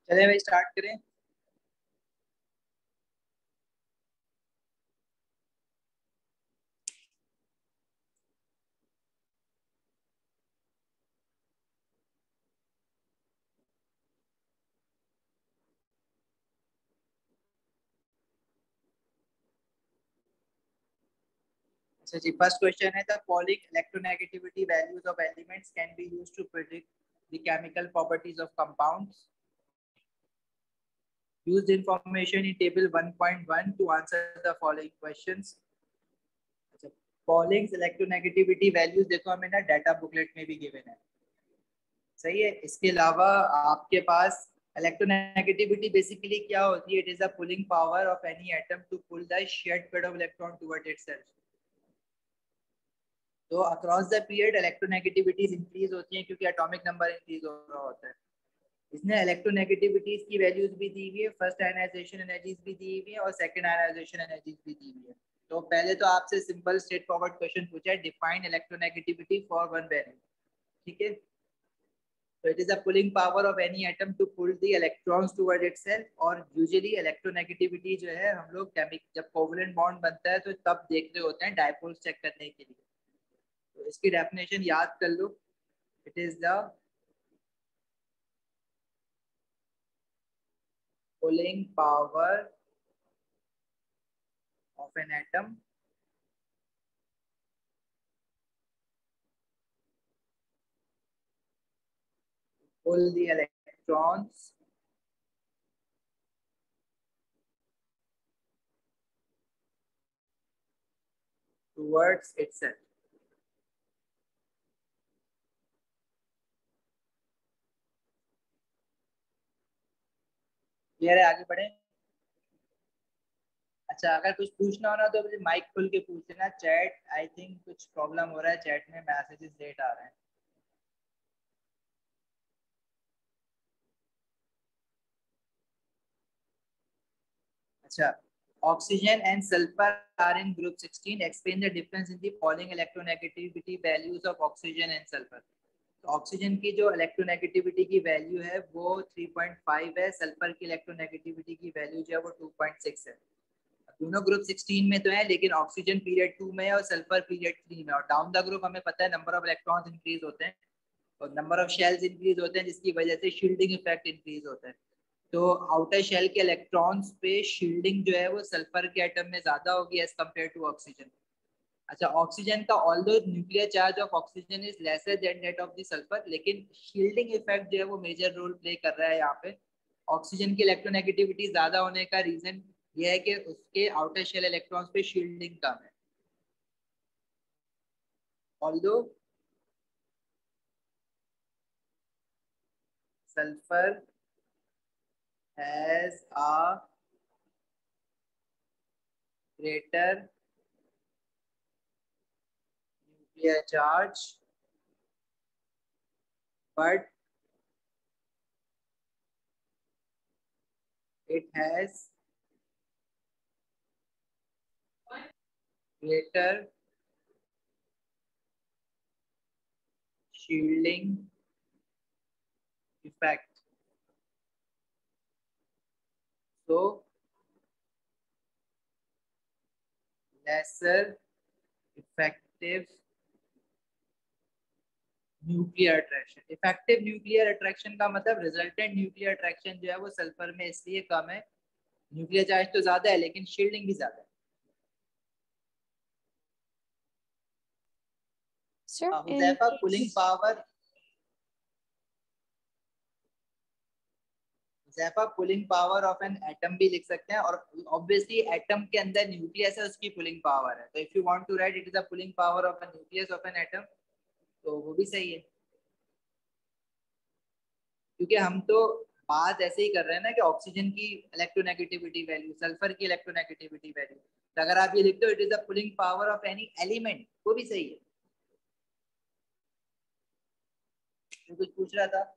चले भाई स्टार्ट करें। अच्छा जी, फर्स्ट क्वेश्चन है the following electronegativity values of elements can be used to predict the chemical properties of compounds. use the information in table 1.1 to answer the following questions। अच्छा, following electronegativity values देखो हमें ना data booklet में भी given है, सही है। इसके अलावा आपके पास इलेक्ट्रोनेगेटिविटी बेसिकली क्या होती है? It is the pulling power of any atom to pull the shared pair of electron toward itself. तो across the period electronegativities increase होती हैं क्योंकि एटॉमिक नंबर इंक्रीज हो रहा होता है। इसने इलेक्ट्रोनेगेटिविटीज की वैल्यूज भी दी हुई है, फर्स्ट आयनाइजेशन एनर्जीज भी दी हुई है और सेकंड आयनाइजेशन एनर्जीज भी दी हुई है। तो पहले तो आपसे सिंपल स्ट्रेट फॉरवर्ड क्वेश्चन पूछा है, define electronegativity for one value. ठीक है, तो it is the pulling power of any atom to pull the electrons toward itself. और यूजुअली इलेक्ट्रोनेगेटिविटी जो है हम लोग जब कोवलेंट बॉन्ड बनता है तो तब देख रहे होते हैं डायपोल्स चेक करने के लिए। तो इसकी डेफिनेशन याद कर लो, it is the pulling power of an atom pull the electrons towards itself। Clear है? आगे बढ़े। अच्छा, अगर कुछ पूछना हो ना तो मुझे माइक खोल के पूछ लेना। चैट आई थिंक कुछ प्रॉब्लम हो रहा है, चैट में मैसेजेस लेट आ रहे हैं। अच्छा, oxygen and sulfur are in group 16। explain the difference in the following electronegativity values of oxygen and sulfur। तो ऑक्सीजन की जो इलेक्ट्रोनेगेटिविटी की वैल्यू है वो 3.5 है, सल्फर की इलेक्ट्रोनेगेटिविटी की वैल्यू जो है वो 2.6 है। दोनों ग्रुप 16 में तो है, लेकिन ऑक्सीजन पीरियड 2 में है और सल्फर पीरियड 3 में। और डाउन द ग्रुप हमें पता है नंबर ऑफ इलेक्ट्रॉन्स इंक्रीज होते हैं और नंबर ऑफ शेल्स इंक्रीज होते हैं, जिसकी वजह से शील्डिंग इफेक्ट इंक्रीज होता है। तो आउटर शेल के इलेक्ट्रॉन्स पे शील्डिंग जो है वो सल्फर के एटम में ज्यादा होगी एज कम्पेयर टू ऑक्सीजन। अच्छा, ऑक्सीजन का although nuclear charge of oxygen is lesser than that of the sulphur, लेकिन शील्डिंग इफेक्ट जो है वो मेजर रोल प्ले कर रहा है यहाँ पे। ऑक्सीजन की इलेक्ट्रोनेगेटिविटी ज्यादा होने का रीजन ये है कि उसके आउटर शेल इलेक्ट्रॉन्स पे शील्डिंग कम है। Although sulphur has a greater nuclear charge, but it has greater shielding effect। So lesser effective nuclear attraction. Effective nuclear attraction का मतलब रिजल्टेंट न्यूक्लियर अट्रैक्शन जो है वो सल्फर में इसलिए कम है, न्यूक्लियर चार्ज तो ज्यादा है लेकिन शील्डिंग भी ज्यादा है। Sir, Huzaifa pulling power, Huzaifa pulling power of an atom भी लिख सकते हैं, और ऑब्वियसली एटम के अंदर न्यूक्लियस है उसकी पुलिंग पावर है। तो if you want to write it is the pulling power of an nucleus of an atom, तो वो भी सही है। क्योंकि हम तो बात ऐसे ही कर रहे हैं ना कि ऑक्सीजन की इलेक्ट्रोनेगेटिविटी वैल्यू, सल्फर की इलेक्ट्रोनेगेटिविटी वैल्यू, तो अगर आप ये लिखते हो it is the pulling power of any element, वो भी सही है। तो कुछ पूछ रहा था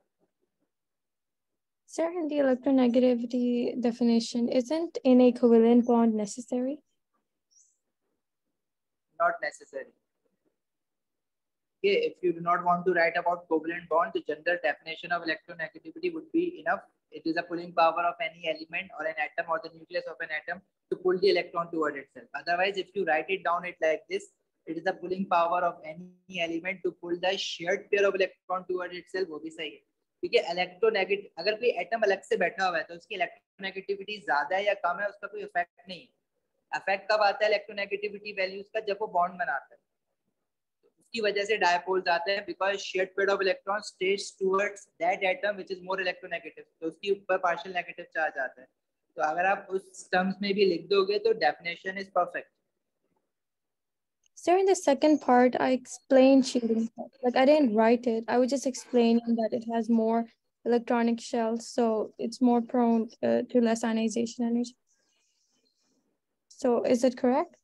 Sir, in the electronegativity definition, isn't an equivalent bond necessary? Not necessary. Okay, if you do not want to write about covalent bond, the general definition of electronegativity would be enough. It is a pulling power of any element or an atom or the nucleus of an atom to pull the electron toward itself. Otherwise, if you write it down it like this, it is the pulling power of any element to pull the shared pair of electron toward itself. वो भी सही है, क्योंकि electronegative, अगर कोई atom अलग से बैठा हुआ है तो उसकी इलेक्ट्रोनेगेटिविटी ज्यादा है या कम है उसका कोई इफेक्ट नहीं है। इफेक्ट कब आता है इलेक्ट्रोनेगेटिविटी वैल्यूज का? जब वो बॉन्ड बनाता है, की वजह से डायपोल्स आते हैं, because shared pair of electron states towards that atom which is more electronegative, तो उसके ऊपर पार्शियल नेगेटिव चार्ज आता है। तो अगर आप उस टर्म्स में भी लिख दोगे तो definition is perfect. Sir, in the second part, I explained shielding effect. Like I didn't write it. I was just explaining that it has more electronic shells, so it's more prone to less ionization energy. So is it correct?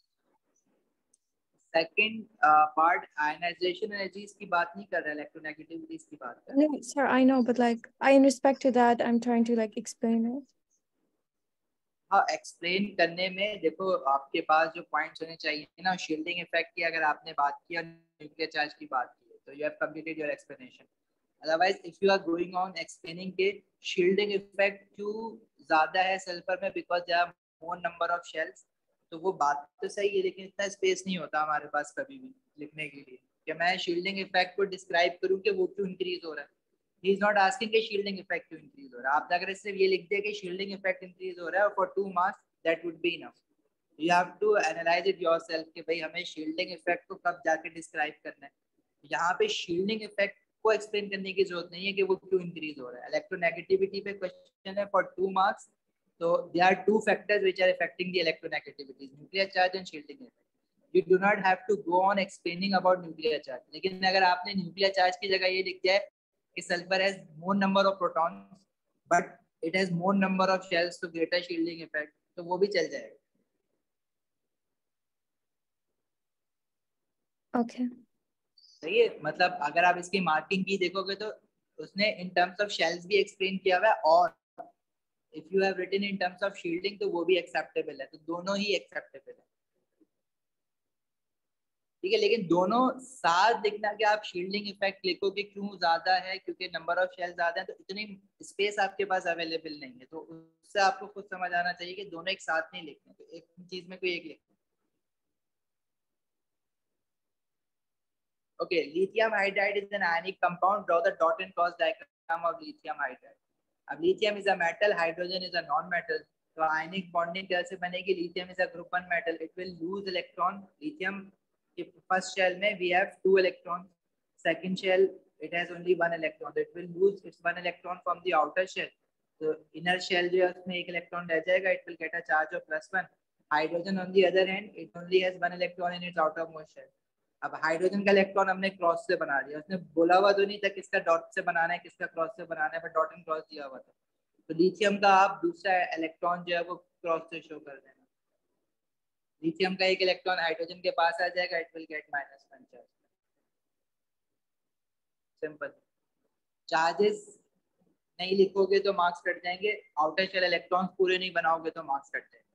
Second part ionization energies की बात नहीं कर रहा, electronegativities की बात कर रहा है। No, sir, I know, but like in respect to that, I'm trying to like explain it. हाँ, एक्सप्लेन करने में देखो आपके पास जो पॉइंट्स होने चाहिए ना, शील्डिंग इफेक्ट की अगर आपने बात की और न्यूक्लियर चार्ज की बात की तो you have completed your explanation. Otherwise if you are going on explaining के शील्डिंग इफेक्ट क्यों ज्यादा है सल्फर में because there are more number of shells, तो वो बात तो सही है, लेकिन इतना स्पेस नहीं होता हमारे पास कभी भी लिखने के लिए कि मैं शील्डिंग इफेक्ट को डिस्क्राइब करूँ कि वो क्यों इंक्रीज हो रहा है। He is not asking कि शील्डिंग इफेक्ट क्यों इंक्रीज हो रहा है। आप अगर सिर्फ ये लिख दे कि शील्डिंग इफेक्ट इंक्रीज हो रहा है for 2 marks, that would be enough. You have to analyse it yourself कि भाई हमें शील्डिंग इफेक्ट को कब जाके डिस्क्राइब करना है। यहाँ पे शील्डिंग इफेक्ट को एक्सप्लेन करने की जरूरत नहीं है कि वो क्यों इंक्रीज हो रहा है। इलेक्ट्रोनेगेटिविटी पे क्वेश्चन है फॉर 2 मार्क्स, तो there are 2 factors which are affecting the electronegativity, nuclear charge and shielding effect. You do not have to go on explaining about nuclear charge, लेकिन अगर आपने न्यूक्लियर चार्ज की जगह ये लिख दिया है कि sulfur has more number of protons but it has more number of shells to greater shielding effect, तो वो भी चल जाएगा। Okay. सही है, मतलब अगर आप इसकी मार्किंग की देखोगे तो उसने इन टर्म्स ऑफ शेल्स भी एक्सप्लेन किया हुआ है और if you have written in terms of shielding तो वो भी एक्सेप्टेबल है, तो दोनों ही एक्सेप्टेबल है। ठीक है, लेकिन दोनों साथ लिखना कि आप शील्डिंग इफेक्ट लिखोगे क्यों ज्यादा है, क्योंकि नंबर ऑफ शेल ज्यादा है, तो इतनी स्पेस आपके पास अवेलेबल नहीं है, तो उससे आपको खुद समझ आना चाहिए कि दोनों एक साथ नहीं लिखने, तो एक चीज में कोई एक लिखना। Okay, lithium hydride is an ionic compound, draw the dot and cross diagram of lithium hydride. अब lithium is a metal, hydrogen is a non metal, तो आयनिक बॉन्डिंग कैसे बनेगी? Lithium is a group 1 metal, it will lose electron. Lithium first shell में we have 2 electrons, second shell it has only 1 electron, so it will lose its 1 electron from the outer shell, so inner shell जो है उसमें 1 electron रह जाएगा, it will get a charge of +1। hydrogen on the other hand it only has 1 electron in its outermost shell। अब hydrogen का electron हमने cross से बना दिया, उसने बोला हुआ तो नहीं था किसका डॉट से बनाना है किसका क्रॉस से बनाना है, बट डॉट एंड क्रॉस दिया हुआ था। तो लिथियम का आप दूसरा इलेक्ट्रॉन जो है वो क्रॉस से शो कर देना। लिथियम का 1 इलेक्ट्रॉन हाइड्रोजन के पास आ जाएगा, it will get -1 charge. Simple. Charges नहीं लिखोगे तो मार्क्स कट जाएंगे, आउटर शेल इलेक्ट्रॉन्स पूरे नहीं बनाओगे तो मार्क्स कट जाएंगे।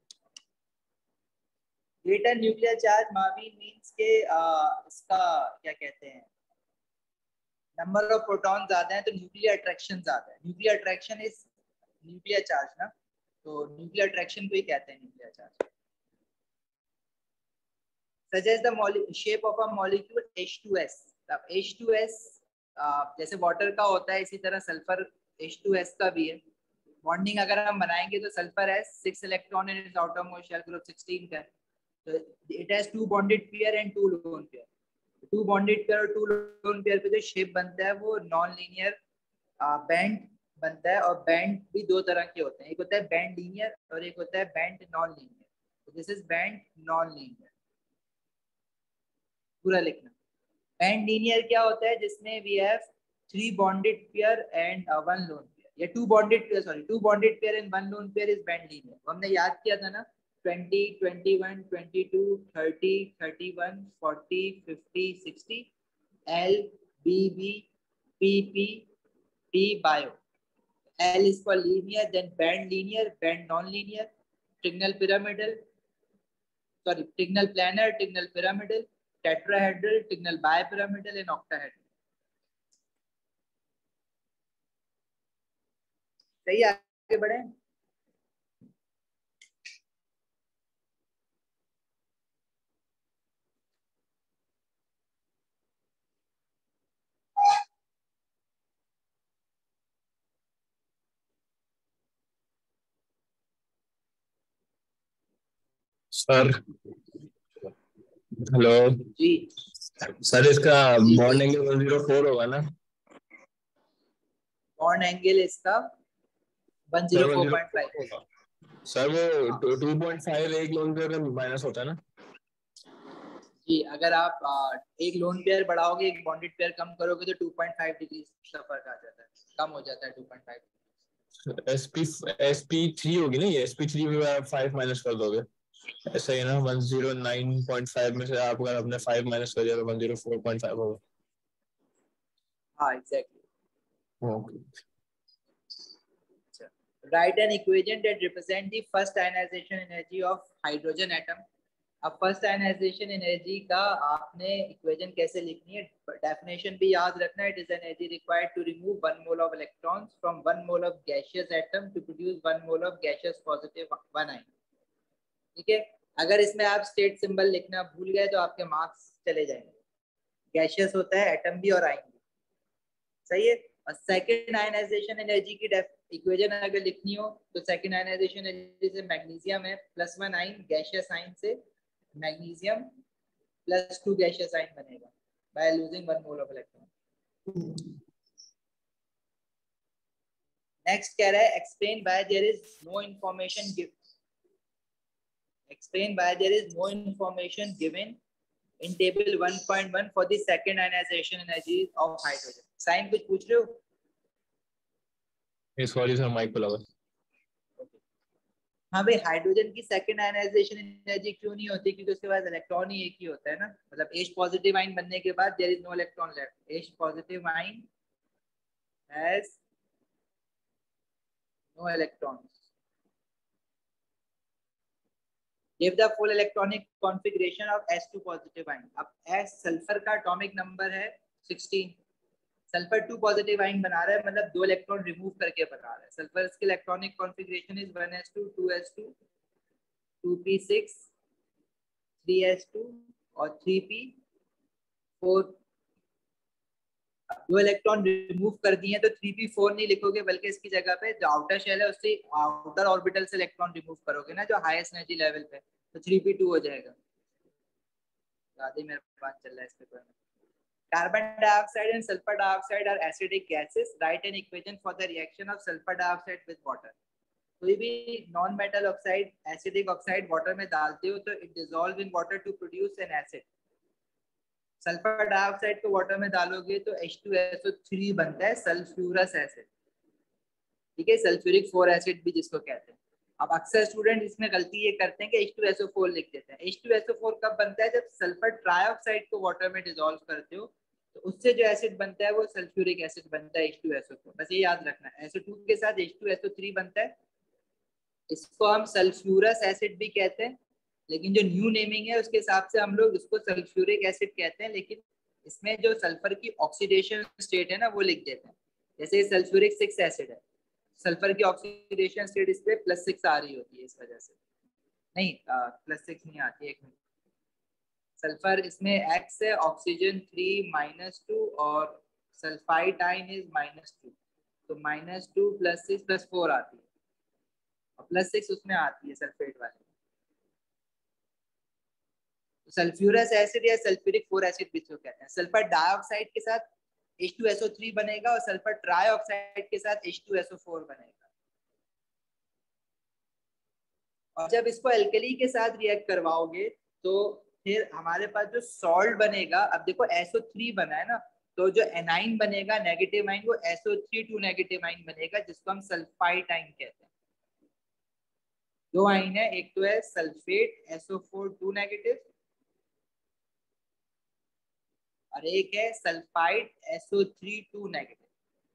Greater nuclear charge Marvin means के इसका क्या कहते हैं, नंबर ऑफ प्रोटॉन ज्यादा है तो न्यूक्लियर अट्रैक्शन ज्यादा है। Nuclear attraction is nuclear charge ना, तो न्यूक्लियर अट्रैक्शन को ही कहते हैं nuclear charge. Suggest the shape of a molecule H2S। अब H2S जैसे वाटर का होता है इसी तरह सल्फर H2S का भी है। बॉन्डिंग अगर हम बनाएंगे तो सल्फर है 6 electron in its outermost shell, group 16 का है, तो it has 2 bonded pair and 2 lone pair. 2 bonded pair और 2 लोन पेयर पे जो शेप बनता है वो नॉन लीनियर बैंड बनता है, और बैंड भी 2 तरह के होते हैं, एक होता है बैंड लीनियर और एक होता है bent non linear. This is bent non linear, पूरा लिखना। बैंड लीनियर क्या होता है? जिसमें we have 3 bonded pair and 1 lone pair, या 2 bonded pair, sorry 2 bonded pair and 1 lone pair is bent linear. हमने याद किया था ना 20, 21, 22, 30, 31, 40, 50, 60, L, BB, PP, P bio। L is for linear, then band linear, band non-linear, trigonal pyramidal, sorry trigonal planar, trigonal pyramidal, tetrahedral, trigonal, bipyramidal and octahedral. सही, आगे बढ़े। Sir hello जी sir, इसका जी bond angle 104 होगा ना? Bond angle इसका sir 104.5 होगा। Sir वो 2.5 एक लोन पेयर में माइनस होता है ना? जी। अगर आप एक लोन पेयर बढ़ाओगे, एक बॉन्डेड पेयर कम करोगे तो 2.5 डिग्री का फर्क आ जाता है, कम हो जाता है 2.5। SP3 होगी ना, ये SP3 में आप 5 माइनस कर दोगे, ऐसा ही ना? 109.5 में से आप अगर अपने 5 माइनस कर दिया तो 104.5 होगा। हाँ exactly. Okay. Write an equation that represent the first ionization energy of hydrogen atom। अब फर्स्ट आयनाइजेशन एनर्जी का आपने इक्वेशन कैसे लिखनी है, डेफिनेशन भी याद रखना है। It is energy required to remove 1 mole of electrons from 1 mole of gaseous atom to produce 1 mole of gaseous positive 1 ion. ठीक है, अगर इसमें आप स्टेट सिंबल लिखना भूल गए तो आपके मार्क्स चले जाएंगे। गैसियस होता है एटम भी और आयन भी, सही है। और सेकंड आयनाइजेशन एनर्जी की इक्वेशन अगर लिखनी हो तो सेकंड आयनाइजेशन एनर्जी से मैग्नीशियम है +1 आयन, गैसियस आयन से मैग्नीशियम +2 गैसियस आयन बनेगा by losing 1 mole of electron. Next कह रहा है explain why there is no information given, explain why there is no information given in table 1.1 for the second ionization energy of hydrogen। साइन कुछ पूछ रहे हो? Sorry sir, mic पे लगा। हाँ भाई, हाइड्रोजन की सेकंड आयनाइजेशन एनर्जी क्यों नहीं होती? क्योंकि उसके पास इलेक्ट्रॉन ही एक ही होता है ना, मतलब H पॉजिटिव आयन बनने के बाद there is no electron left. H positive ion has no electrons. Give the full electronic configuration of S2 positive ion। अब S सल्फर का एटॉमिक नंबर है 16, सल्फर 2 पॉजिटिव आयन बना रहा है, मतलब 2 इलेक्ट्रॉन रिमूव करके बना रहा है। सल्फर की electronic configuration is 1s2 2s2 2p6 3s2 और 3p4। दो इलेक्ट्रॉन रिमूव कर दिए तो 3p4 नहीं लिखोगे, बल्कि इसकी जगह पे जो आउटर शेल है उससे आउटर ऑर्बिटल से इलेक्ट्रॉन रिमूव करोगे ना, जो हाईएस्ट एनर्जी लेवल पे, तो 3p2 हो जाएगा। ज्यादा मेरे पास चल रहा है इस पेपर में। Carbon dioxide and sulfur dioxide are acidic gases। Write an equation for the reaction of sulfur dioxide with water। कोई भी non metal oxide acidic oxide water में डालते हो तो it dissolve in water to produce an acid. Sulphur dioxide को water में डालोगे तो H2SO3 बनता है, सल्फ्यूरस एसिड। ठीक है, सल्फ्यूरिक 4 एसिड भी जिसको कहते हैं। अब अक्सर स्टूडेंट इसमें गलती ये करते हैं कि H2SO4 लिख देते हैं। H2SO4 कब बनता है? जब सल्फर ट्राइऑक्साइड को वाटर में डिसॉल्व करते हो तो उससे जो एसिड बनता है वो सल्फ्यूरिक एसिड बनता है, H2SO4। बस ये याद रखना है, SO2 के साथ H2SO3 बनता है। इसको हम सल्फ्यूरस एसिड भी कहते हैं, लेकिन जो न्यू नेमिंग है उसके हिसाब से हम लोग इसको सल्फ्यूरिक एसिड कहते हैं, लेकिन इसमें जो सल्फर की ऑक्सीडेशन स्टेट है ना वो लिख देते हैं। जैसे सल्फ्यूरिक 6 एसिड है, सल्फर की ऑक्सीडेशन स्टेट इस पे +6 आ रही होती है, इस वजह से। नहीं, +6 नहीं आती, एक मिनट। सल्फर इसमें X है, ऑक्सीजन 3 -2 और सल्फाइड आयन इज -2, तो -2 +6 +4 आती है, और +6 उसमें आती है सल्फेट वाले। सल्फ्यूरस एसिड या सल्फ्यूरिक 4 एसिड भी तो कहते हैं। सल्फर डाइऑक्साइड के साथ H2SO3 बनेगा और सल्फर ट्राइऑक्साइड के साथ H2SO4 बनेगा। और जब इसको एल्कली के साथ रिएक्ट करवाओगे तो फिर हमारे पास जो सॉल्ट बनेगा, अब देखो SO3 बना है ना, तो जो एनाइन बनेगा नेगेटिव आइन वो SO3 2 नेगेटिव आइन बनेगा, जिसको हम सल्फाइड आइन कहते हैं। दो आइन है, एक तो है सल्फेट SO4 2 नेगेटिव और एक है सल्फाइड SO3 2 नेगेटिव।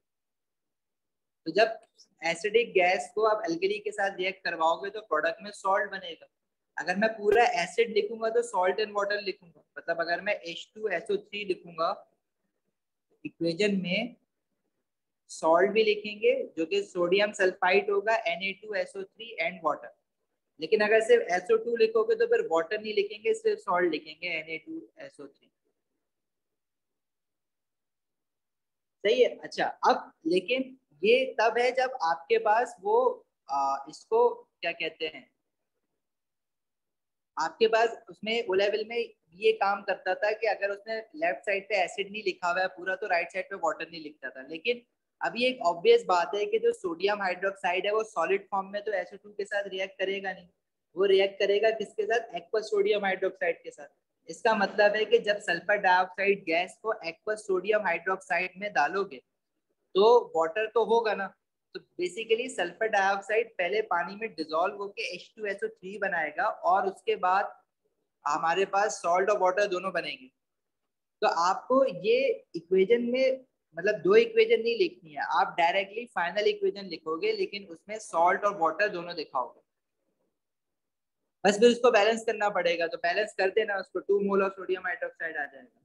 तो जब एसिडिक गैस को आप एल्कली के साथ रिएक्ट करवाओगे तो प्रोडक्ट में सॉल्ट बनेगा। अगर मैं पूरा एसिड लिखूंगा तो सॉल्ट एंड वाटर लिखूंगा, मतलब अगर मैं H2SO3 लिखूंगा इक्वेशन में सॉल्ट भी लिखेंगे जो कि सोडियम सल्फाइड होगा Na2SO3 एंड वाटर। लेकिन अगर सिर्फ SO2 लिखोगे तो फिर वाटर नहीं लिखेंगे, सिर्फ सॉल्ट लिखेंगे Na2SO3। सही है। अच्छा अब लेकिन ये तब है जब आपके पास वो इसको क्या कहते हैं, आपके पास उसमें ओ लेवल में ये काम करता था कि अगर उसने लेफ्ट साइड पे एसिड नहीं लिखा हुआ है पूरा तो राइट साइड पे वाटर नहीं लिखता था। लेकिन अभी एक ऑब्वियस बात है कि जो सोडियम हाइड्रोक्साइड है वो सॉलिड फॉर्म में तो SO2 के साथ रिएक्ट करेगा नहीं, वो रिएक्ट करेगा किसके साथ, एक्वस सोडियम हाइड्रोक्साइड के साथ। इसका मतलब है कि जब सल्फर डाइऑक्साइड गैस को एक्वस सोडियम हाइड्रोक्साइड में डालोगे तो वाटर तो होगा ना। तो बेसिकली सल्फर डाइऑक्साइड पहले पानी में डिसॉल्व होकर H2SO3 बनाएगा और उसके बाद हमारे पास सॉल्ट और वाटर दोनों बनेंगे। तो आपको ये इक्वेशन में मतलब दो इक्वेशन नहीं लिखनी है, आप डायरेक्टली फाइनल इक्वेशन लिखोगे लेकिन उसमें सॉल्ट और वाटर दोनों दिखाओगे। बस फिर उसको बैलेंस करना पड़ेगा, तो बैलेंस कर देना उसको, 2 मोल ऑफ सोडियम हाइड्रोक्साइड आ जाएगा।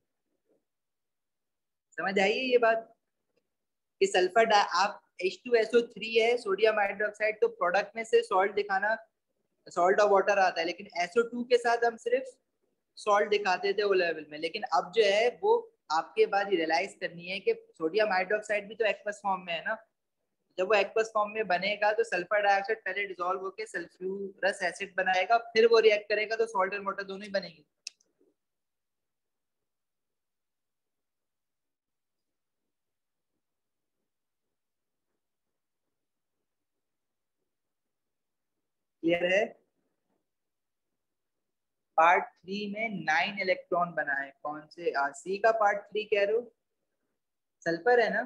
समझ आइए ये बात कि सल्फर आप H2SO3 है सोडियम हाइड्रोक्साइड, तो प्रोडक्ट में से सॉल्ट दिखाना, सॉल्ट और वाटर आता है, लेकिन SO2 के साथ हम सिर्फ सॉल्ट दिखाते थे ओ लेवल में। लेकिन अब जो है वो आपके बाद ही रियलाइज करनी है कि सोडियम हाइड्रोक्साइड भी तो एक्वस फॉर्म में है ना। जब वो एक्वस फॉर्म में बनेगा तो सल्फर डाइऑक्साइड पहले डिसॉल्व होकर सल्फ्यूरस एसिड बनाएगा, फिर वो रिएक्ट करेगा तो सॉल्ट एंड वाटर दोनों ही बनेंगे। क्लियर है। पार्ट 3 में 9 इलेक्ट्रॉन बनाए, कौन से सी का पार्ट 3 कह रहे हो, सल्फर है ना।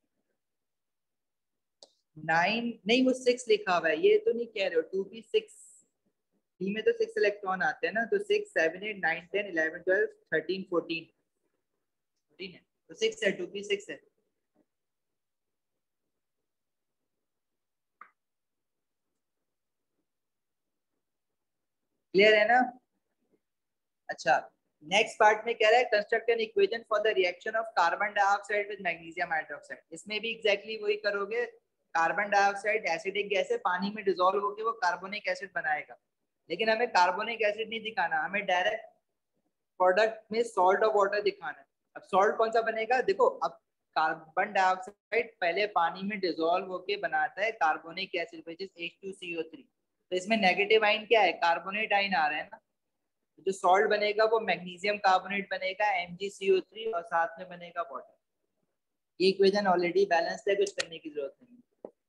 9 नहीं, वो 6 लिखा हुआ है, ये तो नहीं कह रहे हो 2p6, डी में तो 6 इलेक्ट्रॉन आते हैं ना, तो 6 7 8 9 10 11 12 13 14 14 है, तो 6 है, 2p6 है। क्लियर है ना। अच्छा नेक्स्ट पार्ट में कह रहा है construct an equation for the reaction of carbon dioxide with magnesium hydroxide. इसमें भी एग्जैक्टली वही करोगे, कार्बन डाइऑक्साइड एसिडिक गैस है, पानी में डिसॉल्व होकर वो कार्बोनिक एसिड बनाएगा, लेकिन हमें कार्बोनिक एसिड नहीं दिखाना, हमें डायरेक्ट प्रोडक्ट में सॉल्ट और वाटर दिखाना है। अब सॉल्ट कौन सा बनेगा, देखो अब कार्बन डाइऑक्साइड पहले पानी में डिसॉल्व होकर बनाता है carbonic acid which is H2CO3, तो इसमें नेगेटिव आइन क्या है, कार्बोनेट आइन आ रहा है ना। जो सॉल्ट बनेगा वो मैग्नीशियम कार्बोनेट बनेगा MgCO3 और साथ में बनेगा वाटर। ये इक्वेशन ऑलरेडी बैलेंस्ड है, कुछ करने की जरूरत नहीं।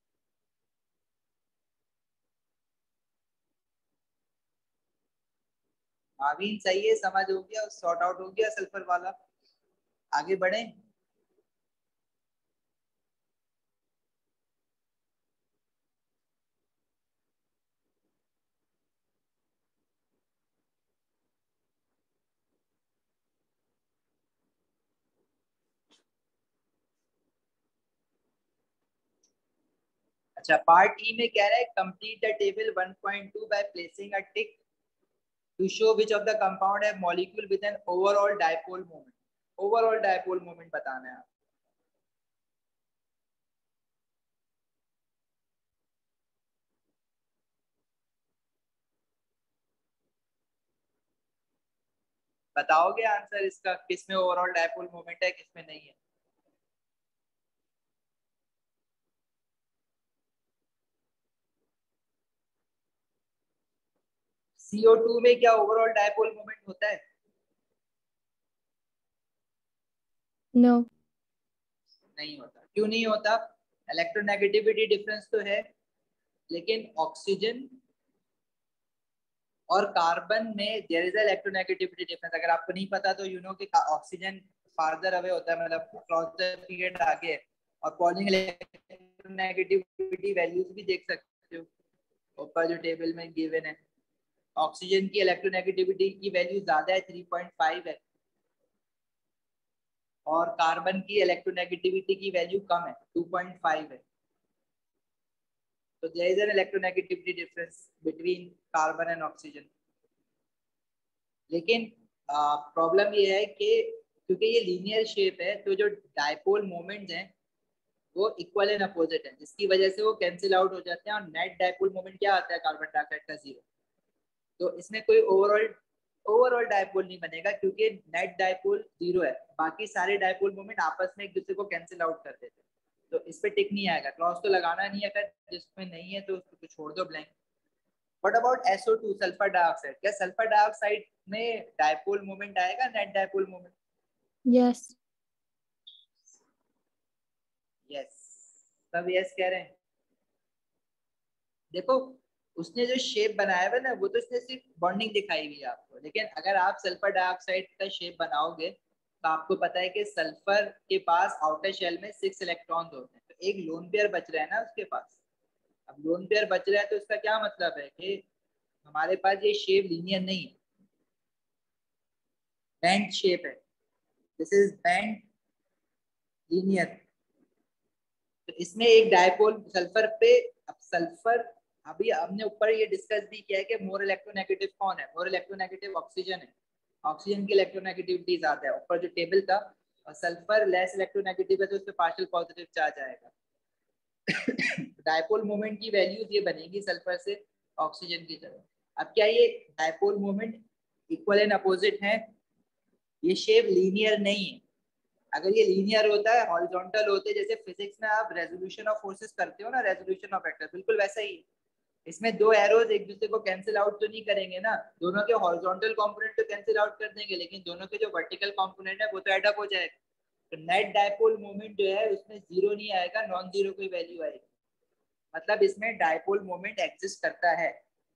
आमीन सही है, समझ हो गया, सॉर्ट आउट हो गया सल्फर वाला। आगे बढ़े। अच्छा पार्ट ई में कह रहा है complete the table 1.2 by placing a tick to show which of the compound have molecule with an overall dipole moment. Overall dipole moment बताना है। बताओगे आंसर इसका, किसमें ओवरऑल डायपोल मोमेंट है किसमें नहीं है। CO2 में क्या ओवरऑल डायपोल मोमेंट होता है। No. नहीं होता। क्यों नहीं होता, इलेक्ट्रोनेगेटिविटी डिफरेंस तो है, लेकिन ऑक्सीजन और कार्बन में देयर इज इलेक्ट्रोनेगेटिविटी डिफरेंस। अगर आपको नहीं पता तो यू नो कि ऑक्सीजन फार्दर अवे होता है, मतलब क्रॉस द पीरियड आगे, और पॉजिटिव इलेक्ट्रोनेगेटिविटी वैल्यूज भी देख सकते हो ऊपर जो टेबल में गिवन है। ऑक्सीजन की इलेक्ट्रोनेगेटिविटी की वैल्यू ज्यादा है 3.5 है, और कार्बन की इलेक्ट्रोनेगेटिविटी की वैल्यू कम है 2.5 है। So there is an electronegativity difference between carbon and oxygen. लेकिन प्रॉब्लम ये है कि क्योंकि ये लीनियर शेप है तो जो डायपोल मोमेंट्स हैं वो इक्वल एंड अपोजिट है, जिसकी वजह से वो कैंसिल आउट हो जाते हैं और नेट डायपोल मोमेंट क्या आता है कार्बन डाइऑक्साइड का 0। तो इसमें कोई ओवरऑल डायपोल नहीं बनेगा क्योंकि नेट डायपोल 0 है, बाकी सारे डायपोल मोमेंट आपस में एक दूसरे को कैंसिल आउट कर देते हैं। तो इस पे टिक नहीं आएगा, क्रॉस तो लगाना नहीं है, अगर जिसमें नहीं है तो उसको छोड़ दो blank. What about SO2 sulphur dioxide, क्या सल्फर डाइऑक्साइड में डायपोल मोमेंट आएगा, net dipole moment? Yes yes, सब यस कह रहे हैं। देखो उसने जो शेप बनाया हुआ ना वो तो इसने सिर्फ बॉन्डिंग दिखाई हुई है आपको, लेकिन अगर आप सल्फर डाइऑक्साइड का शेप बनाओगे तो आपको पता है कि सल्फर के पास आउटर शेल में 6 इलेक्ट्रॉन्स होते हैं, तो एक लोन पेयर बच रहा है ना उसके पास। अब लोन पेयर बच रहा है तो इसका क्या मतलब है कि हमारे पास ये शेप लीनियर नहीं है, बैंड शेप है, दिस इज बैंड लीनियर। तो इसमें एक डायपोल सल्फर पे, अब सल्फर अभी हमने ऊपर ये डिस्कस भी किया है कि मोर इलेक्ट्रोनेगेटिव कौन है, मोर इलेक्ट्रोनेगेटिव ऑक्सीजन है, ऑक्सीजन की इलेक्ट्रोनेगेटिविटी ज्यादा है ऊपर जो टेबल था, और सल्फर लेस इलेक्ट्रोनेगेटिव है तो उस पर पार्शियल पॉजिटिव चार्ज आएगा। डायपोल मोमेंट की वैल्यूज ये बनेगी सल्फर से ऑक्सीजन की तरफ। अब क्या ये dipole moment equal and opposite है? ये शेप लीनियर नहीं है। अगर ये लीनियर होता है, हॉरिजॉन्टल होते, जैसे फिजिक्स में आप रेजोल्यूशन ऑफ फोर्सेस करते हो ना, रेजोल्यूशन ऑफ वेक्टर, बिल्कुल वैसा ही है। इसमें दो एरोज एक दूसरे को कैंसिल आउट तो नहीं करेंगे ना, दोनों के हॉरिजॉन्टल कंपोनेंट तो कैंसिल आउट कर देंगे, लेकिन दोनों के जो वर्टिकल कंपोनेंट है वो तो एड अप हो जाएगा। तो नेट डायपोल मोमेंट जो है उसमें 0 नहीं आएगा, नॉन जीरो की वैल्यू आएगी, मतलब इसमें डायपोल मोमेंट एग्जिस्ट करता है।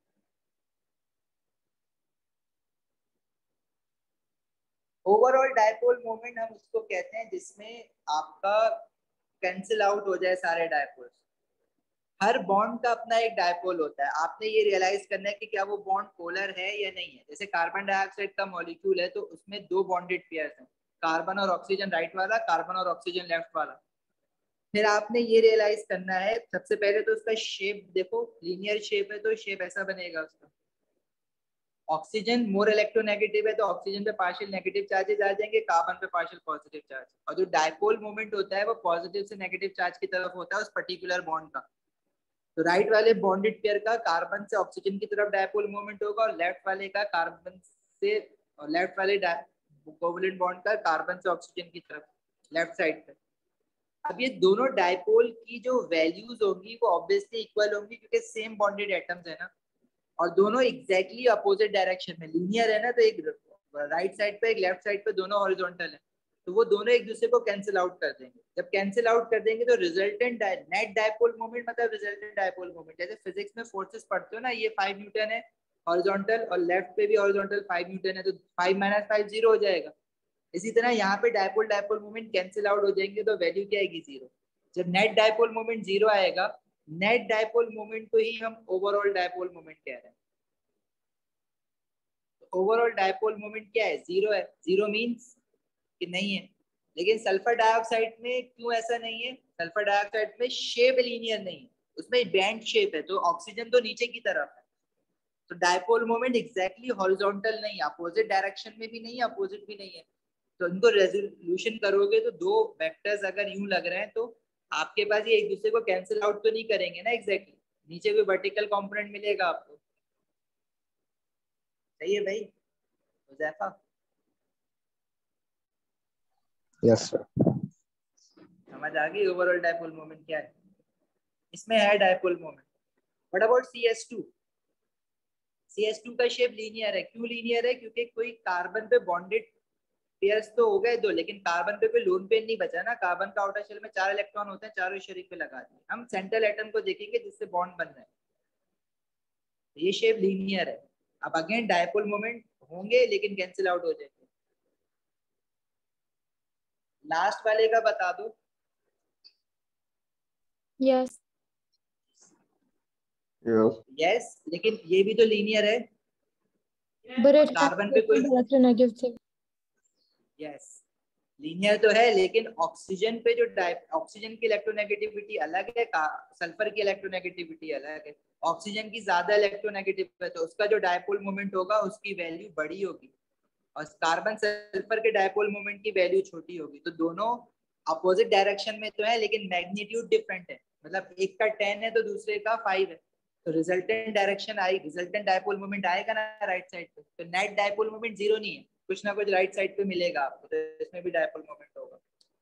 ओवरऑल डायपोल मोमेंट हम उसको कहते हैं जिसमें आपका कैंसिल आउट हो जाए सारे डायपोल्स। हर बॉन्ड का अपना एक डायपोल होता है, आपने ये रियलाइज करना है कि क्या वो बॉन्ड पोलर है या नहीं है। जैसे कार्बन डाइऑक्साइड का मॉलिक्यूल है तो उसमें 2 बॉन्डेड पेयर्स हैं, कार्बन और ऑक्सीजन राइट वाला, कार्बन और ऑक्सीजन लेफ्ट वाला। फिर आपने ये रियलाइज करना है सबसे पहले तो उसका शेप देखो, लीनियर शेप है तो शेप ऐसा बनेगा उसका। ऑक्सीजन मोर इलेक्ट्रोनेगेटिव है तो ऑक्सीजन पे पार्शियल नेगेटिव चार्जेस आ जाएंगे, कार्बन पे पार्शियल पॉजिटिव चार्ज। और जो डायपोल मोमेंट होता है वो पॉजिटिव से नेगेटिव चार्ज की तरफ होता है उस पर्टिकुलर बॉन्ड का। तो राइट वाले बॉन्डेड पेयर का कार्बन से ऑक्सीजन की तरफ डायपोल मोमेंट होगा, और लेफ्ट वाले का कार्बन से, और लेफ्ट वाले कोवलेंट बॉन्ड का कार्बन से ऑक्सीजन की तरफ लेफ्ट साइड पे। अब ये दोनों डायपोल की जो वैल्यूज होंगी वो ऑब्वियसली इक्वल होंगी क्योंकि सेम बॉन्डेड एटम्स है ना, और दोनों एग्जैक्टली अपोजिट डायरेक्शन में, लीनियर है ना, तो एक राइट साइड पे एक लेफ्ट साइड पे, दोनों हॉरिजॉन्टल है, तो वो दोनों एक दूसरे को कैंसिल आउट कर देंगे। जब कैंसिल आउट कर देंगे तो रिजल्टेंट नेट डायपोल मोमेंट मतलब रिजल्टेंट डायपोल मोमेंट, जैसे फिजिक्स में फोर्सेस पढ़ते हो ना, ये 5 न्यूटन है हॉरिजॉन्टल और लेफ्ट पे भी हॉरिजॉन्टल 5 न्यूटन है, तो 5 - 5 0 हो जाएगा। इसी तरह यहाँ पे dipole dipole moment cancel out हो जाएंगे तो वैल्यू क्या आएगी, 0। जब नेट डायपोल मोमेंट 0 आएगा, नेट डायपोल मोमेंट को ही हम ओवरऑल डायपोल मोमेंट कह रहे हैं। ओवरऑल डायपोल मोमेंट क्या है, 0 है। 0 मींस कि नहीं है। लेकिन सल्फर डाइऑक्साइड में क्यों ऐसा नहीं है? सल्फर डाइऑक्साइड में शेप लीनियर नहीं है, उसमें बैंड शेप है, तो ऑक्सीजन तो नीचे की तरफ है, तो डायपोल मोमेंट एग्जैक्टली हॉरिजॉन्टल नहीं, अपोजिट डायरेक्शन में भी नहीं है, अपोजिट भी नहीं है। तो इनको रेजोल्यूशन करोगे तो दो वेक्टर्स अगर यूं लग रहे हैं तो आपके पास ये एक दूसरे को कैंसिल आउट तो नहीं करेंगे ना एग्जैक्टली, नीचे भी वर्टिकल कंपोनेंट मिलेगा आपको। सही है भाई हुजैफा? Yes sir. समझ आ गई ओवरऑल डायपोल मोमेंट क्या है? इसमें है dipole moment. What about CS2? CS2 का शेप लीनियर है। क्यों लीनियर है? क्योंकि कोई कार्बन पे बॉन्डेड पेयर्स तो हो गए दो, लेकिन कार्बन पे कोई लोन पेयर नहीं बचा ना। कार्बन का आउटर शेल में 4 इलेक्ट्रॉन होते हैं, चारों शरीक पे लगा दिए। हम सेंट्रल एटम को देखेंगे जिससे बॉन्ड बन रहा है, ये शेप लीनियर है। अब अगेन डायपोल मोमेंट होंगे लेकिन कैंसिल आउट हो जाएंगे। लास्ट वाले का बता दो। यस यस, लेकिन ये भी तो लीनियर है, but it has कार्बन पे कोई, electronegativity. यस लीनियर तो है, लेकिन ऑक्सीजन पे जो ऑक्सीजन की इलेक्ट्रोनेगेटिविटी अलग है, सल्फर की इलेक्ट्रोनेगेटिविटी अलग है। ऑक्सीजन की ज्यादा इलेक्ट्रोनेगेटिव है तो उसका जो डायपोल मोमेंट होगा उसकी वैल्यू बड़ी होगी, और कार्बन सल्फर के डायपोल मोमेंट की वैल्यू छोटी होगी, तो दोनों अपोजिट डायरेक्शन में तो है लेकिन मैग्नीट्यूड डिफरेंट है, मतलब एक का 10 है तो दूसरे का 5 है, तो रिजल्टेंट डायरेक्शन आई, रिजल्टेंट डायपोल मोमेंट आएगा ना राइट साइड पे, तो नेट डायपोल मोमेंट जीरो नहीं है, कुछ ना कुछ राइट साइड पे मिलेगा आपको, तो इसमें भी डायपोल मोमेंट होगा।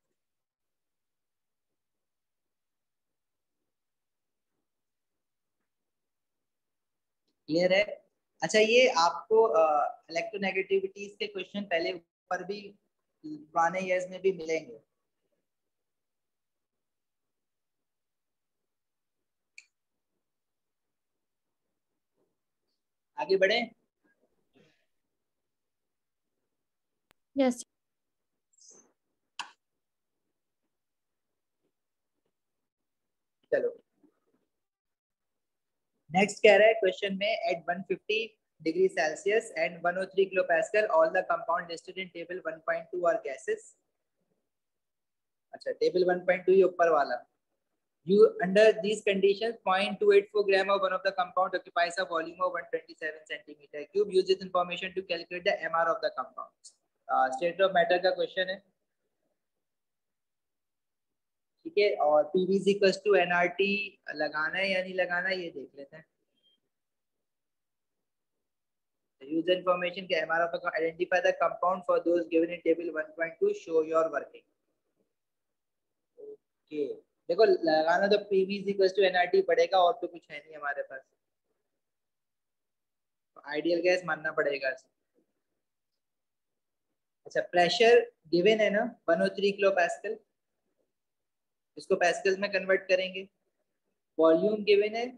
क्लियर है? अच्छा, ये आपको इलेक्ट्रोनेगेटिविटीज के क्वेश्चन पहले ऊपर भी पुराने ईयर्स में भी मिलेंगे। आगे बढ़े? Yes. चलो नेक्स्ट कह रहा है क्वेश्चन में, at 150 degree Celsius and 103 kilo pascal all the compound listed in table 1.2 are gases. अच्छा, टेबल 1.2 ये ऊपर वाला। You under these conditions 0.284 gram of one of the compound occupies a volume of 127 centimeter cube. Use this information to calculate the MR of the compound. State of matter का question है, ठीक है, और PV is equals to nRT लगाना है या नहीं लगाना है ये देख लेते हैं। Use the information के MR of the compound, identify the compound for those given in table 1.2, show your working. Okay. देखो लगाना तो PV is equals to nRT पड़ेगा, और तो कुछ है नहीं हमारे पास, आइडियल गैस मानना पड़ेगा। अच्छा, प्रेशर गिवन है ना 103 किलो पास्कल, इसको पास्कल में कन्वर्ट करेंगे। वॉल्यूम गिवन है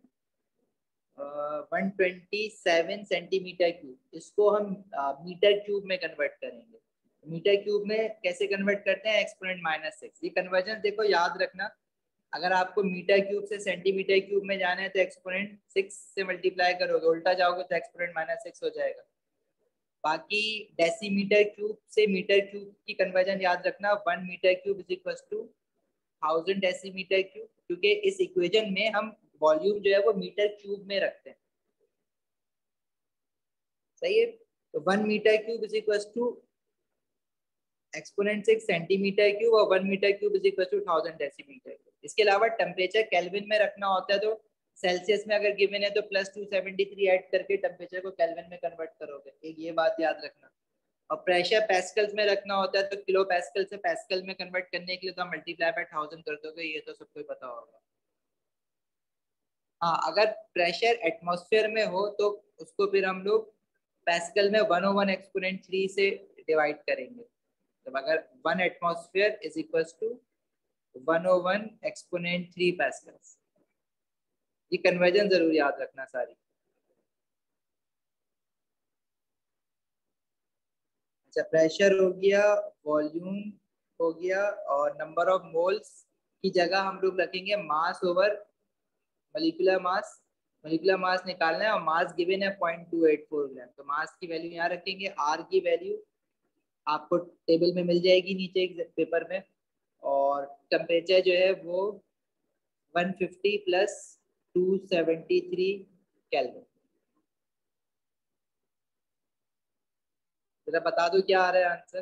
127 सेंटीमीटर क्यूब, इसको हम मीटर क्यूब में कन्वर्ट करेंगे। मीटर क्यूब में कैसे कन्वर्ट करते हैं? एक्सपोनेंट -6। ये कन्वर्जन देखो याद रखना, अगर आपको मीटर क्यूब से सेंटीमीटर क्यूब में जाना है तो एक्सपोनेंट 6 से मल्टीप्लाई करोगे, उल्टा जाओगे तो एक्सपोनेंट -6 हो जाएगा। बाकी डेसीमीटर क्यूब से मीटर क्यूब की कन्वर्जन याद रखना, 1 metre cube is equal to 1000 decimetre cube, क्योंकि इस इक्वेशन में हम वॉल्यूम जो है वो मीटर क्यूब में रखते हैं। सही है, तो 1 metre cube is equal to exponent 6 centimetre cube, और 1 metre cube is equal to 1000 decimetre cube. इसके अलावा टेम्परेचर केल्विन में रखना होता है, तो सेल्सियस में अगर गिवन है तो +273 ऐड करके टेम्परेचर को केल्विन में कन्वर्ट करोगे, एक ये बात याद रखना। और प्रेशर पैस्कल्स में रखना होता है, तो किलो पैस्कल से पैस्कल में कन्वर्ट करने के लिए तो मल्टीप्लाई बाय 1000 कर दोगे, ये तो सबको पता होगा। हाँ, अगर प्रेशर एटमॉस्फेयर में हो तो उसको फिर हम लोग पैस्कल में 1/1 एक्सपोनेंट 3 से डिवाइड करेंगे। तो अगर 1 atmosphere is equal to 1/1 exponent 3 pascals, ये कन्वर्जन जरूर याद रखना सारी। अच्छा, प्रेशर हो गया, वॉल्यूम हो गया, और नंबर ऑफ मोल्स की जगह हम लोग रखेंगे mass over molecular mass. Molecular mass निकालना है और मास गिवन है 0.284 ग्राम, तो मास की वैल्यू यहाँ रखेंगे। आर की वैल्यू आपको टेबल में मिल जाएगी नीचे एक पेपर में, और टेम्परेचर जो है वो 150 + 273 केल्विन। जरा बता दो क्या आ रहा है आंसर?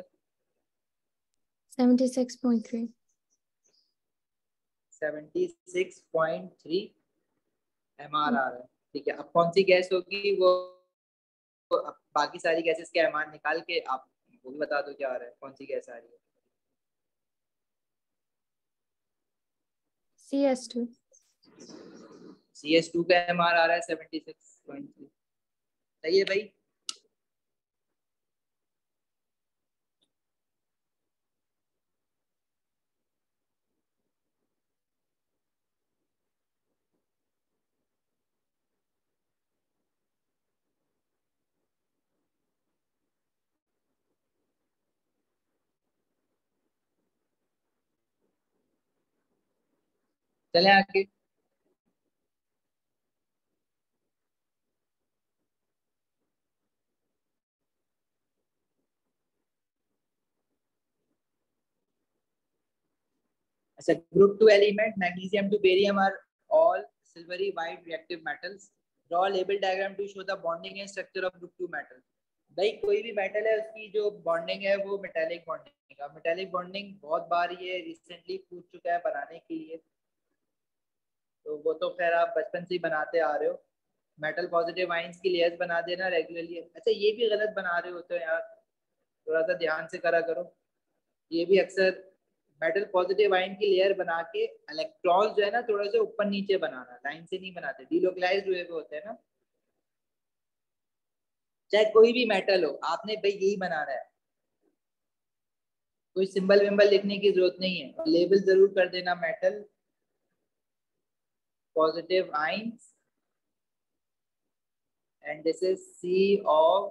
76.3. 76.3 MR आ रहा है, ठीक है। अब कौन सी गैस होगी वो अब बाकी सारी गैसेस के MR निकाल के आप वो भी बता दो क्या आ रहा है, कौन सी गैस आ रही है? CS2. CS2 का MR आ रहा है 76.3। सही है भाई। चले आगे। अच्छा, group 2 element magnesium to barium are all silvery white reactive metals. Draw label diagram to show the bonding and structure of group 2 metal. भाई कोई भी मेटल है उसकी जो बॉन्डिंग है वो मेटालिक बॉन्डिंग है। मेटालिक बॉन्डिंग बहुत बार ये रिसेंटली पूछ चुका है बनाने के लिए, तो वो तो खैर आप बचपन से ही बनाते आ रहे हो। मेटल पॉजिटिव आयंस की लेयर्स बना देना रेगुलरली। अच्छा ये भी गलत बना रहे होते हो यार, थोड़ा सा ध्यान से करा करो। ये भी अक्सर मेटल पॉजिटिव आयन की लेयर बना के इलेक्ट्रॉन जो है ना थोड़ा सा ऊपर नीचे बनाना, लाइन से नहीं बनाते, डीलोकलाइज्ड हुए होते हैं ना। चाहे कोई भी मेटल हो, आपने भाई यही बनाना है, कोई सिंबल विंबल लिखने की जरूरत नहीं है। लेबल जरूर कर देना metal positive ions and this is C of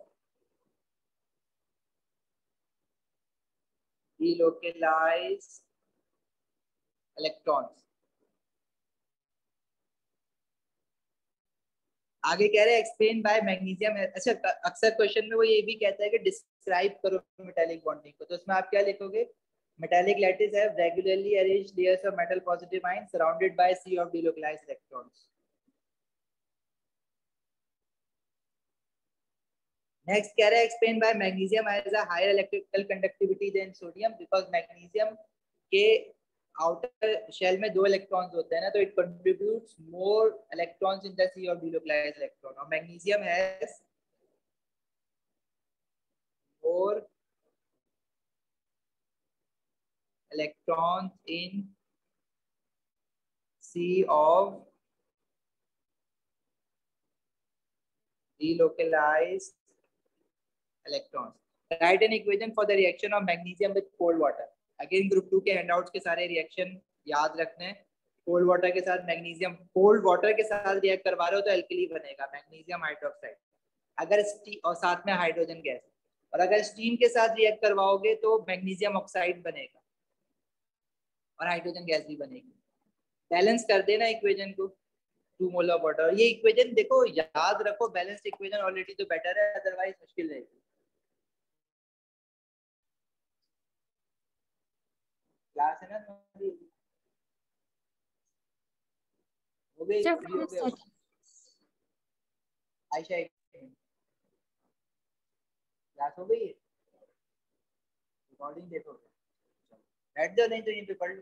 delocalized electrons। आगे कह रहे हैं एक्सप्लेन बाय मैग्नीशियम। अच्छा अक्सर क्वेश्चन में वो ये भी कहता है कि डिस्क्राइब करो मेटालिक बॉन्डिंग को, तो उसमें आप क्या लिखोगे? Metallic lattice have regularly arranged layers of metal positive ions surrounded by C of delocalized electrons। Next कह रहा है explain why magnesium has a higher electrical conductivity than sodium because magnesium के आउटर शेल में 2 electrons होते हैं ना, तो it contributes more electrons in the sea of delocalised electron. और magnesium has more electrons in sea of delocalized electrons। Write an equation for the reaction of magnesium with cold water। Again group 2 के handouts के सारे reaction याद रखने हैं। Cold water के साथ magnesium, cold water के साथ रिएक्ट करवा रहे हो तो एल्कली बनेगा मैग्नीशियम हाइड्रोक्साइड, अगर स्टीम और साथ में हाइड्रोजन गैस। और अगर स्टीम के साथ रिएक्ट करवाओगे तो मैग्नीशियम ऑक्साइड बनेगा और हाइड्रोजन गैस भी बनेगी। बैलेंस कर देना इक्वेशन को, 2 मोल ऑफ वाटर। ये इक्वेशन देखो याद रखो, बैलेंस्ड इक्वेशन ऑलरेडी तो बेटर है, अदरवाइज मुश्किल रहेगी। क्लास है ना तुम्हारी? हो गई? Sir, फ्री हो गए? आयशा क्लास हो गई है? रिकॉर्डिंग देखो, बैठ जाओ, नहीं तो यहीं पे पढ़ लो।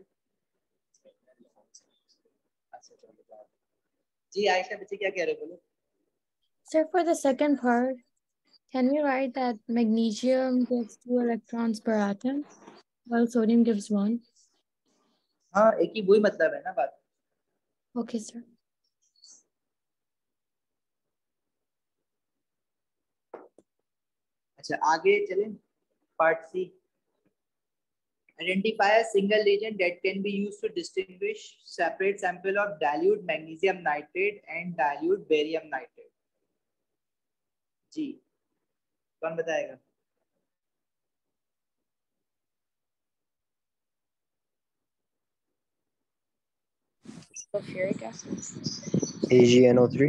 अच्छा चलो जी। आयशा बच्चे क्या कह रहे हो, बोलो। Sir, for the second part, can we write that magnesium gives 2 electrons per atom, while sodium gives 1? हाँ एक ही वही मतलब है ना बात। Okay, sir. अच्छा आगे चलें, part C. Identify a single reagent that can be used to distinguish separate sample of dilute magnesium nitrate and dilute barium nitrate। जी कौन बताएगा? Sulfuric acid. AgNO3।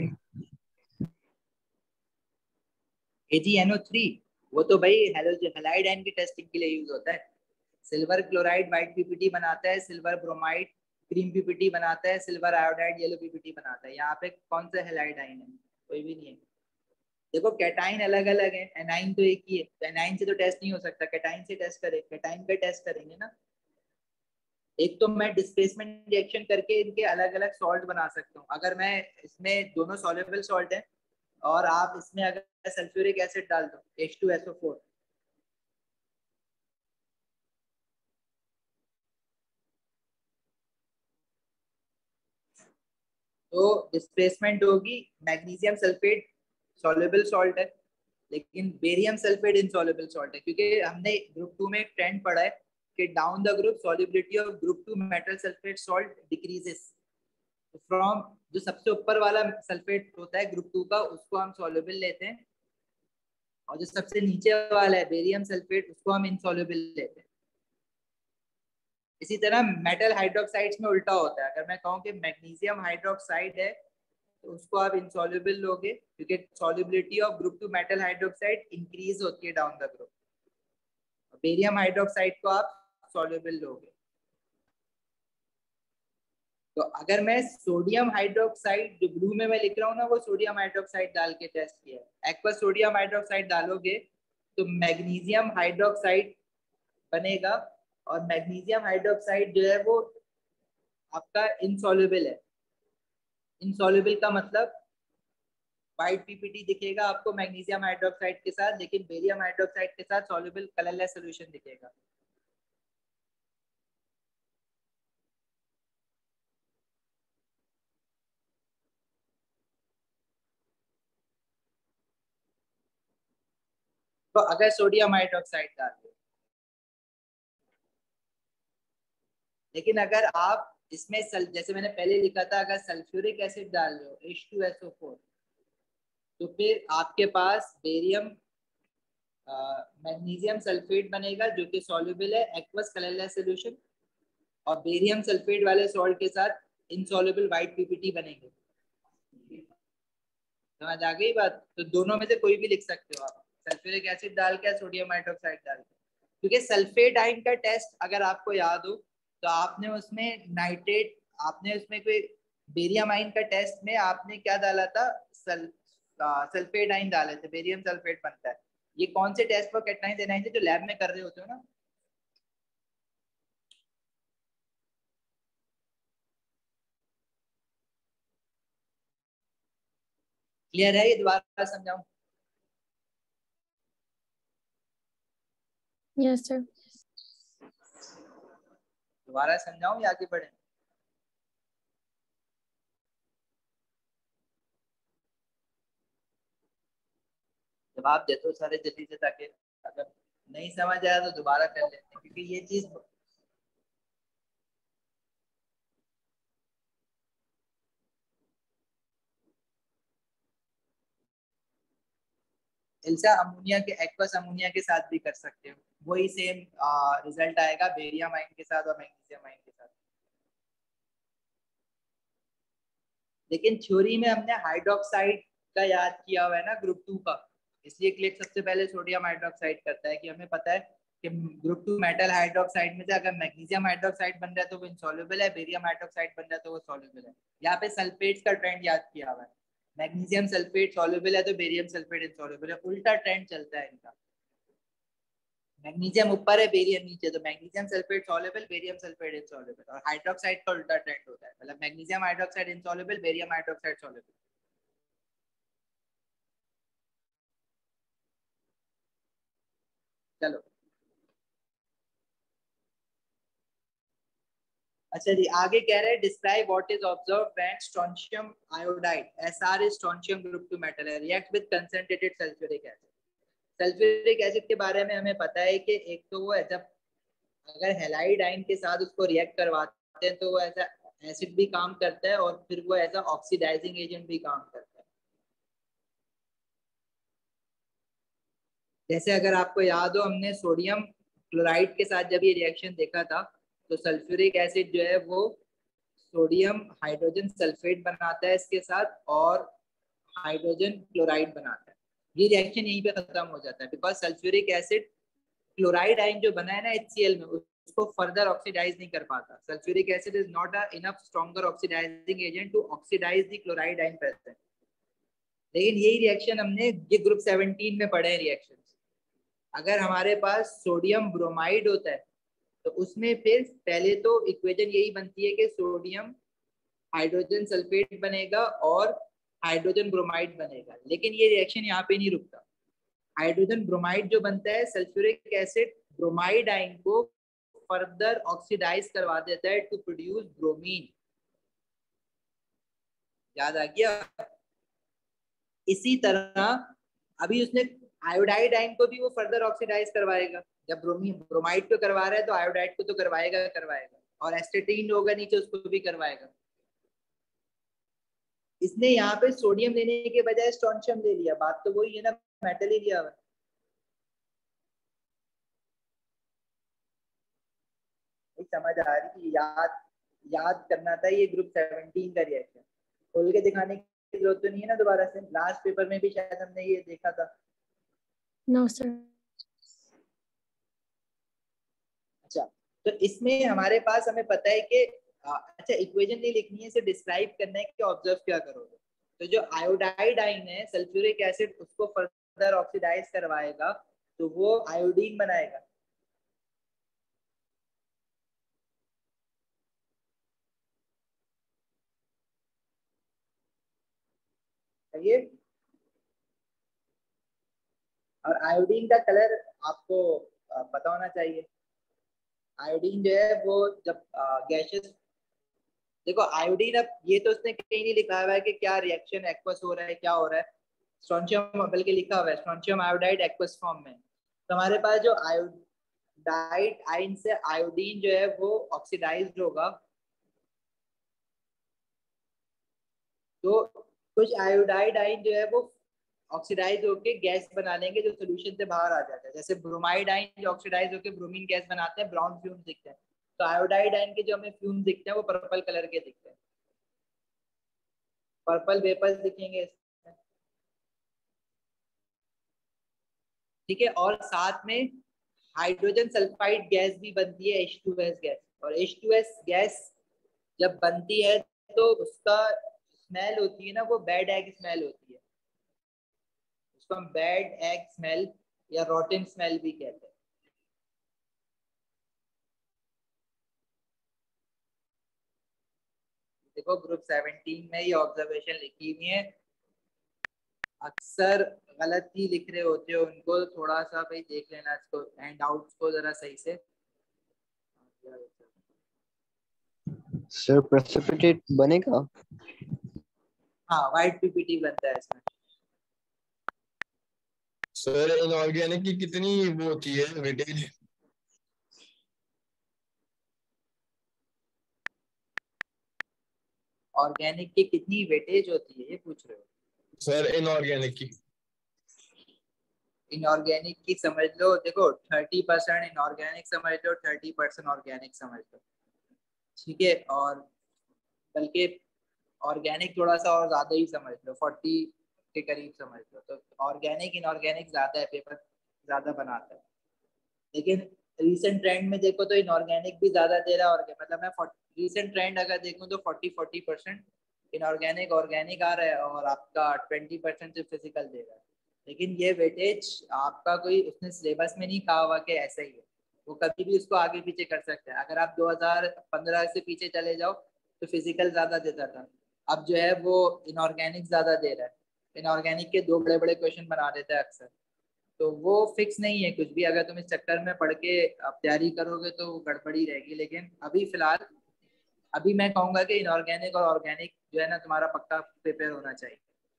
AgNO3 वो तो भाई हैलाइड आयन की टेस्टिंग के लिए यूज होता है। सिल्वर क्लोराइड व्हाइट पीपीटी बनाता है, सिल्वर ब्रोमाइड क्रीम पीपीटी बनाता है, सिल्वर आयोडाइड येलो पीपीटी बनाता है। यहाँ पे कौन सा हैलाइड आयन है? कोई भी नहीं है। देखो कैटाइन अलग अलग है, एनाइन तो एक ही है, तो एनाइन से तो टेस्ट नहीं हो सकता, कैटाइन से टेस्ट करें, कैटाइन पे टेस्ट करेंगे ना। एक तो मैं डिस्प्लेसमेंट रिएक्शन करके इनके अलग अलग सॉल्ट बना सकता हूँ। अगर मैं इसमें दोनों सॉल्युबल सॉल्ट है और आप इसमें अगर सल्फ्यूरिक एसिड डाल दो H2SO4, तो डिस्प्लेसमेंट होगी। मैग्नीशियम सल्फेट सॉल्युबल सॉल्ट है, लेकिन बेरियम सल्फेट इनसॉल्युबल सॉल्ट है, क्योंकि हमने ग्रुप 2 में एक ट्रेंड पढ़ा है कि down the group solubility of group 2 metal sulphate salt decreases from, जो सबसे ऊपर वाला सल्फेट होता है ग्रुप 2 का उसको हम सॉल्युबल लेते हैं, और जो सबसे नीचे वाला है बेरियम सल्फेट उसको हम इनसॉल्युबल लेते हैं। इसी तरह मेटल हाइड्रोक्साइड्स में उल्टा होता है। अगर मैं कहूँ कि मैग्नीशियम हाइड्रोक्साइड है तो उसको आप इनसॉल्युबल लोगे, क्योंकि solubility of group 2 metal hydroxide increase होती है down the group. Barium hydroxide को आप सॉल्युबल लोगे। तो अगर मैं सोडियम हाइड्रोक्साइड, जो ब्लू में मैं लिख रहा हूँ ना, वो सोडियम हाइड्रोक्साइड डाल के टेस्ट किया है। एक्वस सोडियम हाइड्रोक्साइड डालोगे तो मैग्नीशियम हाइड्रोक्साइड बनेगा और मैग्नीशियम हाइड्रोक्साइड जो है वो आपका इनसॉल्युबल है। इनसॉल्युबल का मतलब व्हाइट पीपीटी दिखेगा आपको मैग्नीशियम हाइड्रोक्साइड के साथ, लेकिन बेरियम हाइड्रोक्साइड के साथ सॉल्युबल कलरलेस सॉल्यूशन दिखेगा। तो अगर सोडियम हाइड्रोक्साइड डाल दो, लेकिन अगर आप इसमें जैसे मैंने पहले लिखा था, अगर सल्फ्यूरिक एसिड डाल दो H2SO4, तो फिर आपके पास बेरियम मैग्नीशियम सल्फेट बनेगा जो कि सॉल्युबल है एक्वस कलरलेस सॉल्यूशन, और बेरियम सल्फेट वाले सॉल्ट के साथ इनसॉल्युबल व्हाइट पीपीटी बनेंगे। समझ आ गई बात? तो दोनों में से कोई भी लिख सकते हो आप, सल्फ्यूरिक एसिड डाल के, सोडियम हाइड्रोक्साइड डाल के। क्योंकि सल्फेट आयन का टेस्ट अगर आपको याद हो तो आपने उसमें नाइट्रेट, आपने उसमें कोई बेरियम आयन का टेस्ट में आपने क्या डाला था, सल्फेट आयन डाले थे, बेरियम सल्फेट बनता है। ये कौन से टेस्ट पर कैटायन देना है जो लैब में कर रहे होते हो ना? क्लियर है? ये दोबारा समझाऊं? Yes, sir. दोबारा समझाऊं या आगे बढ़े? जवाब दे दो सारे जल्दी से, ताकि अगर नहीं समझ आया तो दोबारा कर लेते हैं, क्योंकि ये चीज इल्सा अमोनिया के, एक्वस अमोनिया के साथ भी कर सकते हो, वही सेम रिजल्ट आएगा बेरियम आयन के साथ और मैग्नीशियम आयन के साथ। लेकिन थ्योरी में हमने हाइड्रोक्साइड का याद किया हुआ है ना, ग्रुप 2 का, इसलिए क्लिक सबसे पहले सोडियम हाइड्रोक्साइड करता है कि हमें पता है कि ग्रुप 2 मेटल हाइड्रोक्साइड में से अगर मैग्नीशियम हाइड्रोक्साइड बन रहा है तो वो इनसॉल्युबल है, बेरियम हाइड्रोक्साइड बन रहा है तो वो सॉल्युबल है। यहाँ पे सल्फेट्स का ट्रेंड याद किया हुआ है, मैग्नीशियम सल्फेट सॉल्युबल है तो बेरियम सल्फेट इनसॉल्युबल है, उल्टा ट्रेंड चलता है इनका। मैग्नीशियम ऊपर है, बेरियम नीचे, तो magnesium sulphate soluble, barium sulphate insoluble. और हाइड्रोक्साइड का उल्टा ट्रेंड होता है, मतलब magnesium hydroxide insoluble, barium hydroxide soluble. चलो अच्छा जी, आगे कह रहे हैं describe what is observed when strontium iodide Sr is strontium group 2 metal है react with concentrated sulphuric acid. Sulphuric acid के बारे में हमें पता है कि एक तो वो है, जब अगर हैलाइड आयन के साथ उसको रिएक्ट करवाते हैं तो वो ऐसा एसिड भी काम करता है और फिर वो ऐसा ऑक्सीडाइजिंग एजेंट भी काम करता है। जैसे अगर आपको याद हो, हमने सोडियम क्लोराइड के साथ जब ये रिएक्शन देखा था, तो सल्फ्यूरिक एसिड जो है वो सोडियम हाइड्रोजन सल्फेट बनाता है इसके साथ और हाइड्रोजन क्लोराइड बनाता है। ये रिएक्शन यहीं पे खत्म हो जाता है, because sulphuric acid chloride ion जो बना है ना HCl में, उसको फर्दर ऑक्सीडाइज नहीं कर पाता। Sulphuric acid is not a enough stronger oxidising agent to oxidise the chloride ion present. लेकिन यही रिएक्शन हमने ये ग्रुप 17 में पढ़े हैं रिएक्शन। अगर हमारे पास सोडियम ब्रोमाइड होता है तो उसमें फिर पहले तो इक्वेशन यही बनती है कि सोडियम हाइड्रोजन सल्फेट बनेगा और हाइड्रोजन ब्रोमाइड बनेगा, लेकिन ये रिएक्शन यहाँ पे नहीं रुकता। हाइड्रोजन ब्रोमाइड जो बनता है, सल्फ्यूरिक एसिड ब्रोमाइड आयन को फर्दर ऑक्सीडाइज करवा देता है टू प्रोड्यूस ब्रोमीन। याद आ गया? इसी तरह अभी उसने आयोडाइड आयन को भी वो फर्दर ऑक्सीडाइज करवाएगा। जब ब्रोमाइड को करवा रहा है तो आयोडाइड को तो करवाएगा करवाएगा, और एस्टेटीन होगा नीचे उसको भी करवाएगा। इसने यहाँ पे सोडियम लेने के बजाय स्ट्रोंशियम ले लिया, बात तो वही है ना, मेटल ही लिया हुआ। समझ आ रही? याद याद करना था ये ग्रुप 17 का रिएक्शन, खोल के दिखाने की जरूरत तो नहीं है ना दोबारा से, लास्ट पेपर में भी शायद हमने ये देखा था। No, sir. अच्छा, तो इसमें हमारे पास हमें पता है कि अच्छा इक्वेशन नहीं लिखनी है, इसे डिस्क्राइब करना है कि ऑब्जर्व क्या करोगे। तो जो आयोडाइड आयन है सल्फ्यूरिक एसिड उसको फर्दर ऑक्सीडाइज करवाएगा तो वो आयोडीन बनाएगा। ये और आयोडीन का कलर आपको पता होना चाहिए। आयोडीन जो है वो जब गैसेस, देखो आयोडीन, अब ये तो उसने कहीं नहीं लिखा हुआ है कि क्या रिएक्शन एक्वस हो रहा है, क्या हो रहा है। स्ट्रोंशियम बल्कि लिखा हुआ है स्ट्रोंशियम आयोडाइड एक्वस फॉर्म में। तो हमारे पास जो आयोडाइड आयन से आयोडीन जो है वो ऑक्सीडाइज्ड होगा। तो कुछ आयोडाइड आयन जो है वो ऑक्सीडाइज होके गैस बना लेंगे जो सोल्यूशन से बाहर आ जाता है। जैसे ब्रोमाइड आयन जो ऑक्सीडाइज होके ब्रोमीन गैस बनाते हैं, ब्राउन फ्यूम दिखते हैं। तो आयोडाइड आयन के जो हमें फ्यूम दिखते हैं वो पर्पल कलर के दिखते हैं, पर्पल वेपर्स दिखेंगे इसमें। ठीक है, और साथ में हाइड्रोजन सल्फाइड गैस भी बनती है, H2S गैस। और H2S गैस जब बनती है तो उसका स्मेल होती है ना, वो बैड एग स्मेल होती है। उसको हम बैड एग स्मेल या रोटन स्मेल भी कहते हैं। देखो ग्रुप 17 में ये ऑब्जर्वेशन लिखी हुई है। अक्सर गलत ही लिख रहे होते हो, उनको थोड़ा सा भाई देख लेना, इसको हैंड आउट्स को जरा सही से। सर प्रेसिपिटेट बनेगा? हाँ, वाइट पीपीटी बनता है इसमें। सर इनऑर्गेनिक की कितनी वो होती है वेटेज? ऑर्गेनिक की कितनी वेटेज होती है ये पूछ रहे हो? सर इनऑर्गेनिक की। इनऑर्गेनिक की समझ लो, देखो 30% इनऑर्गेनिक समझ लो, 30% ऑर्गेनिक समझ लो। ठीक है, और बल्कि ऑर्गेनिक थोड़ा सा और ज्यादा ही समझ लो, 40 के करीब समझ लो। तो ऑर्गेनिक इनऑर्गेनिक ज्यादा है, पेपर ज्यादा बनाता है। लेकिन रीसेंट ट्रेंड में देखो तो इनऑर्गेनिक भी ज्यादा दे रहा है। और मतलब मैं रीसेंट ट्रेंड अगर देखूं तो 40% इनऑर्गेनिक ऑर्गेनिक आ रहा है, और आपका 20% सिर्फ फिजिकल दे रहा है। लेकिन ये वेटेज आपका कोई उसने सिलेबस में नहीं कहा हुआ कि ऐसा ही है, वो कभी भी उसको आगे पीछे कर सकता है। अगर आप 2015 से पीछे चले जाओ तो फिजिकल ज्यादा देता था, अब जो है वो इनऑर्गेनिक ज्यादा दे रहा है। इनऑर्गेनिक के दो बड़े बड़े क्वेश्चन बना देता है अक्सर। तो वो फिक्स नहीं है कुछ भी, अगर तुम इस चक्कर में पढ़ के आप तैयारी करोगे तो वो गड़बड़ी रहेगी। लेकिन अभी फिलहाल अभी मैं कहूंगा कि इनऑर्गेनिक और ऑर्गेनिक जो है ना तुम्हारा पक्का प्रिपेयर होना चाहिए।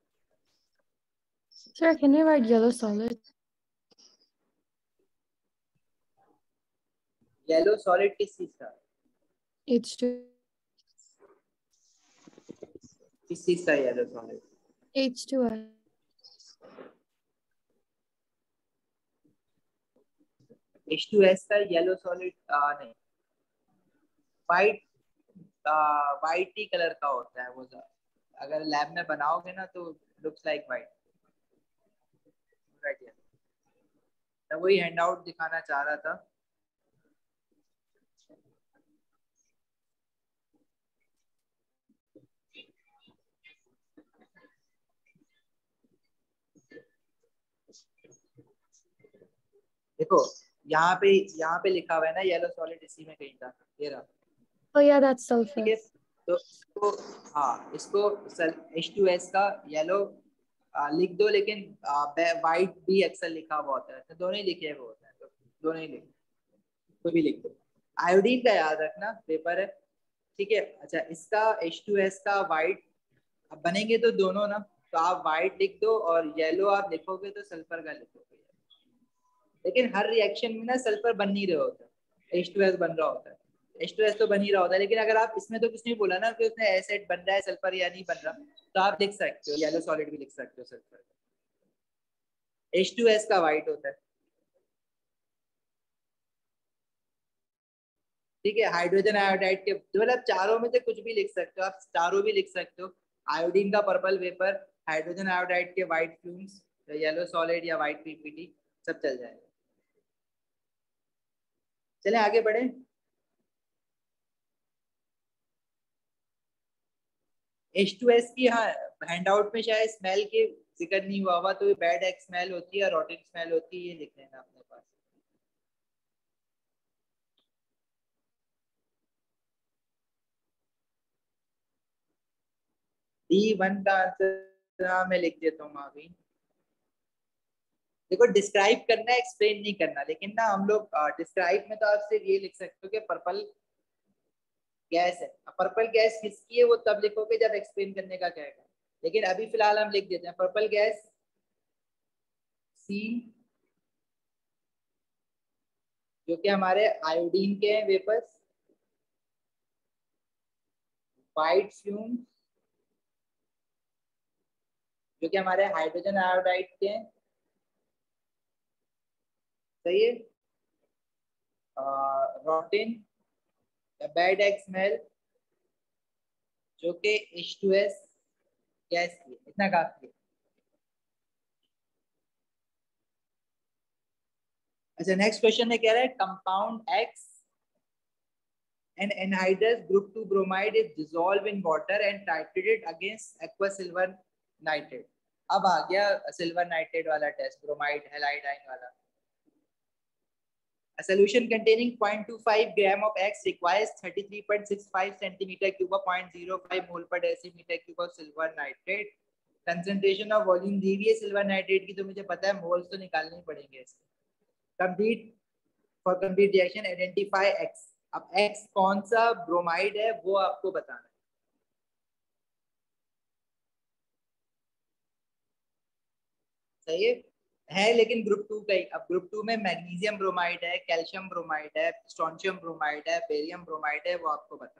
Sir, can we write yellow solid? Yellow solid किस चीज का? H2. किस चीज का येलो सॉलिड? H2S. H2S का येलो सॉलिड नहीं, वाइट वाइट ही कलर का होता है वो। अगर लैब में बनाओगे ना तो लुक्स लाइक वाइट। राइट, मैं वही हैंड आउट दिखाना चाह रहा था। देखो यहाँ पे लिखा हुआ है ना येलो सॉलिड, इसी में कहीं था, ये रहा। Oh yeah, that's ठीक है, sulfur. तो इसको, हाँ इसको H2S का येलो लिख दो। लेकिन वाइट भी अक्सर लिखा हुआ होता है, तो दोनों ही लिखे हुए होता है, तो दोनों ही लिख, कोई भी लिख दो। आयोडीन का याद रखना, पेपर है। ठीक है, अच्छा इसका H2S का वाइट, अब बनेंगे तो दोनों ना, तो आप वाइट लिख दो और येलो आप लिखोगे तो सल्फर का लिखोगे। लेकिन हर रिएक्शन में ना सल्फर बन नहीं रहा होता, H2S बन रहा होता है। H2S तो बन ही रहा होता है, लेकिन अगर आप इसमें तो कुछ नहीं बोला ना कि उसने एसिड बन रहा है सल्फर या नहीं बन रहा, तो आप लिख सकते हो येलो सॉलिड भी लिख सकते हो सल्फर। H2S का वाइट होता है। ठीक है, हाइड्रोजन आयोडाइड के मतलब चारों में से कुछ भी लिख सकते हो आप, चारों भी लिख सकते हो। आयोडीन का पर्पल वेपर, हाइड्रोजन आयोडाइड के व्हाइट फ्यूम्स, येलो सॉलिड या व्हाइट पीपीटी, सब चल जाएगा। चलें आगे बढ़े। H2S की, हाँ हैंड आउट में शायद स्मेल के जिक्र नहीं हुआ हुआ तो बैड एक्स स्मेल होती है, रॉटिंग स्मेल होती है, ये लिख लेना अपने पास। D1 का आंसर मैं लिख देता हूँ अभी। देखो डिस्क्राइब करना है, एक्सप्लेन नहीं करना, लेकिन ना हम लोग डिस्क्राइब में तो आप सिर्फ ये लिख सकते हो कि पर्पल गैस है। पर्पल गैस किसकी है वो तब लिखोगे जब एक्सप्लेन करने का कहेगा, लेकिन अभी फिलहाल हम लिख देते हैं पर्पल गैस सी, जो कि हमारे आयोडीन के हैं वेपर्स, वाइट फ्यूम जो कि हमारे हाइड्रोजन आयोडाइड के हैं, सही है। रॉटिन या बैड एक्स स्मेल जो कि H2S गैस की, इतना काफी है। अच्छा नेक्स्ट क्वेश्चन में कह रहा है compound X and anhydrous group 2 bromide is dissolved in water and titrated against aqua silver nitrate। अब आ गया सिल्वर नाइट्रेट वाला टेस्ट, ब्रोमाइड हैलाइडाइन वाला। A solution containing 0.25 gram of X requires 33.65 centimeter cube of 0.05 mole per decimeter cube of silver nitrate। Concentration of volume दी हुई है silver nitrate की, तो मुझे पता है मोल्स तो निकालने पड़ेंगे इसके। Complete for complete reaction identify X। अब X कौन सा ब्रोमाइड है वो आपको बताना है। सही है लेकिन ग्रुप 2 का ही। अब ग्रुप 2 में मैग्नीशियम ब्रोमाइड है, कैल्शियम ब्रोमाइड है, स्ट्रोंशियम ब्रोमाइड है, बेरियम ब्रोमाइड है, वो आपको बता।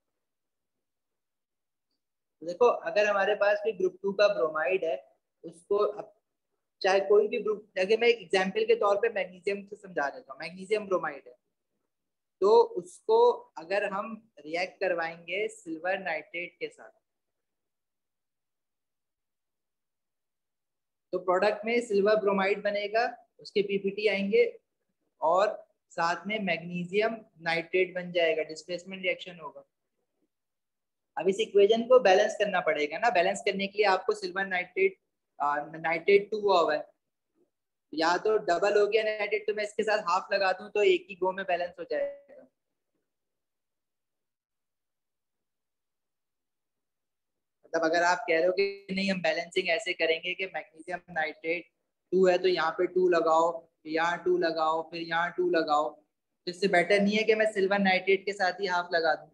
तो देखो अगर हमारे पास कोई ग्रुप 2 का ब्रोमाइड है, उसको अब चाहे कोई भी ग्रुप, जैसे मैं एक एग्जांपल के तौर पे मैग्नीशियम से समझा देता हूँ, मैग्नीशियम ब्रोमाइड है तो उसको अगर हम रिएक्ट करवाएंगे सिल्वर नाइट्रेट के साथ तो प्रोडक्ट में सिल्वर ब्रोमाइड बनेगा, उसके पीपीटी आएंगे और साथ में मैग्नीशियम नाइट्रेट बन जाएगा, डिस्प्लेसमेंट रिएक्शन होगा। अब इस इक्वेशन को बैलेंस करना पड़ेगा ना, बैलेंस करने के लिए आपको सिल्वर नाइट्रेट नाइट्रेट 2 हुआ है, या तो डबल हो गया नाइट्रेट, तो मैं इसके साथ हाफ लगा दूं तो एक ही गो में बैलेंस हो जाएगा। मतलब अगर आप कह रहे हो कि नहीं हम बैलेंसिंग ऐसे करेंगे कि मैग्नीशियम नाइट्रेट 2 है तो यहाँ पे 2 लगाओ, यहाँ 2 लगाओ, फिर यहाँ 2 लगाओ, तो इससे बेटर नहीं है कि मैं सिल्वर नाइट्रेट के साथ ही हाफ लगा दूं।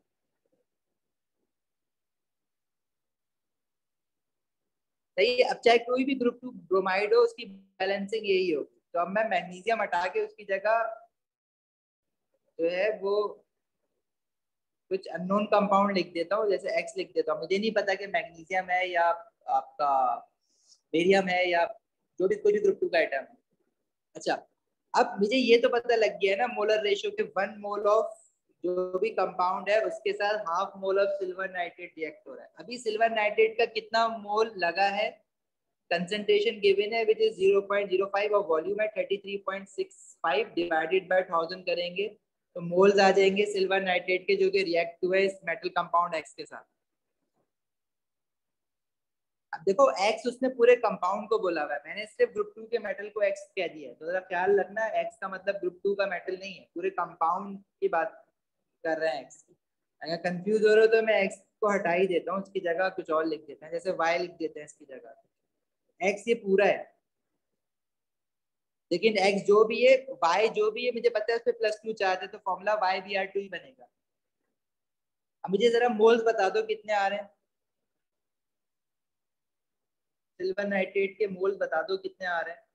सही है। अब चाहे कोई भी ग्रुप 2 ब्रोमाइड हो उसकी बैलेंसिंग यही हो, तो अब मैं मैग्नीशियम हटा के उसकी जगह जो है वो कुछ अननोन कंपाउंड लिख देता हूँ, जैसे X लिख देता हूँ। मुझे नहीं पता कि मैग्नीशियम है या आपका बेरियम है या जो भी कोई भी ग्रुप 2 का आइटम है। अच्छा अब मुझे ये तो पता लग गया है ना मोलर रेशियो के 1 मोल ऑफ जो भी कंपाउंड है उसके साथ half mole of silver nitrate react हो रहा है। अभी सिल्वर नाइट्रेट का कितना मोल लगा है, कंसंट्रेशन गिवन है विच इज 0.05 और वॉल्यूम है 33.65 डिवाइडेड बाय 1000 करेंगे तो मोल्स आ जाएंगे सिल्वर नाइट्रेट के, जो कि रिएक्ट हुए इस मेटल कंपाउंड X के साथ। अब देखो X उसने पूरे कंपाउंड को बोला हुआ है, मैंने सिर्फ ग्रुप 2 के मेटल को X कह दिया है, तो जरा ख्याल रखना X का मतलब ग्रुप 2 का मेटल नहीं है, पूरे कंपाउंड की बात कर रहे हैं X की। अगर कंफ्यूज हो रहे हो तो मैं X को हटा ही देता हूँ, उसकी जगह कुछ और लिख देते हैं, जैसे Y लिख देते हैं इसकी जगह। X ये पूरा है, लेकिन X जो भी है Y जो भी है मुझे पता है उस पर +2 चार्ज है, तो फॉर्मूला YBr2 ही बनेगा। अब मुझे जरा मोल्स बता दो कितने आ रहे हैं, सिल्वर नाइट्रेट के मोल्स बता दो कितने आ रहे हैं।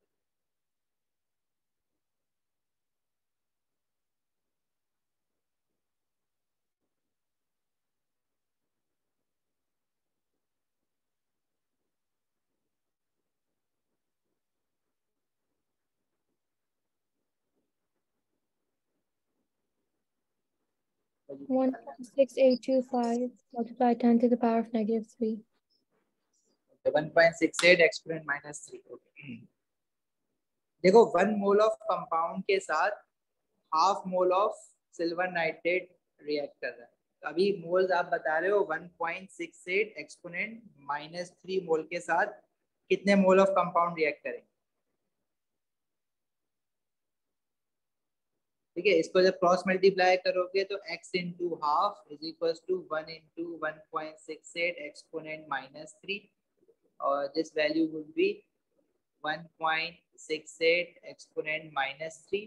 One 1.6825 multiplied 10 to the power of -3. 1.68 exponent -3। देखो 1 मोल ऑफ कंपाउंड के साथ half mole of silver nitrate react कर रहा है, तो अभी मोल्स आप बता रहे हो 1.68 एक्सपोनेंट -3 मोल के साथ कितने मोल ऑफ कंपाउंड रिएक्ट करेंगे। ठीक है, इसको जब क्रॉस मल्टीप्लाई करोगे तो x into half is equal to 1 into 1.68 exponent -3 और this value would be 1.68 exponent -3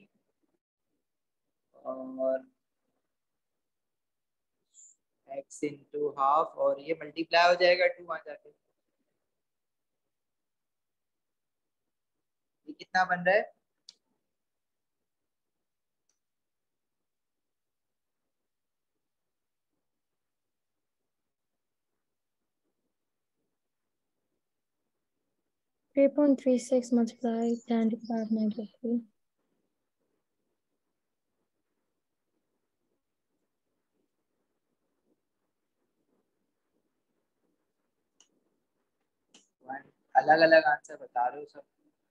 और x इंटू हाफ और ये मल्टीप्लाई हो जाएगा 2 आ जाके। ये कितना बन रहा है 3.36 multiplied 10 to the power of -3. अलग अलग आंसर बता रहे हो सब।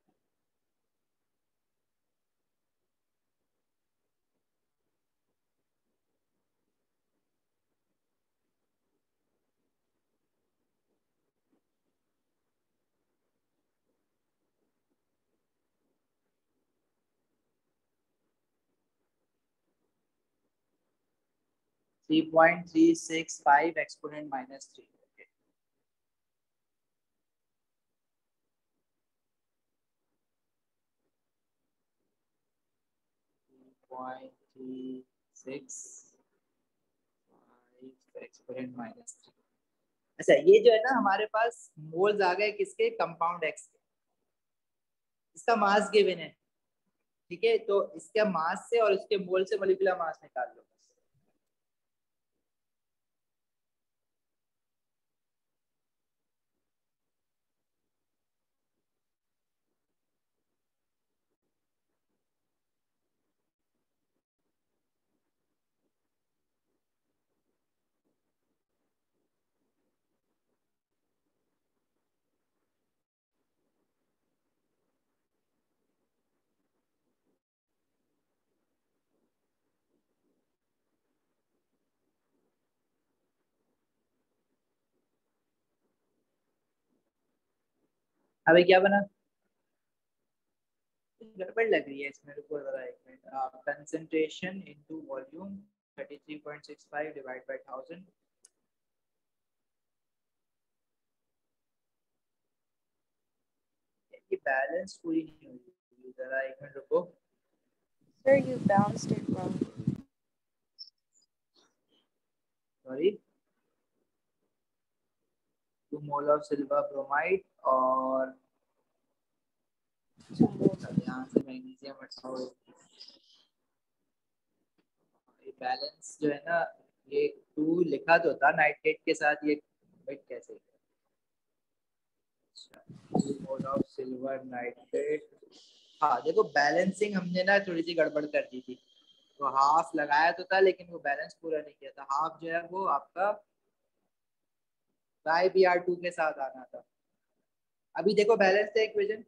(3.365 exponent -3). Okay. एक्सपोनेंट -3। अच्छा, ये जो है ना हमारे पास मोल्स आ गए किसके, कंपाउंड एक्स के। इसका मास गिवन है, ठीक है, तो इसके मास से और इसके मोल से मॉलिक्यूलर मास निकाल लो। अबे क्या बना, गड़बड़ लग रही है इसमें, रुको जरा एक minute. Concentration into volume 33.65 divide by 1000। ये बैलेंस पूरी नहीं हुई, जरा एक मिनट रुको। Sir, you balanced it wrong. Sorry, 2 mole of silver bromide और यहाँ से मैग्नीशियम हटाओ। ये बैलेंस जो है ना, ये 2 लिखा तो था नाइट्रेट के साथ, ये बिट कैसे, अच्छा 2 मोल ऑफ सिल्वर नाइट्रेट। हाँ देखो, बैलेंसिंग हमने ना थोड़ी सी गड़बड़ कर दी थी, तो हाफ लगाया तो था लेकिन वो बैलेंस पूरा नहीं किया था। हाफ जो है वो आपका Br2 के साथ आना था। अभी देखो बैलेंस थे इक्वेशन,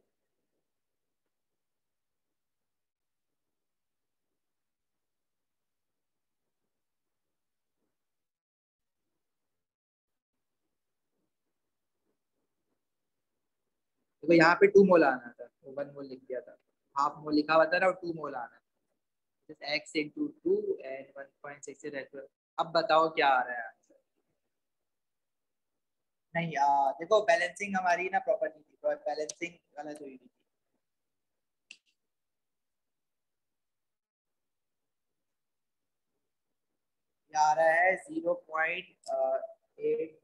देखो यहाँ पे 2 मोल आना था, तो 1 मोल लिख दिया था, हाफ मोल लिखा हुआ था ना, और 2 मोल आना था। x into 2 and 1.6। अब बताओ क्या आ रहा है आंसर। नहीं देखो बैलेंसिंग हमारी ना प्रॉपर नहीं थी, बैलेंसिंग गलत हुई थी। ये आ रहा है 0.8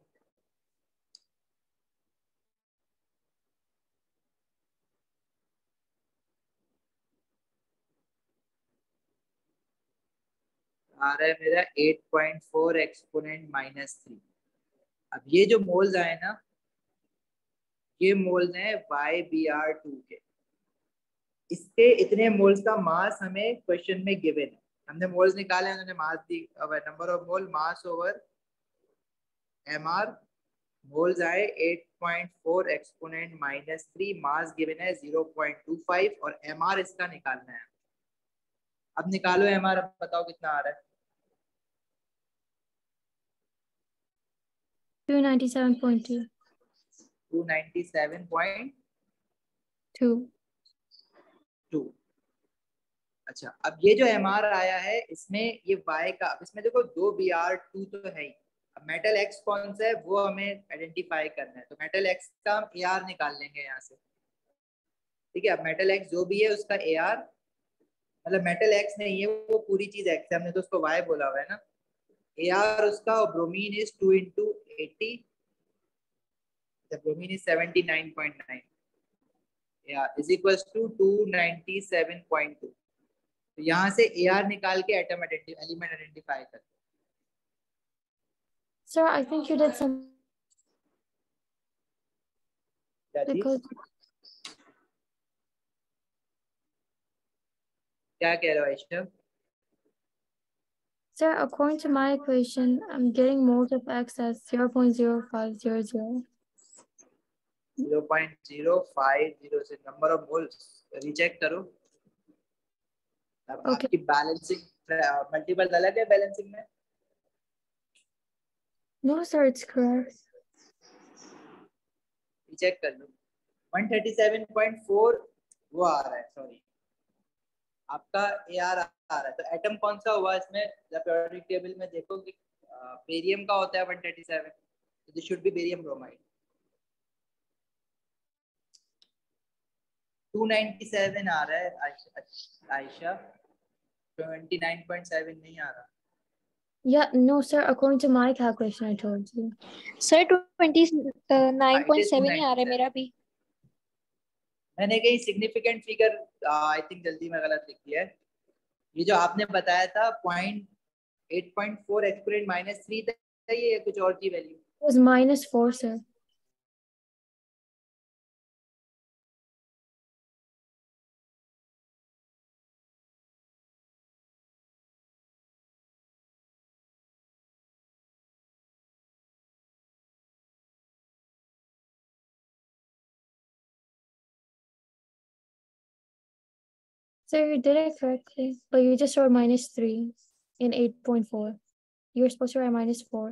आ रहा है मेरा 8.4 एक्सपोनेंट -3। अब ये जो मोल्स आए ना, ये मोल्स हैं YbR2 के। इसके इतने मोल्स का मास हमें क्वेश्चन में गिवन है, हमने मोल्स निकाले, उन्होंने मास दी, number of mole mass over mr। Moles आए 8.4 एक्सपोनेंट -3, मास गिवन है 0.25 और mr इसका निकालना है। अब निकालो mr, अब बताओ कितना आ रहा है। 297.2. 297.2. अच्छा, अब ये जो MR आया है इसमें ये Y का, अब इसमें देखो 2 BR2 तो है ही। अब मेटल X कौन सा है वो हमें आइडेंटिफाई करना है, तो मेटल X का हम AR निकाल लेंगे यहाँ से। ठीक है, अब मेटल X जो भी है उसका AR, मतलब मेटल X नहीं है वो पूरी चीज X है, हमने तो उसको Y बोला हुआ है ना। AR उसका bromine is 2 into 80, bromine is 79.9, AR is equals to 297.2। तो यहाँ से AR निकाल के एलिमेंट आइडेंटिफाई करते हैं। Sir, I think you did some because क्या कह रहे हो Ayesha? sir, according to my equation, I'm getting moles of X as 0.0500. 0.050 से नंबर ऑफ मोल्स रिचेक करो। अब Okay. आपकी बैलेंसिंग मल्टीपल अलग है बैलेंसिंग में? No, sir, it's correct. Check कर लो। 137.4 वो आ रहा है, सॉरी आपका AR आ रहा है। तो एटम कौन सा हुआ इसमें? जब पीरियोडिक टेबल में देखो कि बेरियम का होता है 137, तो this should be barium bromide. 297 आ रहा है आयशा, 29.7 नहीं आ रहा। Yeah, no, sir, according to my calculation, I told you. Sir, 29.7 ही आ रहा है मेरा भी। मैंने कहीं सिग्निफिकेंट फिगर आई थिंक जल्दी में गलत लिख दिया है। ये जो आपने बताया था 8.4 एक्सपोनेंट -3 था, ये कुछ और की value? It was -4, sir. Sir, you did it correctly, but you just wrote -3 in 8.4. You were supposed to write -4.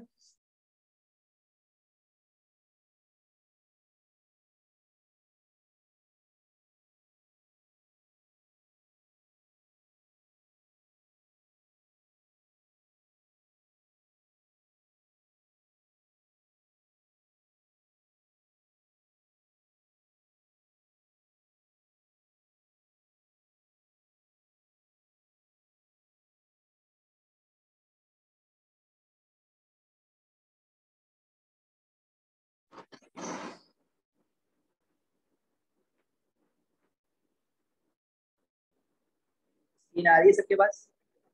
Screen आ रही है सबके पास?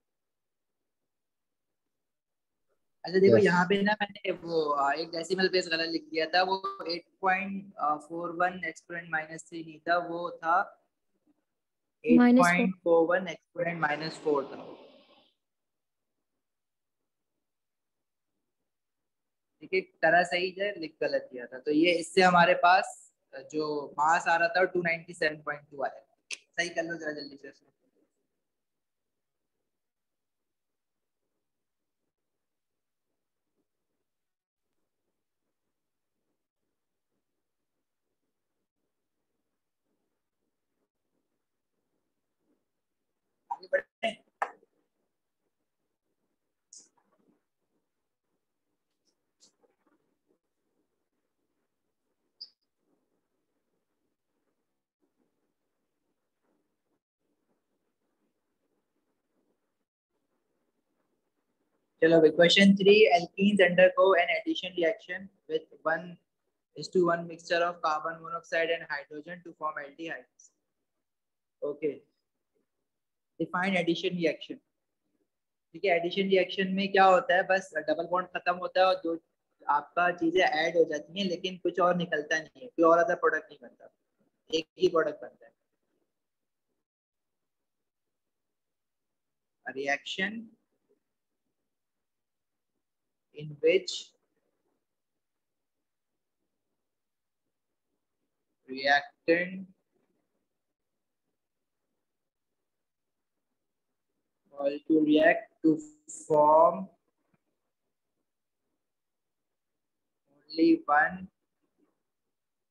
अच्छा देखो Yes. यहाँ पे ना मैंने वो एक डेसिमल प्लेस गलत लिख दिया था, वो 8.41 एक्सपोनेंट -3 नहीं था, वो था -4. 8.41 एक्सपोनेंट -4 था। ठीक है, तरह सही है, लिख गलत दिया था। तो ये इससे हमारे पास जो मास आ रहा था 297.2 आया। सही कर लो जरा जल्दी से इसको। आगे बढ़ते हैं। चलो भाई, question 3, alkenes undergo an addition reaction with 1:1 mixture of carbon monoxide and hydrogen to form aldehydes. Okay, define addition reaction। ठीक है, एडिशन रिएक्शन में क्या होता है, बस डबल बॉन्ड खत्म होता है और दो आपका चीजें ऐड हो जाती हैं, लेकिन कुछ और निकलता नहीं है, कोई और अदर प्रोडक्ट नहीं बनता, एक ही प्रोडक्ट बनता है। Reaction in which reactant to react to form only one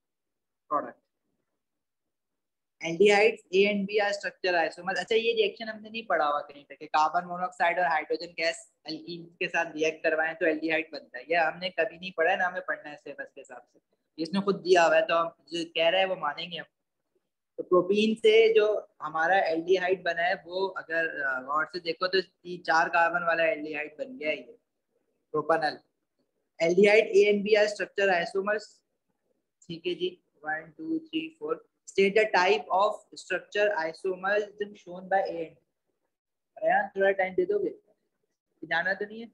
product aldehydes A and B are structure isomers. अच्छा ये रिएक्शन हमने नहीं पढ़ा हुआ कहीं पे कि कार्बन मोनोऑक्साइड और हाइड्रोजन गैस अल्कीन के साथ रिएक्ट करवाएं तो एल्डिहाइड बनता है। ये हमने कभी नहीं पढ़ा है ना, हमें पढ़ना है सिलेबस के हिसाब से। इसमें खुद दिया हुआ है तो हम जो कह रहे हैं वो मानेंगे हम। तो प्रोटीन से जो हमारा एल्डिहाइड बना है वो अगर गौर से देखो तो 4 कार्बन वाला एल्डिहाइड बन गया है ये propanal. Aldehyde A and B are structure isomers. ठीक है जी, 1 2 3 4 state the type of structure isomers shown by A and. अरे थोड़ा टाइम दे दोगे, जाना तो नहीं है?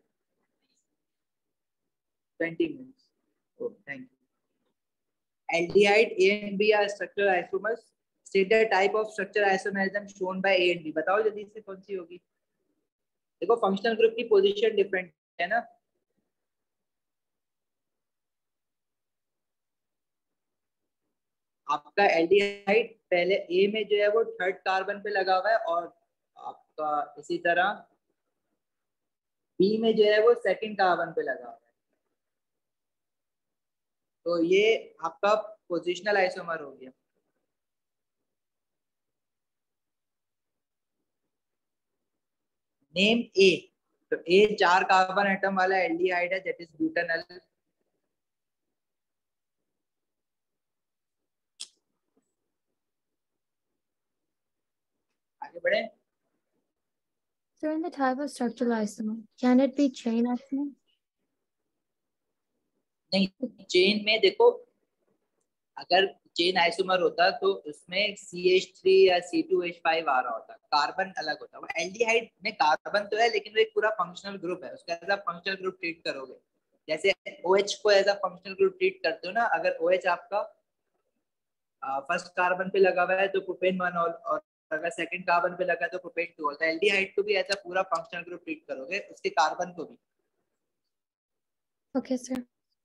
20 minutes. Okay thank you. Aldehyde A and B are structure isomers. State the type of structure isomerism shown by A and B. बताओ जल्दी से कौन सी होगी? देखो फंक्शनल ग्रुप की पोजीशन डिफरेंट है ना। आपका एल्डिहाइड पहले ए में जो है वो 3rd कार्बन पे लगा हुआ है और आपका इसी तरह बी में जो है वो 2nd कार्बन पे लगा हुआ है। तो ये आपका पोजिशनल आइसोमर हो गया। Name A. तो ए 4 कार्बन एटम वाला एल्डिहाइड है दैट इज ब्यूटानल। आगे बढ़े। So in the type of structural isomer, can it be chain isomer? नहीं, चेन में देखो अगर चेन आइसोमर होता तो उसमें CH3 या C2H5 आ रहा होता, कार्बन अलग होता। वो एल्डिहाइड में कार्बन तो है लेकिन वो एक पूरा फंक्शनल ग्रुप है, उसका as a functional group treat करोगे। जैसे OH को as a functional group treat करते हो ना, अगर OH आपका 1st कार्बन पे लगा हुआ है तो प्रोपेन 1 और अगर 2nd कार्बन पे लगा है तो प्रोपेन 2 होता है। एल्डिहाइड को भी एज अ पूरा फंक्शनल ग्रुप ट्रीट करोगे, उसके कार्बन को भी। Okay, sir.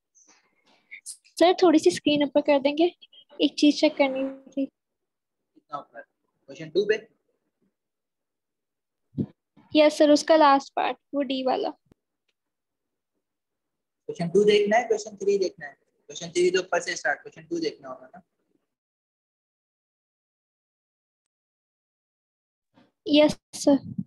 सर थोड़ी सी स्क्रीन ऊपर कर देंगे, एक चीज चेक करनी थी। कितना ऊपर? क्वेश्चन 2 पे। यस सर, उसका लास्ट पार्ट वो डी वाला। क्वेश्चन 2 देखना है, क्वेश्चन 3 देखना है? क्वेश्चन 3 तो ऊपर से स्टार्ट, क्वेश्चन 2 देखना होगा ना। Yes sir.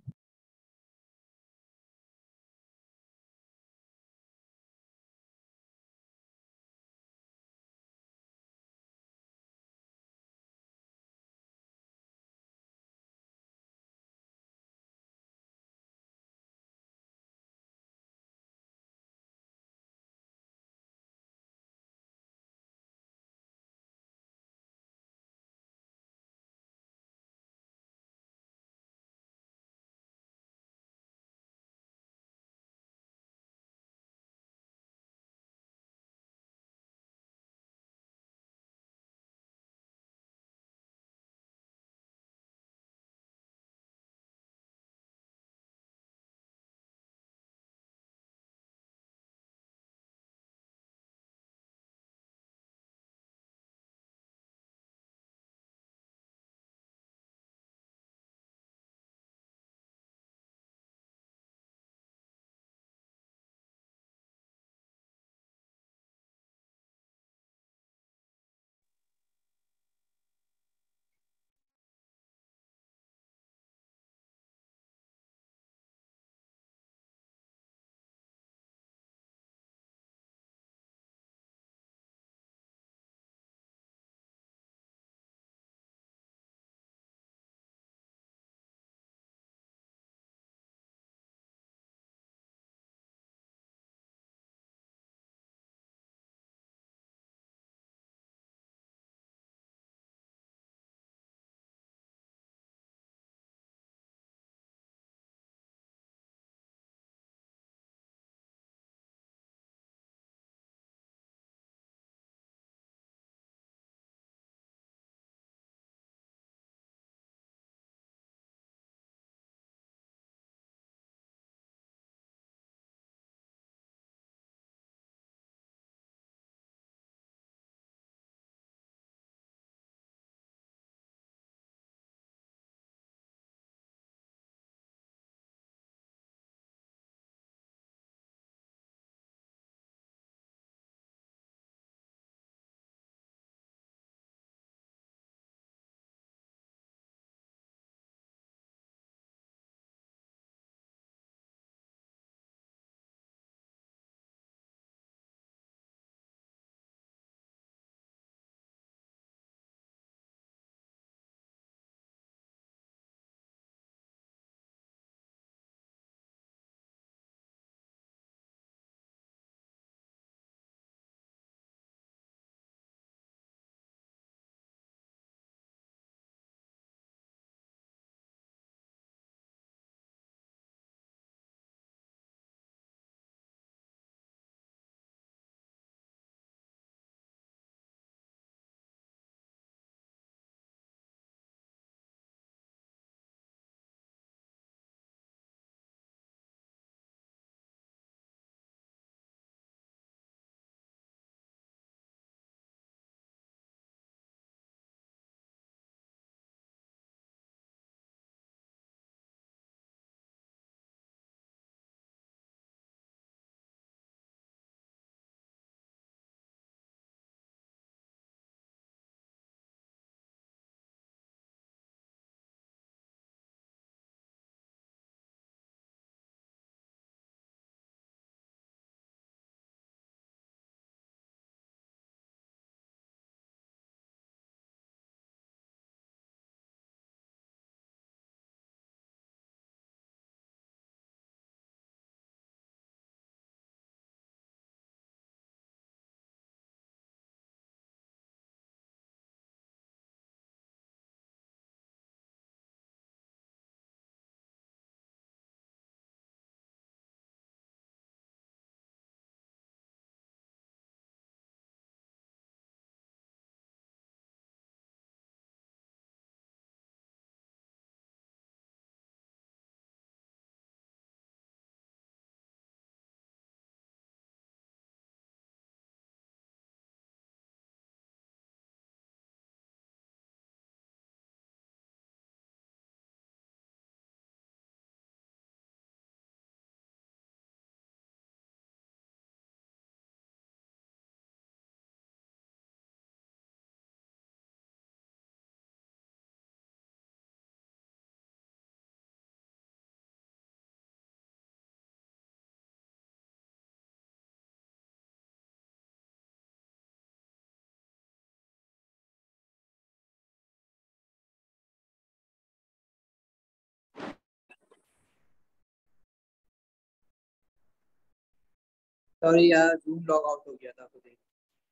सॉरी यार, जूम लॉग आउट हो गया था तो देख।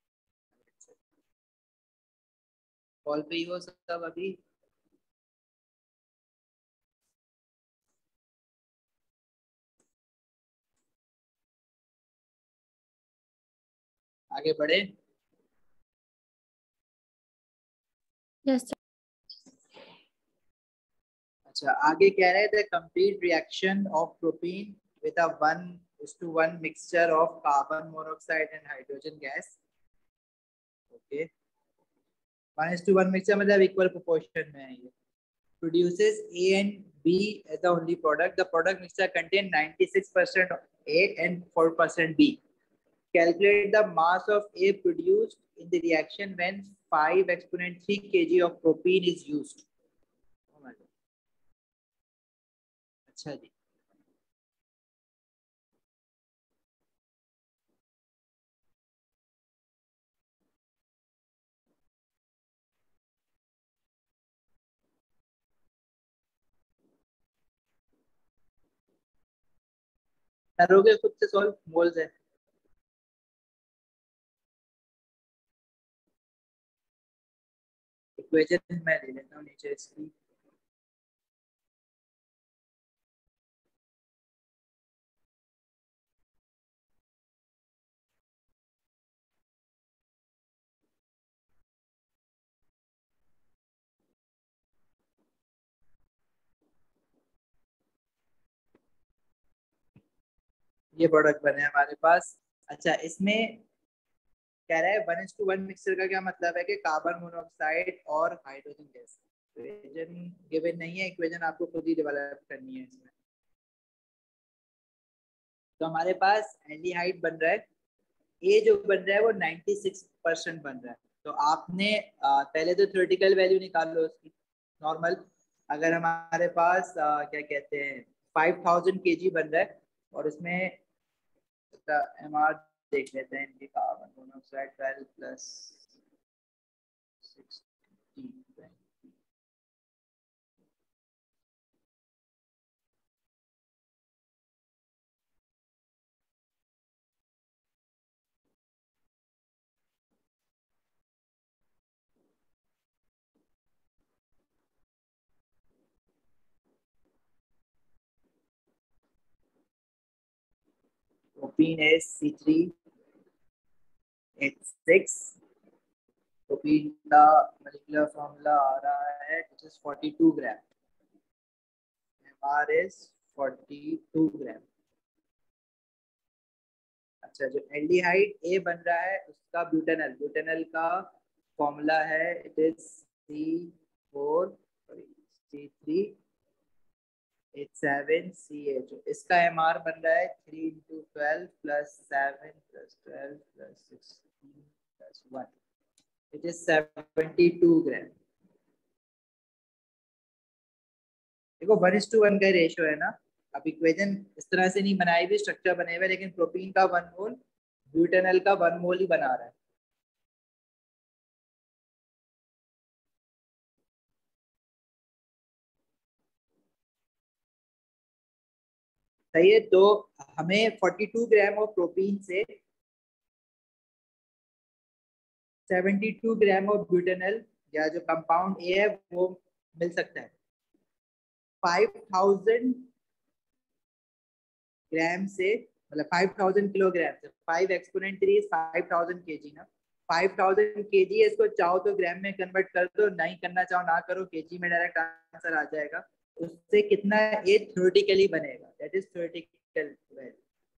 कॉल पे ही हो सब अभी? आगे बढ़े। Yes, sir. अच्छा, आगे कह रहे थे complete reaction of propene with a 1:1 mixture of carbon monoxide and hydrogen gas. Okay, 1:1 mixture मतलब इक्वल प्रोपोर्शन में है ये। Produces A and B as the only product. The product mixture contain 96% A and 4% B. Calculate the mass of A produced in the reaction when 5 exponent 3 kg of propene is used. Oh my God. अच्छा जी, करोगे खुद से solve? Moles है। Equation मैं ले लेता हूँ नीचे इसकी। ये प्रोडक्ट बने हमारे पास। अच्छा, इसमें कह रहा है 1:1 मिक्सचर का क्या मतलब है कि कार्बन मोनोऑक्साइड और हाइड्रोजन गैस। इक्वेशन गिवन नहीं है, इक्वेशन आपको खुद ही डेवलप करनी है इसमें। तो हमारे पास एल्डिहाइड बन रहा है, ए जो बन रहा है वो 96% बन रहा है। तो आपने पहले तो थ्योरेटिकल वैल्यू निकाल लो उसकी नॉर्मल। अगर हमारे पास क्या कहते हैं 5000 केजी बन रहा है और उसमें एमआर देख लेते हैं इनके, carbon monoxide 12 plus 16 propene is C3H6। Propene का मोलिकुलर फॉर्मूला आ रहा है which is 42 gram. MR is 42 ग्राम। अच्छा, जो एल्डिहाइड ए बन रहा है उसका ब्यूटेनल, ब्यूटेनल का फॉर्मूला है इट इज C4H3H7CH। इसका एमआर बन रहा है 3 into 12 plus 7 plus 12 plus 16 plus 1, it is 72 gram. देखो 1:1 का रेशियो है ना। अब इक्वेशन इस तरह से नहीं बनाई हुई, स्ट्रक्चर बने हुए, लेकिन प्रोपीन का 1 मोल, ब्यूटेनल का 1 मोल ही बना रहा है। सही है। तो हमें 42 ग्राम ऑफ प्रोटीन से 72 ग्राम ऑफ ब्यूटेनल या जो कंपाउंड ए है वो मिल सकता है। 5000 ग्राम से, मतलब 5000 किलोग्राम से 5 एक्सपोनेंट 3 इज 5000 केजी ना। 5000 केजी, इसको चाहो तो ग्राम में कन्वर्ट कर दो, नहीं करना चाहो ना करो, केजी में डायरेक्ट आंसर आ जाएगा। उससे कितना ये थ्योरेटिकली बनेगा, दैट इज थ्योरेटिकल वैल्यू।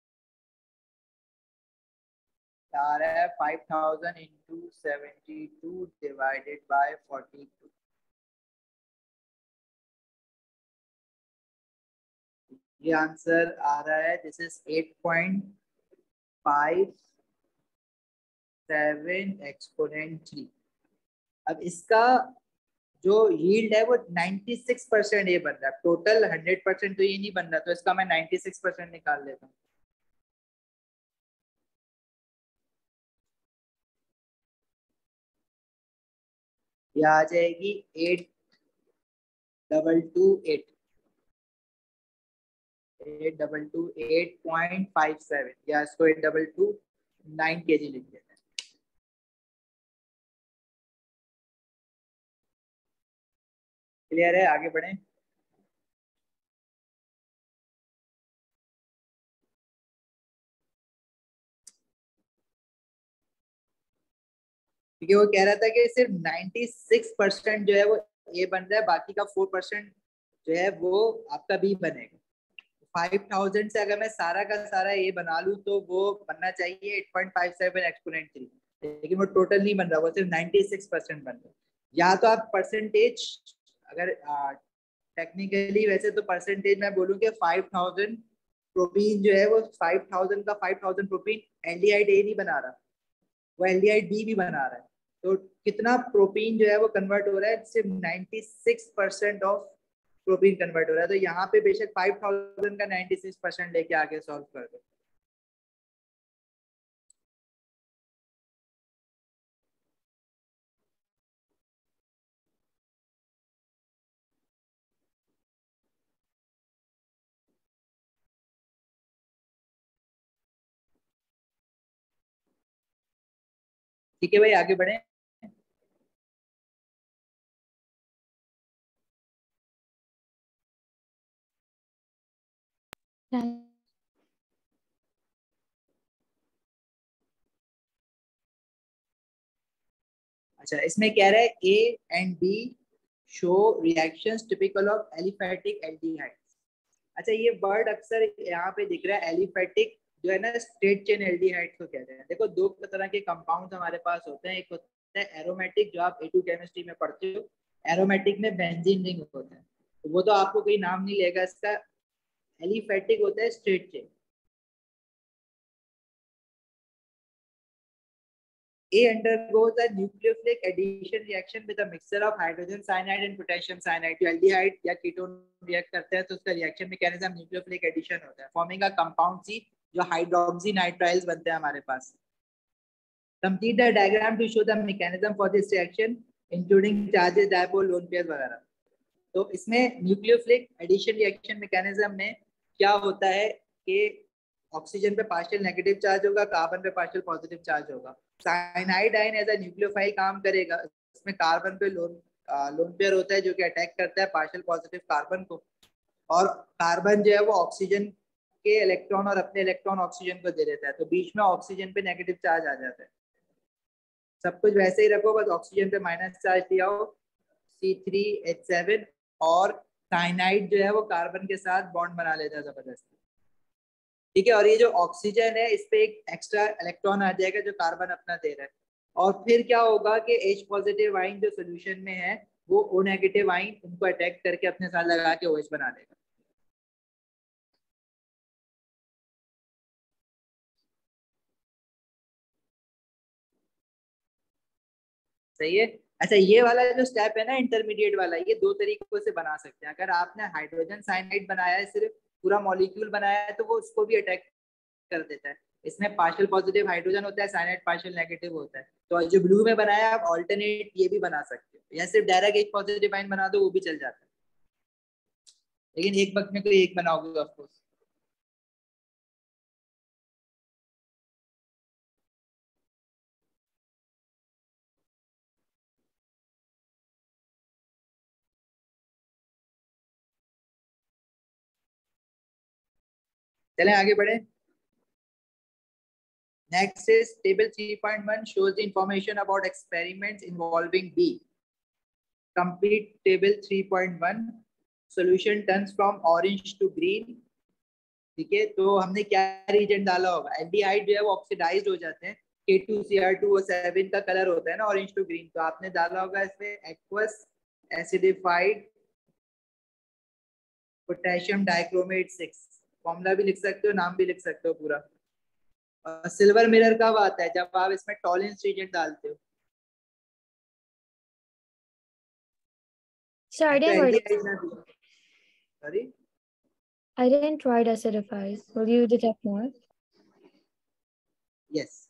आ रहा है 5000 into 72 divided by 42। ये आंसर आ रहा है, दिस इज 8.57 एक्सपोनेंट 3। अब इसका जो यील्ड है वो 96% ये बन रहा है, टोटल 100% तो ये नहीं बन रहा, तो इसका मैं 96% निकाल लेता हूँ। ये आ जाएगी 8228। 822 8.57 या इसको 8229 kg लिख देते हैं। क्लियर है, आगे बढ़ें। क्योंकि वो कह रहा था कि सिर्फ 96% जो है वो ए बन रहा है, बाकी का 4% जो है वो आपका बी बनेगा। 5000 से अगर मैं सारा का सारा ए बना लूं तो वो बनना चाहिए 8.57 एक्सपोनेंट 3, लेकिन वो टोटल नहीं बन रहा, वो सिर्फ 96% बन रहा है। या तो आप परसेंटेज, अगर टेक्निकली वैसे तो परसेंटेज मैं बोलूँ कि 5000 प्रोटीन जो है वो 5000 का 5000 प्रोटीन एल्डिहाइड ए नहीं बना रहा, वो एल्डिहाइड बी भी बना रहा है। तो कितना प्रोटीन जो है वो कन्वर्ट हो रहा है, सिर्फ 96% ऑफ प्रोटीन कन्वर्ट हो रहा है। तो यहाँ पे बेशक 5000 का 96% लेके आगे सॉल्व कर दो। ठीक है भाई, आगे बढ़े। अच्छा, इसमें कह रहा है A and B show reactions typical of aliphatic aldehydes. अच्छा, ये वर्ड अक्सर यहाँ पे दिख रहा है, एलिफैटिक जो है ना, स्ट्रेट चेन एल्डिहाइड को कहते हैं। देखो, दो तरह के कंपाउंड्स हमारे पास होते हैं, एक होता है एरोमेटिक जो आप A2 केमिस्ट्री में पढ़ते हो, एरोमेटिक में बेंजीन रिंग होता है, तो वो तो आपको कोई नाम नहीं लेगा इसका। एलिफैटिक होता है straight chain. A undergoes a nucleophilic addition reaction with a mixture of hydrogen cyanide and potassium cyanide। जो एल्डिहाइड या कीटोन रिएक्ट करते हैं तो उसका रिएक्शन मैकेनिज्म न्यूक्लियोफिलिक एडिशन होता है, फॉर्मिंग अ कंपाउंड C जो हाइड्रोक्सी नाइट्राइल्स बनते हैं हमारे पास। Complete the diagram to show the mechanism for this reaction including charges, dipole, lone pairs वगैरह। तो इसमें न्यूक्लियोफिलिक एडिशन रिएक्शन मैकेनिज्म में क्या होता है कि ऑक्सीजन पे पार्शियल नेगेटिव चार्ज होगा, कार्बन पे पार्शियल पॉजिटिव चार्ज होगा। Cyanide ion as a nucleophile काम करेगा, इसमें कार्बन पे लोन पेयर होता है जो कि अटैक करता है पार्शियल पॉजिटिव कार्बन को, और कार्बन जो है वो ऑक्सीजन के इलेक्ट्रॉन और अपने इलेक्ट्रॉन ऑक्सीजन को दे देता है, तो बीच में ऑक्सीजन पे नेगेटिव चार्ज आ जाता है। सब कुछ वैसे ही रखो, बस ऑक्सीजन पे माइनस चार्ज दिया हो, C3H7, और साइनाइड जो है वो कार्बन के साथ बॉन्ड बना लेता है जबरदस्ती। ठीक है, और ये जो ऑक्सीजन है इस पे एक एक्स्ट्रा इलेक्ट्रॉन आ जाएगा जो कार्बन अपना दे रहा है, और फिर क्या होगा कि H पॉजिटिव आइन जो सोल्यूशन में है वो O नेगेटिव आइन उनको अटैक करके अपने साथ लगा के OH बना देगा। सही है। अच्छा, ये वाला जो स्टेप है ना इंटरमीडिएट वाला, ये दो तरीकों से बना सकते हैं। अगर आपने हाइड्रोजन साइनाइड बनाया है, सिर्फ पूरा मॉलिक्यूल बनाया है, तो वो उसको भी अटैक कर देता है। इसमें पार्शियल पॉजिटिव हाइड्रोजन होता है, साइनाइड पार्शियल नेगेटिव होता है। तो जो ब्लू में बनाया आप ऑल्टरनेट ये भी बना सकते हो, या सिर्फ डायरेक्ट एक पॉजिटिव आयन बना दो वो भी चल जाता है, लेकिन एक वक्त में कोई एक बनाओगे ऑफकोर्स। चलें आगे बढ़े। Next is table 3.1 shows the information about experiments involving B. Complete table 3.1. Solution turns from orange to green. ठीक है, तो हमने क्या रीजन डाला होगा, एल्डिहाइड जो है वो ऑक्सीडाइज्ड हो जाते हैं, K2Cr2O7 का कलर होता है ना ऑरेंज टू ग्रीन, तो आपने डाला होगा इसमें aqueous acidified potassium dichromate 6। Formula भी लिख सकते हो, नाम भी लिख सकते हो पूरा। सिल्वर मिरर कब आता है, जब आप इसमें टॉलेंस रीजन डालते हो। Sorry? I didn't write acidified. Will you detect more? Yes.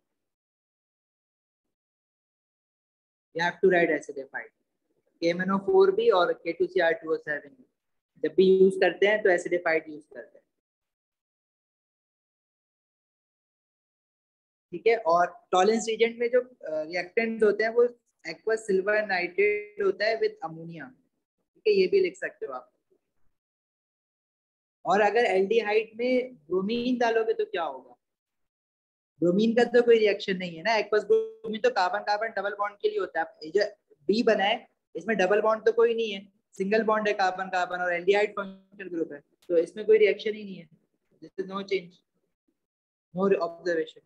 You have to write acidified. KMnO4B और K2Cr2O7 जब भी यूज करते हैं तो एसिडिफाइड यूज करते हैं। ठीक है। और टॉलेंस रीजेंट में जो रिएक्टेंट होते हैं वो एक्वस सिल्वर नाइट्रेट होता है विद अमोनिया, ठीक है, ये भी लिख सकते हो आप। और अगर एल्डिहाइड में ब्रोमीन डालोगे तो क्या होगा? ब्रोमीन का तो कोई रिएक्शन नहीं है ना, एक्वस ब्रोमीन तो कार्बन कार्बन डबल बॉन्ड के लिए होता है। ये जो बी बना है इसमें डबल बॉन्ड तो कोई नहीं है, सिंगल बॉन्ड है कार्बन कार्बन, और एल्डिहाइड फंक्शनल ग्रुप है, तो इसमें कोई रिएक्शन ही नहीं है। This is no change, no observation.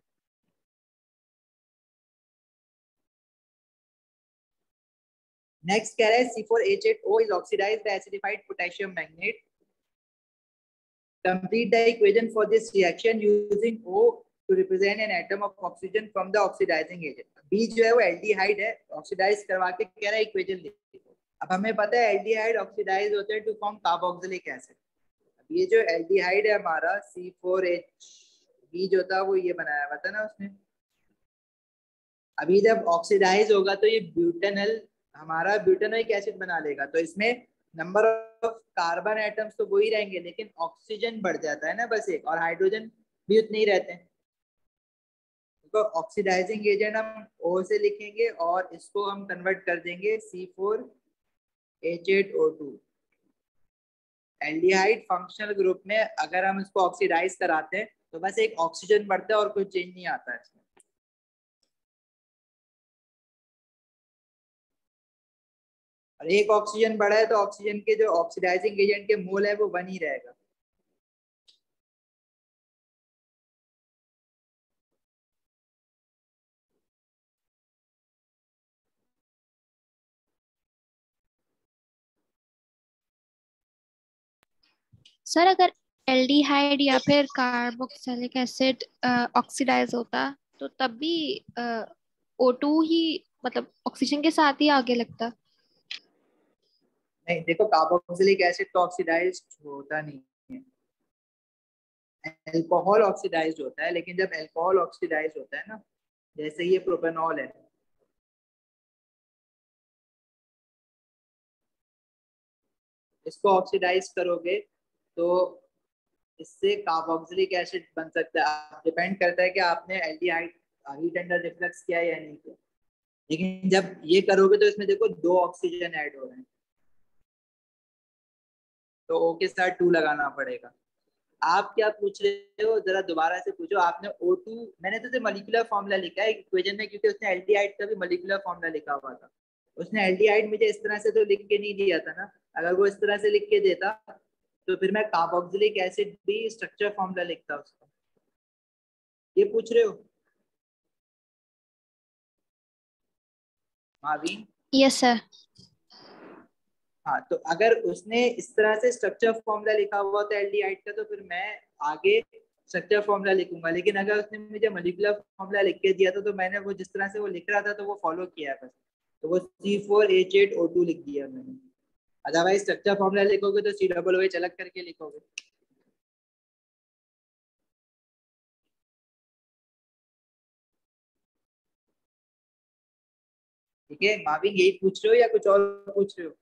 Next कह रहा है C4H8O is oxidized by acidified potassium magnate. Complete the equation for this reaction using O to represent an atom of oxygen from the oxidizing agent. B जो है वो aldehyde है, oxidise करवा के कह रहा है इक्वेशन लिखो। अब हमें पता है एल्डिहाइड ऑक्सीडाइज होते हैं टू फॉर्म कार्बोक्सिलिक एसिड। अब ये जो एल्डिहाइड है हमारा C4H, B जो था वो ये बनाया हुआ था ना उसने। अभी जब ऑक्सीडाइज होगा तो ये ब्यूटेनल हमारा ब्यूटेनोइक एसिड बना लेगा, तो इसमें नंबर ऑफ कार्बन एटम्स तो वही रहेंगे लेकिन ऑक्सीजन बढ़ जाता है ना बस एक, और हाइड्रोजन भी उतने ही रहते हैं। तो ऑक्सीडाइजिंग एजेंट हम O से लिखेंगे और इसको हम कन्वर्ट कर देंगे C4H8O2। एल्डिहाइड फंक्शनल ग्रुप में अगर हम इसको ऑक्सीडाइज कराते हैं तो बस एक ऑक्सीजन बढ़ता है और कोई चेंज नहीं आता है इसमें। और एक ऑक्सीजन बढ़ा है तो ऑक्सीजन के जो ऑक्सीडाइजिंग एजेंट के मोल है वो 1 ही रहेगा। सर अगर एल्डिहाइड या फिर कार्बोक्सिलिक एसिड ऑक्सीडाइज होता तो तब भी O2 ही मतलब ऑक्सीजन के साथ ही आगे लगता। नहीं देखो, कार्बोक्सिलिक एसिड तो ऑक्सीडाइज्ड होता नहीं है, अल्कोहल ऑक्सीडाइज्ड होता है। लेकिन जब अल्कोहल ऑक्सीडाइज्ड होता है ना, जैसे ये प्रोपेनॉल है, इसको ऑक्सीडाइज करोगे तो इससे कार्बोक्सिलिक एसिड बन सकता है। डिपेंड करता है कि आपने एल्डिहाइड हीट अंडर रिफ्लक्स किया या नहीं किया। लेकिन जब ये करोगे तो इसमें देखो 2 ऑक्सीजन ऐड हो रहे हैं, तो O के साथ 2 लगाना पड़ेगा। आप क्या पूछ रहे हो जरा दोबारा से पूछो। आपने O2, मैंने तो मॉलिक्यूलर फॉर्मूला लिखा है इक्वेशन में, क्योंकि उसने एल्डिहाइड का भी मॉलिक्यूलर फॉर्मूला लिखा हुआ था। उसने एल्डिहाइड मुझे इस तरह से तो लिख के नहीं दिया था ना, अगर वो इस तरह से लिख के देता तो फिर मैं कार्बोक्सिलिक एसिड भी स्ट्रक्चर फॉर्मूला लिखता उसका। ये पूछ रहे हो मावीन? Yes sir. हाँ, तो अगर उसने इस तरह से स्ट्रक्चर फॉर्मूला लिखा हुआ था एल्डिहाइड का तो फिर मैं आगे स्ट्रक्चर फॉर्मूला लिखूंगा। लेकिन अगर उसने मुझे मॉलिक्यूलर फॉर्मूला लिख के दिया था तो मैंने वो जिस तरह से वो लिख रहा था तो वो फॉलो किया है बस, तो वो C4H8O2 लिख दिया मैंने। अदरवाइज स्ट्रक्चर फॉर्मूला लिखोगे तो COOH अलग करके लिखोगे। ठीक है माविन, यही पूछ रहे हो या कुछ और पूछ रहे हो?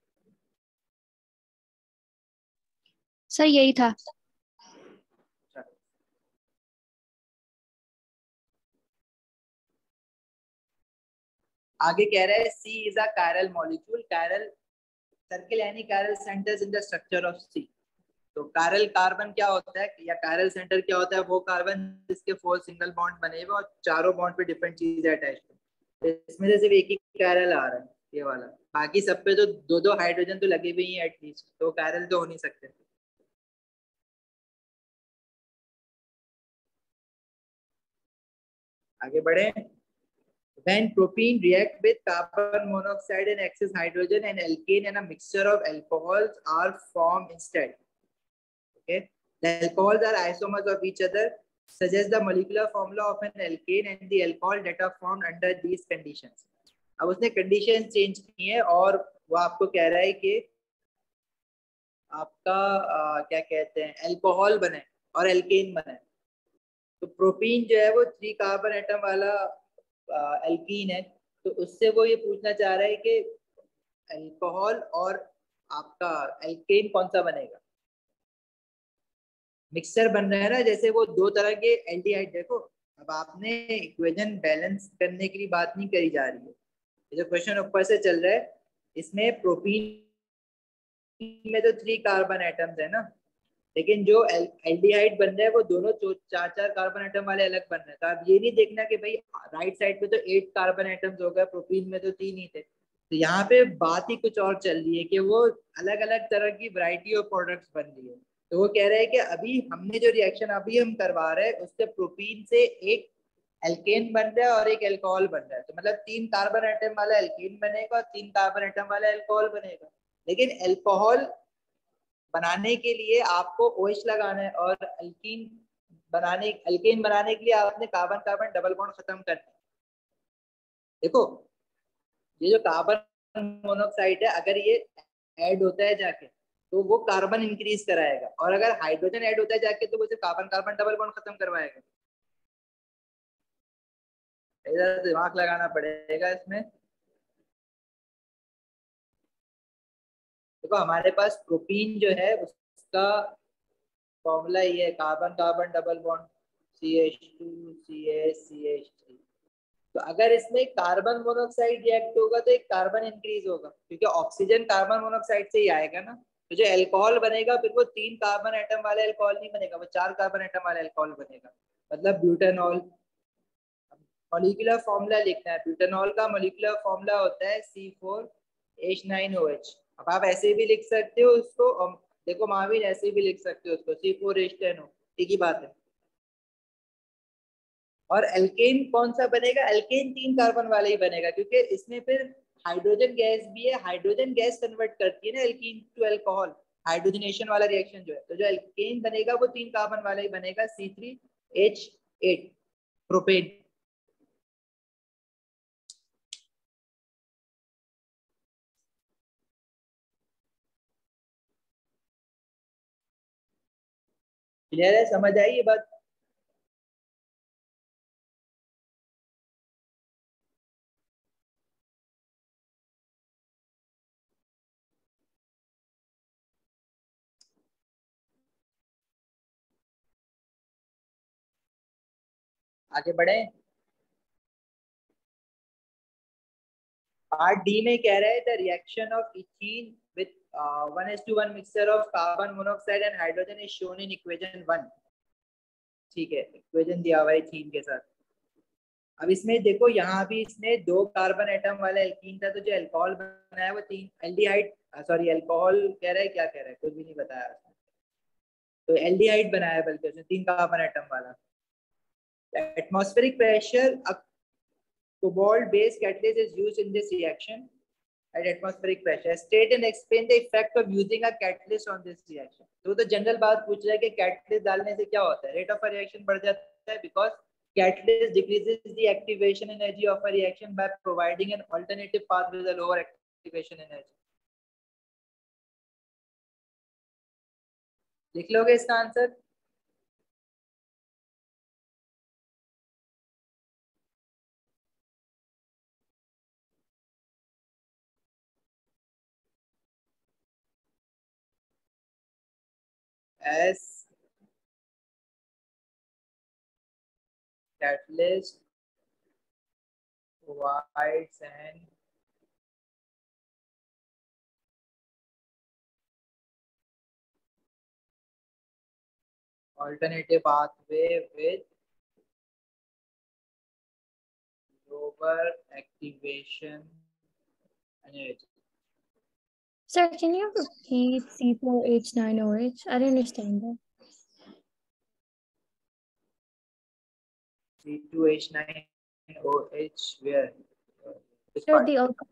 सर यही था। आगे कह रहा है C is a chiral molecule. Chiral circle यानी chiral centers in the structure of C. तो chiral कार्बन क्या होता है या chiral सेंटर क्या होता है? वो कार्बन जिसके 4 सिंगल बॉन्ड बने हुए और चारों बॉन्ड पे डिफरेंट चीजें अटैच है। इसमें से सिर्फ एक ही chiral आ रहा है, ये वाला। बाकी सब पे तो 2-2 हाइड्रोजन तो लगे हुए ही हैं एटलीस्ट, तो chiral तो हो नहीं सकते। आगे बढ़े। When propene react with carbon monoxide and excess hydrogen and alkane, and a mixture of alcohols are formed instead. Okay, the alcohols are isomers of each other. Suggest the molecular formula of an alkane and the alcohol that are formed under these conditions. अब उसने condition change की है और वो आपको कह रहा है कि आपका क्या कहते हैं, अल्कोहल बने और एल्केन बने। तो प्रोपीन जो है वो 3 कार्बन एटम वाला एल्कीन है, तो उससे वो ये पूछना चाह रहा है कि अल्कोहल और आपका एल्केन कौन सा बनेगा। मिक्सचर बन रहा है ना, जैसे वो 2 तरह के एल्डिहाइड, देखो अब आपने इक्वेशन बैलेंस करने के लिए बात नहीं करी जा रही है। ये जो क्वेश्चन ऊपर से चल रहा है इसमें प्रोपीन में तो 3 कार्बन एटम्स है ना, लेकिन जो एल्डिहाइड बन रहा है वो दोनों 4 कार्बन एटम वाले अलग बन रहे हैं। तो आप ये नहीं देखना कि भाई राइट साइड पे तो 8 कार्बन एटम्स हो गए, प्रोपीन में तो 3 ही थे। तो यहाँ पे बात ही कुछ और चल रही है कि वो अलग अलग तरह की वैरायटी ऑफ प्रोडक्ट्स बन रही है। तो वो कह रहे हैं कि अभी हमने जो रिएक्शन अभी हम करवा रहे हैं उससे प्रोपीन से एक एल्केन बन रहा है और एक अल्कोहल बन रहा है। तो मतलब 3 कार्बन एटम वाला एल्केन बनेगा और 3 कार्बन एटम वाला अल्कोहल बनेगा। लेकिन अल्कोहल बनाने के लिए आपको OH लगाना है और अल्कीन बनाने के लिए आपने कार्बन कार्बन डबल बॉन्ड खत्म करना है। देखो ये जो कार्बन मोनोऑक्साइड है अगर ये ऐड होता है जाके तो वो कार्बन इंक्रीज कराएगा, और अगर हाइड्रोजन ऐड होता है जाके तो वो सिर्फ कार्बन कार्बन डबल बॉन्ड खत्म करवाएगा। इधर दिमाग लगाना पड़ेगा इसमें। देखो हमारे पास प्रोपीन जो है उसका फॉर्मूला ये है carbon carbon double bond CH2 CH3। तो अगर इसमें कार्बन मोनोऑक्साइड रिएक्ट होगा तो एक कार्बन इंक्रीज होगा क्योंकि ऑक्सीजन कार्बन मोनोऑक्साइड से ही आएगा ना। तो जो अल्कोहल बनेगा फिर वो 3 कार्बन एटम वाले अल्कोहल नहीं बनेगा, वो 4 कार्बन एटम वाले अल्कोहल बनेगा, मतलब ब्यूटेनॉल। मॉलिक्यूलर फॉर्मूला लिखना है, ब्यूटेनॉल का मॉलिक्यूलर फॉर्मूला होता है C4H9OH। अब आप ऐसे भी लिख सकते हो उसको, देखो महावीर ऐसे भी लिख सकते हो उसको C4H10O, एक ही बात है। और एल्केन कौन सा बनेगा, एल्केन 3 कार्बन वाला ही बनेगा क्योंकि इसमें फिर हाइड्रोजन गैस भी है, हाइड्रोजन गैस कन्वर्ट करती है ना एल्कीन टू अल्कोहल, हाइड्रोजनेशन वाला रिएक्शन जो है। तो जो एल्केन बनेगा वो 3 कार्बन वाला ही बनेगा C3H8 प्रोपेन। क्लियर है, समझ आई ये बात? आगे बढ़े। पार्ट डी में कह रहा है the reaction of ethene with 1:1 mixture of carbon monoxide and hydrogen is shown in equation 1। ठीक है, इक्वेशन दिया हुआ है इथीन के साथ। अब इसमें देखो यहाँ भी इसने 2 कार्बन एटम वाला एल्कीन था, तो जो अल्कोहल बनाया वो 3 एल्डिहाइड, सॉरी अल्कोहल कह रहा है, क्या कह रहा है कुछ भी नहीं बताया उसने। तो एल्डिहाइड बनाया बल्कि उसने 3 कार्बन एटम वाला। Atmospheric pressure cobalt based catalyst is used in this reaction at atmospheric pressure. State and explain the effect of using a catalyst on this reaction. तो जनरल बात पूछ रहा है कि कैटलिस्ट डालने से क्या होता है, रेट ऑफ रिएक्शन बढ़ जाता है because catalyst decreases the activation energy of a reaction by providing an alternative path with a lower activation energy. लिख लोगे इसका answer? As catalyst provides an alternative pathway with lower activation energy. Sir, can you repeat C4H9OH? I don't understand that. C2H9OH where? Which Sir, part? the alcohol.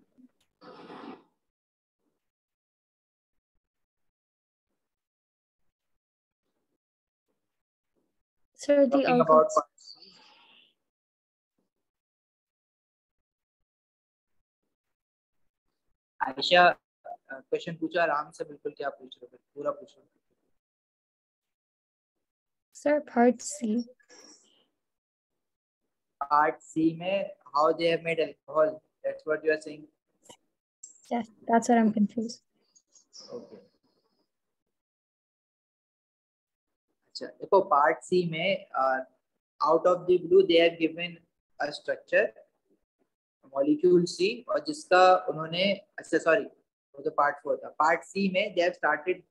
Sir, the Talking alcohol. about parts. Ayesha question पूछा आराम से, बिल्कुल क्या पूछ रहे हो, पूरा पूछो। Sir, part C. Part C में how they have made alcohol. That's what you are saying. Yes, that's what I'm confused. Okay. अच्छा देखो पार्ट सी में out of the blue they have given a structure molecule C, और जिसका उन्होंने अच्छा sorry वो तो पार्ट 4 था, पार्ट C में they have started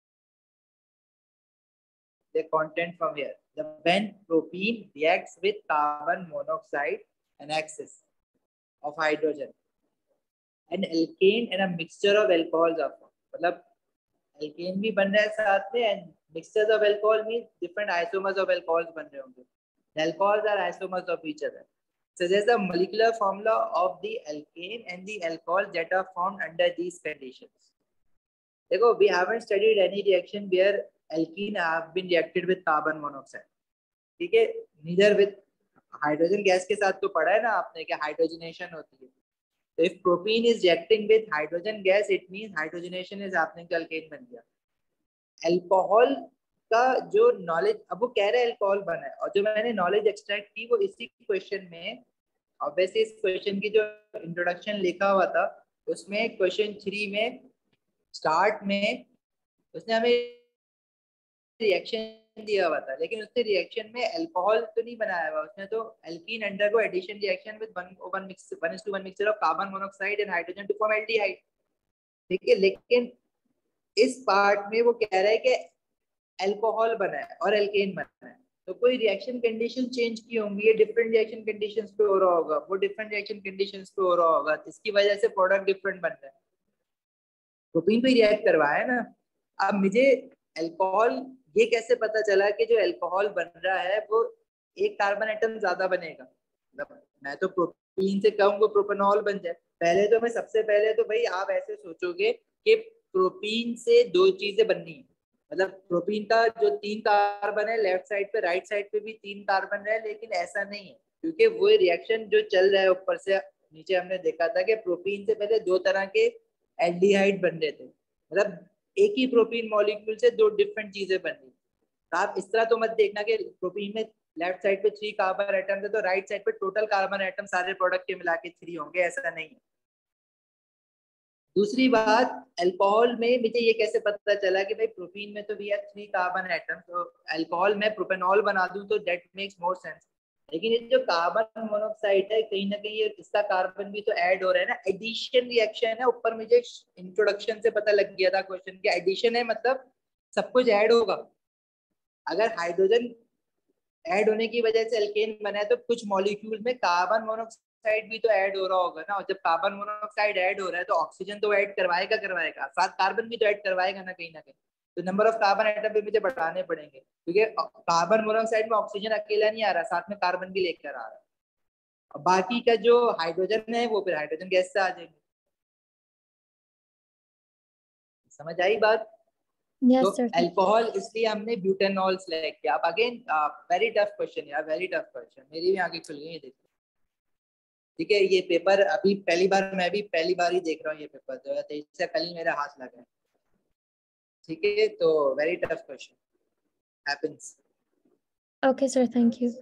the content from here. The when propene reacts with carbon monoxide and excess of hydrogen, and alkane and a mixture of alcohols are formed. मतलब alkane भी बन रहा है साथ में, and mixtures of alcohol means different isomers of alcohols बन रहे होंगे. The alcohols are isomers of each other. Suggest the molecular formula of the alkane and the alcohol that are formed under these conditions. देखो, we haven't studied any reaction where alkene have been reacted with carbon monoxide. ठीक है, neither with hydrogen gas के साथ तो पढ़ा है ना आपने कि hydrogenation होती है. So if propene is reacting with hydrogen gas, it means hydrogenation is happening, तो alkane बन गया. Alcohol का जो knowledge, अब वो कह रहे हैं alcohol बना है, और जो मैंने knowledge extract की वो इसी क्वेश्चन में, obviously इस क्वेश्चन की जो introduction लिखा हुआ था उसमें क्वेश्चन 3 में स्टार्ट में उसने हमें रिएक्शन दिया हुआ था, लेकिन उसने रिएक्शन में अल्कोहल तो नहीं बनाया हुआ, उसने तो alkene undergo addition reaction with 1:1 mixture of carbon monoxide and hydrogen to form aldehyde. ठीक है, लेकिन इस पार्ट में वो कह रहा है कि अल्कोहल बना है और एल्केन बना है, तो कोई रिएक्शन कंडीशन चेंज की होंगी, ये डिफरेंट रिएक्शन कंडीशंस पे हो रहा होगा, वो डिफरेंट रिएक्शन कंडीशंस पे हो रहा होगा, जिसकी वजह से प्रोडक्ट डिफरेंट बन रहा है. प्रोपीन पे रिएक्ट करवाया ना. अब मुझे अल्कोहल ये कैसे पता चला कि जो अल्कोहल बन रहा है वो एक कार्बन एटम ज्यादा बनेगा? मतलब मैं तो प्रोपीन से कहूँगा प्रोपेनॉल बन जाए. पहले तो मैं सबसे पहले तो भाई आप ऐसे सोचोगे कि प्रोपीन से 2 चीजें बननी है. मतलब प्रोपीन का जो 3 कार्बन है लेफ्ट साइड पे, राइट साइड पे भी 3 कार्बन है, लेकिन ऐसा नहीं है, क्योंकि वो रिएक्शन जो चल रहा है ऊपर से नीचे हमने देखा था कि प्रोपीन से पहले 2 तरह के एल्डिहाइड बन रहे थे. मतलब एक ही प्रोपीन मॉलिक्यूल से 2 डिफरेंट चीजें बन रही. तो आप इस तरह तो मत देखना कि प्रोपीन में लेफ्ट साइड पे 3 कार्बन एटम है तो राइट साइड पे टोटल कार्बन एटम सारे प्रोडक्ट के मिला के 3 होंगे, ऐसा नहीं है. दूसरी बात, अल्कोहल में मुझे ये कैसे पता चला कि भाई प्रोपीन में तो भी है 3 कार्बन एटम, तो अल्कोहल में प्रोपेनॉल बना दूं तो दैट मेक्स मोर सेंस. लेकिन ये जो कार्बन मोनोऑक्साइड है कहीं ना कहीं इसका कार्बन भी तो ऐड हो रहा है ना, एडिशन रिएक्शन है. ऊपर मुझे इंट्रोडक्शन से पता लग गया था क्वेश्चन के, एडिशन है मतलब सब कुछ ऐड होगा. अगर हाइड्रोजन ऐड होने की वजह से अल्केन बना है तो कुछ मॉलिक्यूल में कार्बन मोनोऑक्साइड भी तो ऐड हो रहा होगा ना, और जब कार्बन मोनोऑक्साइड ऐड हो रहा है तो ऑक्सीजन तो ऐड करवाएगा, साथ कार्बन भी तो ऐड करवाएगा ना कहीं ना कहीं. तो नंबर ऑफ कार्बन एटम भी मुझे बढ़ाने पड़ेंगे, क्योंकि कार्बन मोनोऑक्साइड में ऑक्सीजन अकेला नहीं आ रहा, साथ में कार्बन भी लेकर आ रहा है. और बाकी का जो हाइड्रोजन है वो फिर हाइड्रोजन गैस से आ जाएंगे. समझ आई बात? Yes, तो sir. अल्कोहल इसलिए हमने ब्यूटेनॉल सेलेक्ट किया. अब अगेन वेरी टफ क्वेश्चन यार, वेरी टफ क्वेश्चन. मेरी भी आंखें खुल गई है देखो. ठीक है, ये पेपर अभी मैं भी पहली बार ही देख रहा हूँ ये पेपर, 2023 से कल ही मेरा हाथ लगा है. ठीक है, तो very tough question happens. Okay, sir. Thank you.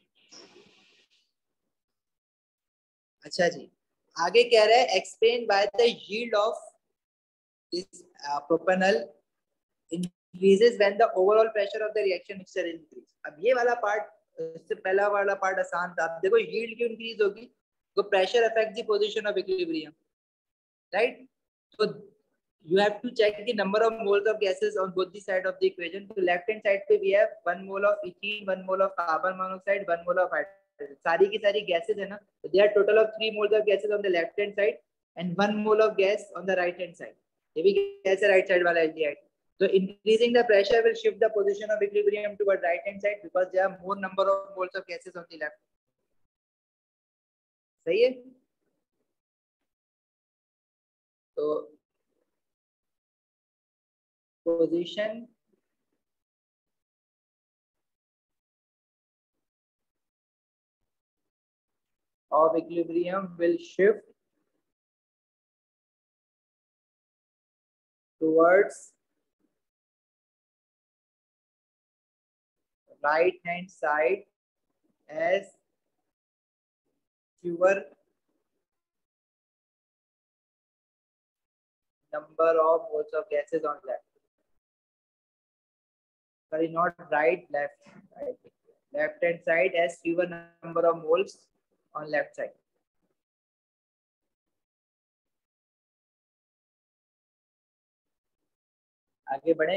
अच्छा जी, आगे कह रहा है explain by the yield of this propanol increases when the overall pressure of the reaction mixture increase. अब ये वाला पार्ट, इससे पहला वाला पार्ट आसान था. अब देखो यील्ड क्यों इंक्रीज होगी? तो pressure affect the position of equilibrium, right? So you have to check the number of moles of gases on both the side of the equation. So left hand side पे we have 1 mole of ethene, 1 mole of carbon monoxide, 1 mole of hydrogen. सारी की सारी gases है ना, so there are total of 3 moles of gases on the left hand side and 1 mole of gas on the right hand side. ये भी gas है right side वाला aldehyde. So increasing the pressure will shift the position of equilibrium toward right hand side because there are more number of moles of gases on the left. सही है? तो position of equilibrium will shift towards right hand side as fewer number of moles of gases on left. Sorry, not right, left. Right. left hand side has fewer number of moles on left side. आगे बढ़े,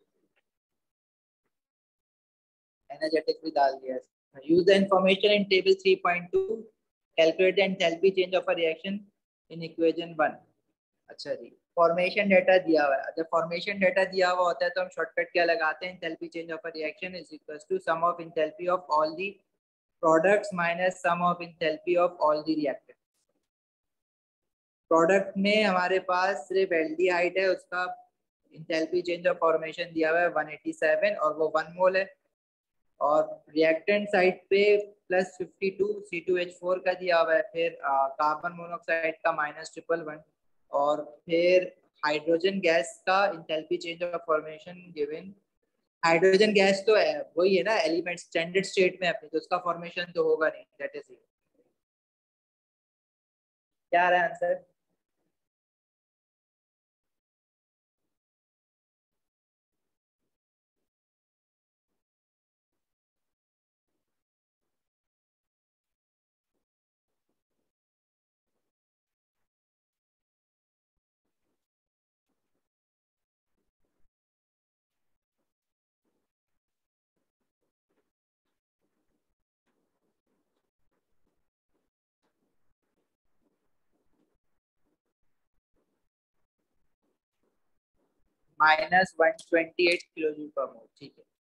energetic भी डाल दिया. Use the information in table 3.2. Calculate the enthalpy change of a reaction in equation 1. अच्छा जी, formation data दिया हुआ है. जब फॉर्मेशन डेटा दिया हुआ होता है तो हम शॉर्टकट क्या लगाते हैं, enthalpy change of a reaction is equals to sum of enthalpy of all the products minus sum of enthalpy of all the reactant. Product में हमारे पास सिर्फ एल्डिहाइड है, उसका एंथैल्पी चेंज ऑफ फॉर्मेशन दिया हुआ है 187 और वो 1 मोल है. और रिएक्टेंट साइड पे +52 C2H4 का दिया हुआ है. फिर कार्बन मोनोऑक्साइड का -111 और फिर हाइड्रोजन गैस का enthalpy change of formation given. Hydrogen gas तो है, वही है ना एलिमेंट स्टैंडर्ड स्टेट में अपने, तो उसका फॉर्मेशन तो होगा नहीं. दैट इज क्या आ रहा है आंसर. -128 किलोजूल पर मोल. ठीक है,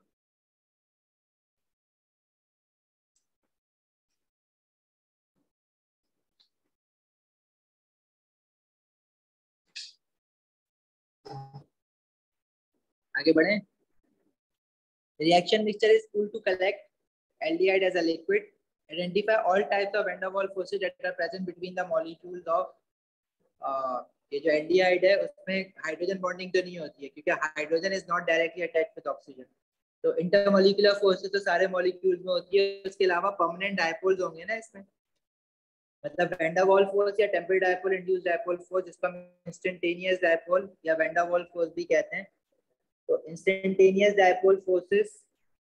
आगे बढ़े. Reaction mixture is cooled to collect aldehyde as a liquid. Identify all types of van der Waals forces that are present between the molecules of ये जो एल्डिहाइड है उसमें हाइड्रोजन बॉन्डिंग तो नहीं होती है क्योंकि hydrogen is not directly attached with oxygen. तो इंटरमोलिकुलर फोर्सेस तो सारे मॉलिक्यूल्स में होती है. उसके अलावा परमानेंट डायपोल्स होंगे ना इसमें, मतलब वैन डर वाल्स फोर्स या temporary dipole induced dipole force, जिसको हम इंस्टेंटेनियस डायपोल या वैन डर वाल्स फोर्स भी कहते हैं. तो instantaneous dipole forces,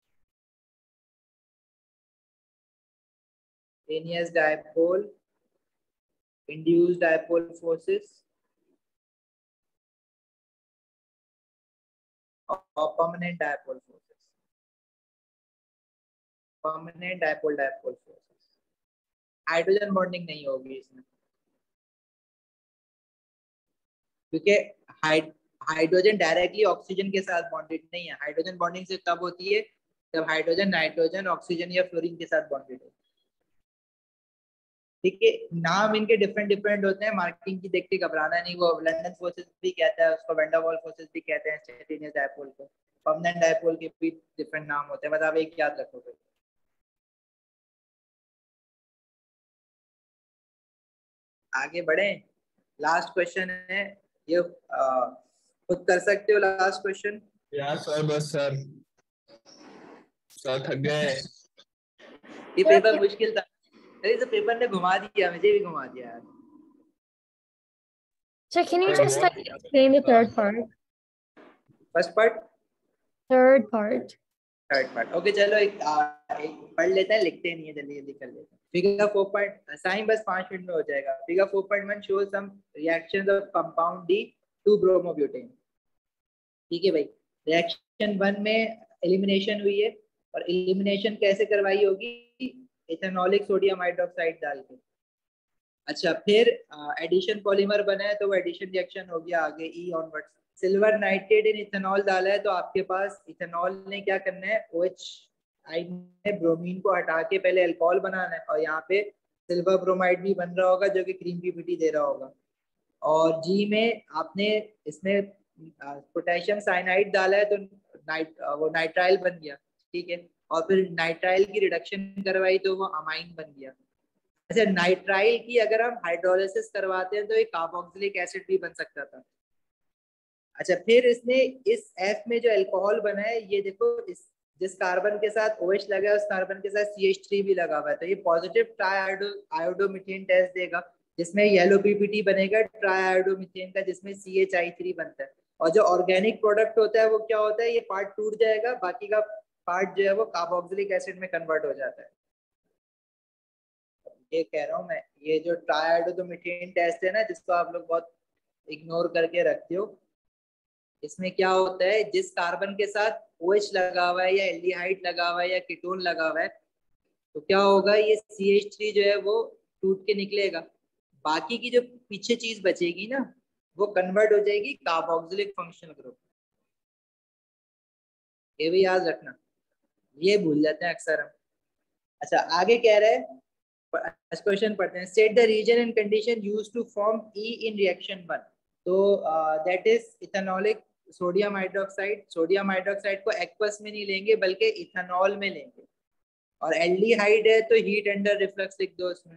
instantaneous dipole induced dipole forces और permanent dipole forces. permanent dipole forces. Hydrogen bonding नहीं होगी इसमें क्योंकि हाइड्रोजन डायरेक्टली ऑक्सीजन के साथ बॉन्डेड नहीं है. हाइड्रोजन बॉन्डिंग से तब होती है जब हाइड्रोजन नाइट्रोजन ऑक्सीजन या फ्लोरीन के साथ बॉन्डेड हो. ठीक है, नाम इनके डिफरेंट होते हैं. मार्किंग की देख के घबराना नहीं. वो लंदन फोर्सेस भी कहता है उसको, वैन डर वाल्स फोर्सेस भी कहते हैं इंस्टेंटेनियस डायपोल को. परमानेंट डायपोल के भी डिफरेंट नाम होते हैं, बस आप एक याद रखोगे. आगे बढ़े. लास्ट क्वेश्चन है ये, खुद कर सकते हो लास्ट क्वेश्चन. यार सर बस सर थक गए. ये पेपर मुश्किल था. अरे तो पेपर ने घुमा दिया, मुझे भी घुमा दिया यार. So can you just like explain the third part? First part, Third part. Third part. Okay चलो एक पढ़ लेते हैं, लिखते नहीं है, जल्दी जल्दी कर लेते हैं. फिगर 4. साइन बस 5 मिनट में हो जाएगा. Figure 4.1 shows some reactions of compound D two bromobutane. ठीक है भाई. रिएक्शन 1 में एलिमिनेशन हुई है और एलिमिनेशन कैसे करवाई होगी, इथेनॉलिक सोडियम हाइड्रोक्साइड डाल के. अच्छा, फिर एडिशन पॉलीमर बना है तो वो एडिशन रिएक्शन हो गया आगे E onwards. Silver nitrate in ethanol डाला है तो आपके पास इथेनॉल ने क्या करना है, OH आयन ने ब्रोमीन को हटा के पहले अल्कोहल बनाना है और यहाँ पे सिल्वर ब्रोमाइड भी बन रहा होगा जो कि क्रीम पीपीटी दे रहा होगा. और जी में आपने इसमें पोटेशियम साइनाइड डाला है तो वो नाइट्राइल बन गया. ठीक है, और फिर नाइट्राइल की रिडक्शन करवाई तो वो अमाइन बन गया. अच्छा, नाइट्राइल की अगर हम हाइड्रोलिसिस करवाते हैं तो एक कार्बोक्सिलिक एसिड भी बन सकता था. अच्छा, फिर इसने इस F में जो अल्कोहल बना है, ये देखो इस जिस कार्बन के साथ OH लगा है उस कार्बन के साथ CH3 भी लगा हुआ है, तो ये पॉजिटिव ट्राइआयोडोमीथेन टेस्ट देगा जिसमें येलो पीपीटी बनेगा ट्राइआयोडोमीथेन का, जिसमें CHI3 बनता है. और जो ऑर्गेनिक प्रोडक्ट होता है वो क्या होता है, ये पार्ट टूट जाएगा, बाकी का पार्ट जो है वो कार्बोक्सिलिक एसिड में कन्वर्ट हो जाता है। ये कह रहा हूँ मैं, ये जो ट्राइआयोडोमीथेन टेस्ट है ना, जिसको आप लोग बहुत इग्नोर करके रखते हो, इसमें क्या होता है, जिस कार्बन के साथ OH लगा हुआ है या एल्डिहाइड लगा हुआ है या कीटोन लगा हुआ है, तो क्या होगा, ये CH3 जो है वो टूट के निकलेगा, बाकी की जो पीछे चीज बचेगी ना वो कन्वर्ट हो जाएगी कार्बोक्सिलिक फंक्शनल ग्रुप। ये भी याद रखना, ये भूल जाते हैं अक्सर हम। अच्छा आगे कह रहे हैं, क्वेश्चन पढ़ते हैं। State the reason and condition used to form E in reaction 1। तो that is ethanolic sodium hydroxide. Sodium hydroxide को एक्वस में नहीं लेंगे बल्कि इथेनॉल में लेंगे, और एल्डिहाइड है तो हीट अंडर रिफ्लक्स लिख दो उसमें।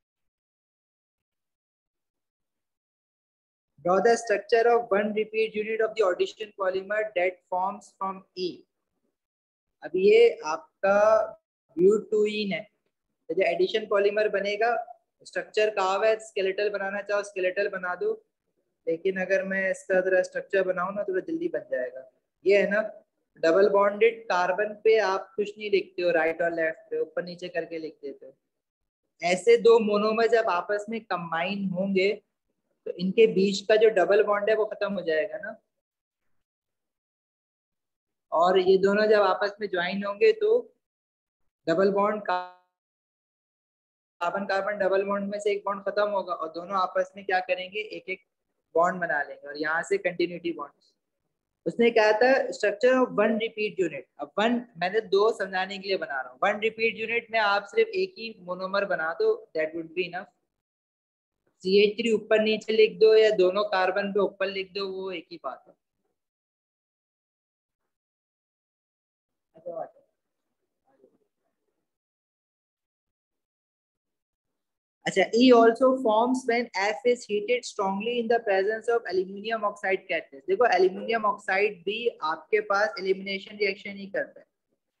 Draw the structure of one repeat unit of the addition polymer that forms from E। अब ये आपका ब्यूटूइन है, तो जो एडिशन पॉलीमर बनेगा, स्ट्रक्चर कहा हुआ है स्केलेटल बनाना चाहो स्केलेटल बना दो, लेकिन अगर मैं इसका जरा स्ट्रक्चर बनाऊं ना तो जल्दी बन जाएगा। ये है ना, डबल बॉन्डेड कार्बन पे आप कुछ नहीं लिखते हो, राइट और लेफ्ट पे ऊपर नीचे करके लिख देते हो। ऐसे दो मोनोमर जब आपस में कंबाइन होंगे तो इनके बीच का जो डबल बॉन्ड है वो खत्म हो जाएगा ना, और ये दोनों जब आपस में ज्वाइन होंगे तो double bond carbon carbon double bond में से एक बॉन्ड खत्म होगा और दोनों आपस में क्या करेंगे, एक एक बॉन्ड बना लेंगे, और यहाँ से कंटिन्यूटी बॉन्ड। उसने कहा था structure of one repeat unit. अब वन मैंने दो समझाने के लिए बना रहा हूँ, वन रिपीट यूनिट में आप सिर्फ एक ही मोनोमर बना दो, that would be enough. CH3 ऊपर नीचे लिख दो या दोनों कार्बन पे ऊपर लिख दो, वो एक ही बात है। अच्छा, E also forms when F is heated strongly in the presence of aluminium oxide catalyst। देखो aluminium oxide भी आपके पास एलिमिनेशन रिएक्शन ही करता है,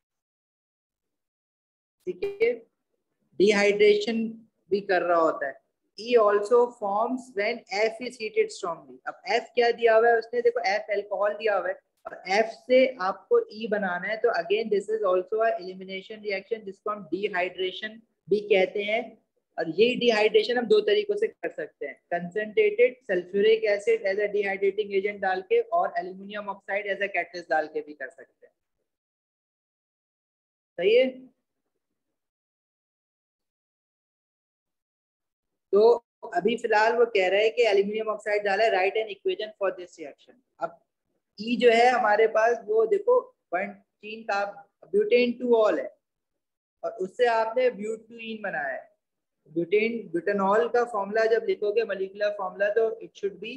ठीक है, डिहाइड्रेशन भी कर रहा होता है। E also forms when F is heated strongly। अब F क्या दिया हुआ है उसने, देखो F अल्कोहल दिया हुआ है और F से आपको E बनाना है, तो again this is also a elimination reaction जिसको हम डिहाइड्रेशन भी कहते हैं। और ये डिहाइड्रेशन हम दो तरीकों से कर सकते हैं, concentrated sulphuric acid as a dehydrating agent डाल के और aluminium oxide as a catalyst डाल के भी कर सकते हैं। सही है, तो अभी फिलहाल वो कह रहा है कि एल्यूमिनियम ऑक्साइड डाला है, write an equation for this reaction. अब E जो है हमारे पास वो देखो 1 का ब्यूटेन 2 ऑल है और उससे आपने ब्यूटूइन बनाया है। ब्यूटेनॉल का फॉर्मूला जब लिखोगे मॉलिक्यूलर फॉर्मूला, तो इट शुड बी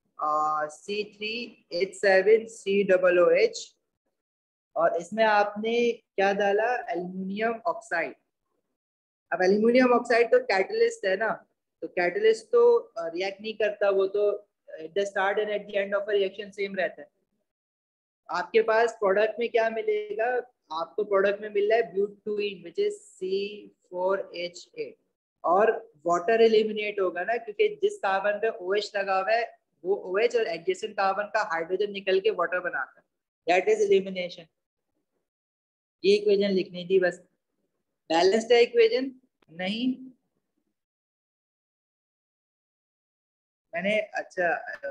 C3H7COOH, और इसमें आपने क्या डाला, एल्यूमिनियम ऑक्साइड। अब एल्यूमिनियम ऑक्साइड तो कैटलिस्ट है ना, तो कैटलिस्ट तो रिएक्ट नहीं करता, वो तो at the start and at the end of a reaction same रहता है। आपके पास प्रोडक्ट में क्या मिलेगा, आपको प्रोडक्ट में मिल रहा है ब्यूटूइन विच इज C4H8, और वाटर एलिमिनेट होगा ना, क्योंकि जिस कार्बन पे OH लगा हुआ है वो OH और एडजेसेंट कार्बन का हाइड्रोजन निकल के वाटर बनाता है, दैट इज एलिमिनेशन। ये इक्वेशन लिखनी थी बस। बैलेंस्ड है इक्वेशन नहीं, मैंने अच्छा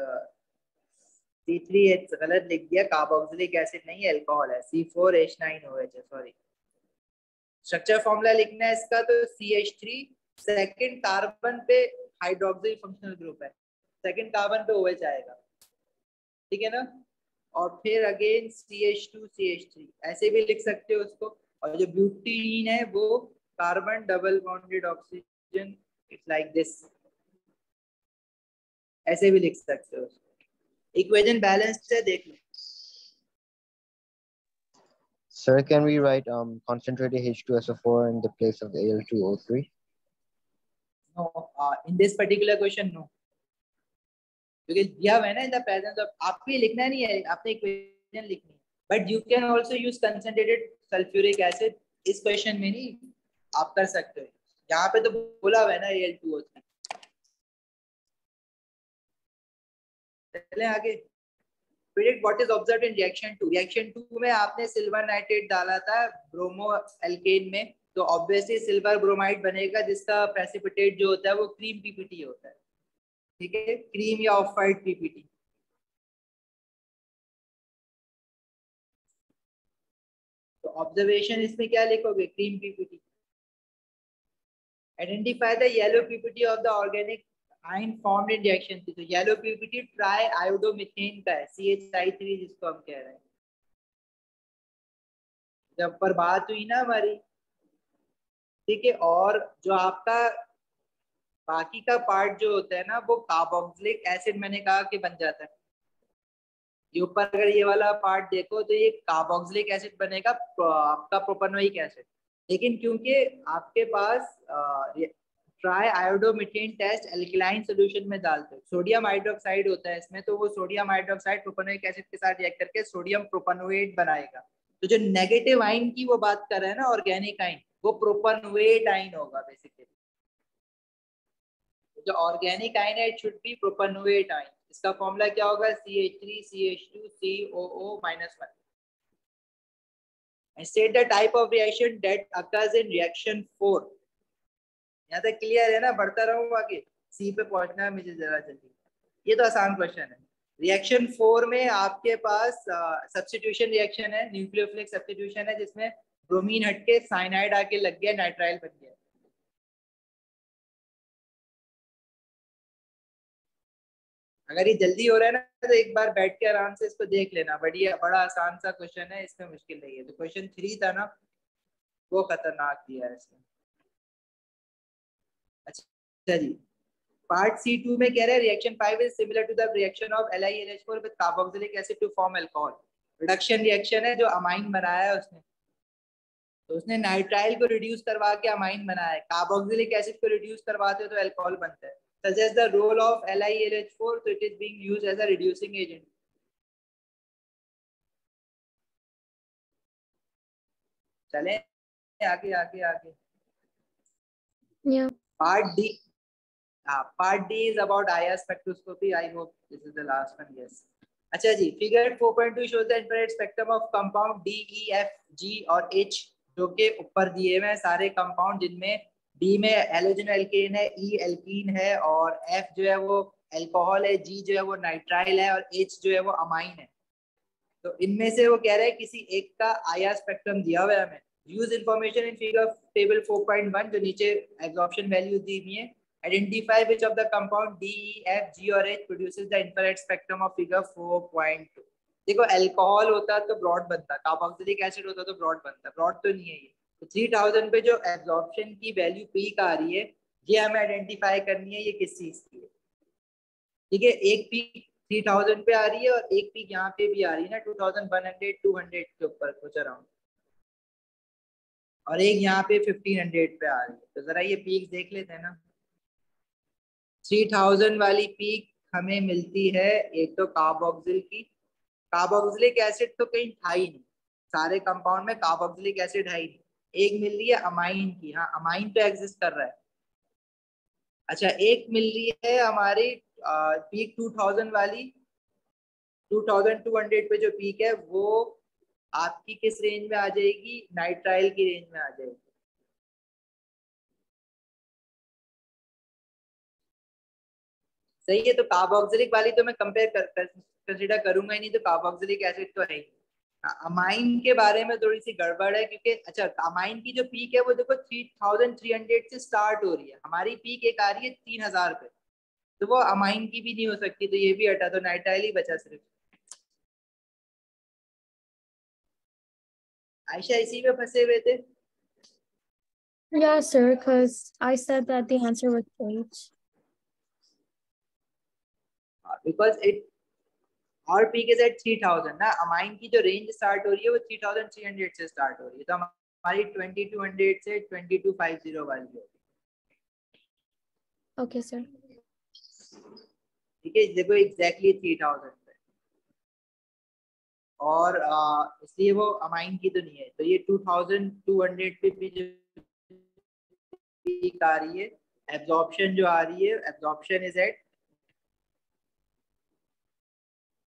C3H गलत लिख दिया, कार्बोक्सिलिक एसिड नहीं है, अल्कोहल है, C4H9OH है, सॉरी। स्ट्रक्चर फॉर्मूला लिखना है इसका, तो CH3 सेकंड कार्बन पे हाइड्रोक्सिल फंक्शनल ग्रुप है, सेकंड कार्बन पे OH आएगा, ठीक है ना, और फिर अगेन CH2 CH3 ऐसे भी लिख सकते हो उसको। और जो ब्यूटीन है वो carbon double bonded oxygen, it's like this, ऐसे भी लिख सकते हो। इक्वेशन बैलेंस्ड है, देख लो। Sir, can we write concentrated H2SO4 in the place of the Al2O3? No, in this particular question no, क्योंकि दिया हुआ है ना इन द प्रेजेंस ऑफ, आपको ये लिखना नहीं है, आपने इक्वेशन लिखनी है, but you can also use concentrated sulphuric acid. इस क्वेश्चन में नहीं, आप कर सकते हो, यहाँ पे तो बोला हुआ है ना Al2O3। चले आगे। Predict what is observed in reaction 2। Reaction 2 में आपने सिल्वर नाइट्रेट डाला था ब्रोमो एल्केन में, तो ऑब्वियसली सिल्वर ब्रोमाइड बनेगा जिसका प्रेसिपिटेट जो होता है वो क्रीम पीपीटी होता है, ठीक है, क्रीम या ऑफ वाइट पीपीटी। तो ऑब्जर्वेशन इसमें क्या लिखोगे, cream PPT. Identify the yellow PPT of the organic ion formed in reaction 3। तो येलो पीपीटी ट्राई आयोडोमिथेन का है, CH3 जिसको हम कह रहे हैं। जब पर बात हुई ना हमारी, ठीक है, और जो आपका बाकी का पार्ट जो होता है ना वो कार्बोक्सिलिक एसिड मैंने कहा कि बन जाता है। ये ऊपर अगर ये वाला पार्ट देखो तो ये कार्बोक्सिलिक एसिड बनेगा आपका प्रोपेनोइक एसिड। लेकिन क्योंकि आपके पास triiodomethane test alkaline solution में डालते हो, सोडियम हाइड्रोक्साइड होता है इसमें, तो वो सोडियम हाइड्रोक्साइड प्रोपेनोइक एसिड के साथ रिएक्ट करके सोडियम प्रोपेनोएट बनाएगा। तो जो नेगेटिव आयन की वो बात कर रहे हैं ना ऑर्गेनिक आयन, वो प्रोपेनोएट आयन होगा बेसिकली। जो ऑर्गेनिक आयन है it should be propanoate ion. इसका फॉर्मूला क्या होगा, CH3CH2COO-1। And state the type of reaction that occurs in reaction 4। यहाँ तक क्लियर है ना, बढ़ता रहूं आगे, सी पे पहुंचना है मुझे जरा जल्दी। ये तो आसान क्वेश्चन है। रिएक्शन 4 में आपके पास सब्स्टिट्यूशन रिएक्शन है, न्यूक्लियोफिलिक सब्स्टिट्यूशन है, जिसमें ब्रोमीन हटके साइनाइड आके लग गया, नाइट्राइल बन गया। अगर ये जल्दी हो रहा है ना तो एक बार बैठ के आराम से इसको देख लेना, बढ़िया, बड़ा आसान सा क्वेश्चन है, इसमें मुश्किल नहीं है। तो क्वेश्चन 3 था ना, वो खतरनाक दिया है इसमें। अच्छा जी, पार्ट C2 में कह रहे हैं reaction 5 is similar to the reaction of LiLH4 with carboxylic acid to form alcohol. Reduction reaction है, जो अमाइन बनाया है उसने, तो उसने नाइट्राइल को रिड्यूस करवा के अमाइन बनाया है, कार्बोक्सिलिक एसिड को रिड्यूस करवाते हो तो अल्कोहल बनता है। Suggest the role of LiLH4, so it is being used as a reducing agent। चलें आगे आगे आगे। Yeah. Part D, part D is about IR spectroscopy। I hope this is the last one। Yes। अच्छा जी, figure 4.2 shows the infrared spectrum of compound D, E, F, G और H, जो के ऊपर दिए हुए हैं सारे कंपाउंड, जिनमें D में हैलोजन एल्केन है, E एल्कीन है, और F जो है वो अल्कोहल है, G जो है वो नाइट्राइल है, और H जो है वो अमाइन है। तो इनमें से वो कह रहे हैं किसी एक का IR स्पेक्ट्रम दिया हुआ है हमें। Use information in figure table 4.1, जो नीचे एब्जॉर्प्शन वैल्यू दी हुई है। Identify which of the compound D, E, F, G और H produces the infrared spectrum of figure 4.2। देखो अल्कोहल होता तो ब्रॉड बनता, कार्बोक्सिलिक एसिड होता तो ब्रॉड बनता, ब्रॉड तो नहीं है ये। तो 3000 पे जो एब्जॉर्प्शन की वैल्यू पीक आ रही है, ये हमें आइडेंटिफाई करनी है ये किस चीज की है, ठीक है। एक पीक 3000 पे आ रही है और एक पीक यहाँ पे भी आ रही है ना, 2100 200 के ऊपर कुछ अराउंड, और एक यहाँ पे 1500 पे आ रही है। तो जरा ये पीक देख लेते हैं ना। 3000 वाली पीक हमें मिलती है एक तो कार्बोक्सिल की, कार्बोक्सिलिक एसिड तो कहीं था ही नहीं, सारे कंपाउंड में कार्बोक्सिलिक एसिड है ही नहीं। एक मिल रही है अमाइन की, हाँ अमाइन तो एग्जिस्ट कर रहा है। अच्छा, एक मिल रही है हमारी पीक 2000 वाली, 2200 पे जो पीक है वो आपकी किस रेंज में आ जाएगी, नाइट्राइल की रेंज में आ जाएगी। सही है, तो कार्बोक्सिलिक वाली तो मैं कंसिडर करूंगा ही नहीं, तो कार्बोक्सिलिक एसिड तो है ही। अमाइन के बारे में थोड़ी सी गड़बड़ है, क्योंकि अच्छा अमाइन की जो पीक है वो देखो 3300 से स्टार्ट हो रही है, हमारी पीक एक आ रही है 3000 पे, तो वो अमाइन की भी नहीं हो सकती, तो ये भी हटा, तो नाइट्राइल ही बचा सिर्फ। आयशा इसी में फंसे हुए थे। Yeah, sir, because I said that the answer was H. Because it our peak is at 3000 ना, अमाइन की जो रेंज स्टार्ट हो रही है वो 3300 से स्टार्ट हो रही है, तो हमारी 2200 से 2250 वाली होगी। Okay, sir. ठीक है, देखो एग्जैक्टली 3000 पे, और इसलिए वो अमाइन की तो नहीं है, तो ये 2200 पे भी जो पीक आ रही है, एब्जॉर्प्शन जो आ रही है, एब्जॉर्प्शन इज एट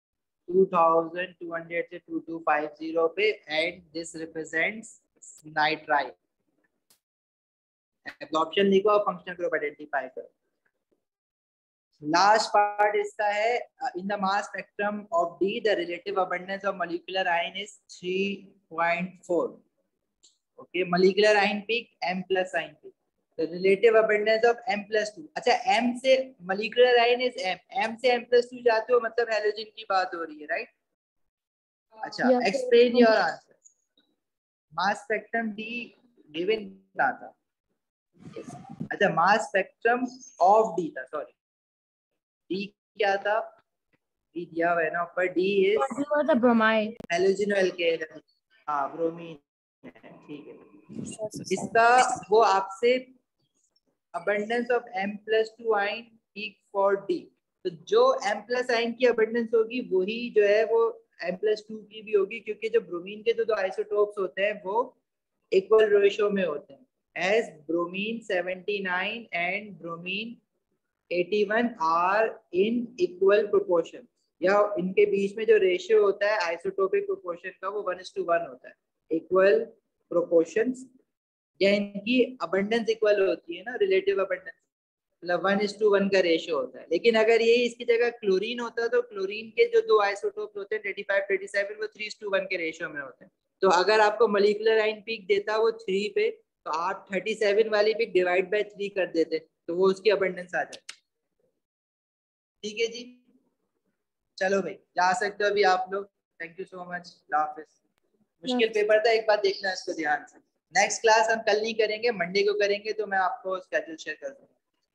2200 से 2250 पे, and this represents nitrile. Absorption लिखो और फंक्शनल ग्रुप आइडेंटिफाई करो। लास्ट पार्ट इसका है, in the mass spectrum of D the relative abundance of molecular ion is 3.4। Okay, molecular ion peak m plus ion peak, the relative abundance of m+2। अच्छा, m से molecular ion is m से m+2 जाते हो, मतलब halogen की बात हो रही है, राइट? अच्छा, Yeah. Explain your answer. Mass spectrum D given था। अच्छा, मास स्पेक्ट्रम ऑफ डी था, सॉरी, डी क्या था? डी दिया हुआ है ना ऊपर, D is The bromide. Halogen alkane. हाँ, ब्रोमीन है, ठीक है। इसका वो आपसे abundance of m+2 ion peak for D, तो जो m+ आयन की अबंडेंस होगी वही जो है वो m+2 की भी होगी, क्योंकि जो ब्रोमीन के दो आइसोटोप्स होते हैं वो इक्वल रेशियो में होते हैं, as bromine 79 and bromine 81 are in equal proportion, या इनके बीच में जो रेशियो होता है आइसोटोपिक प्रोपोर्शन का वो 1:1 होता है, इक्वल प्रोपोर्शंस, या इनकी अबंडेंस इक्वल होती है ना, रिलेटिव अबंडेंस, मतलब 1:1 का रेशियो होता है। लेकिन अगर यही इसकी जगह क्लोरीन होता तो क्लोरीन के जो दो आइसोटोप होते हैं 35 37 वो 3:1 के रेशियो में होते हैं। तो अगर आपको मॉलिक्यूलर आयन पीक देता वो 3 पे, तो आप 37 वाली पीक डिवाइड बाय 3 कर देते, तो वो उसकी अबंडेंस आ जाती। ठीक है जी, चलो भाई जा सकते हो अभी आप लोग। थैंक यू सो मच, अल्लाह हाफिज़। मुश्किल पेपर था, एक बार देखना इसको ध्यान से। नेक्स्ट क्लास हम कल नहीं करेंगे, मंडे को करेंगे, तो मैं आपको स्केड्यूल शेयर कर दूंगा।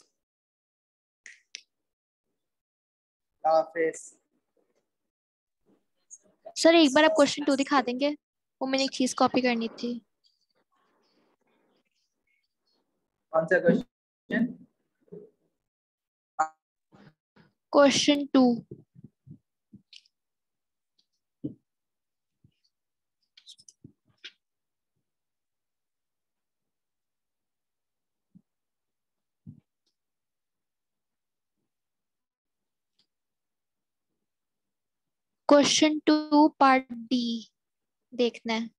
हाफिज़। सर एक बार आप क्वेश्चन 2 दिखा देंगे, वो मैंने एक चीज कॉपी करनी थी। कौन सा question? Question 2। Question 2 part D देखना है।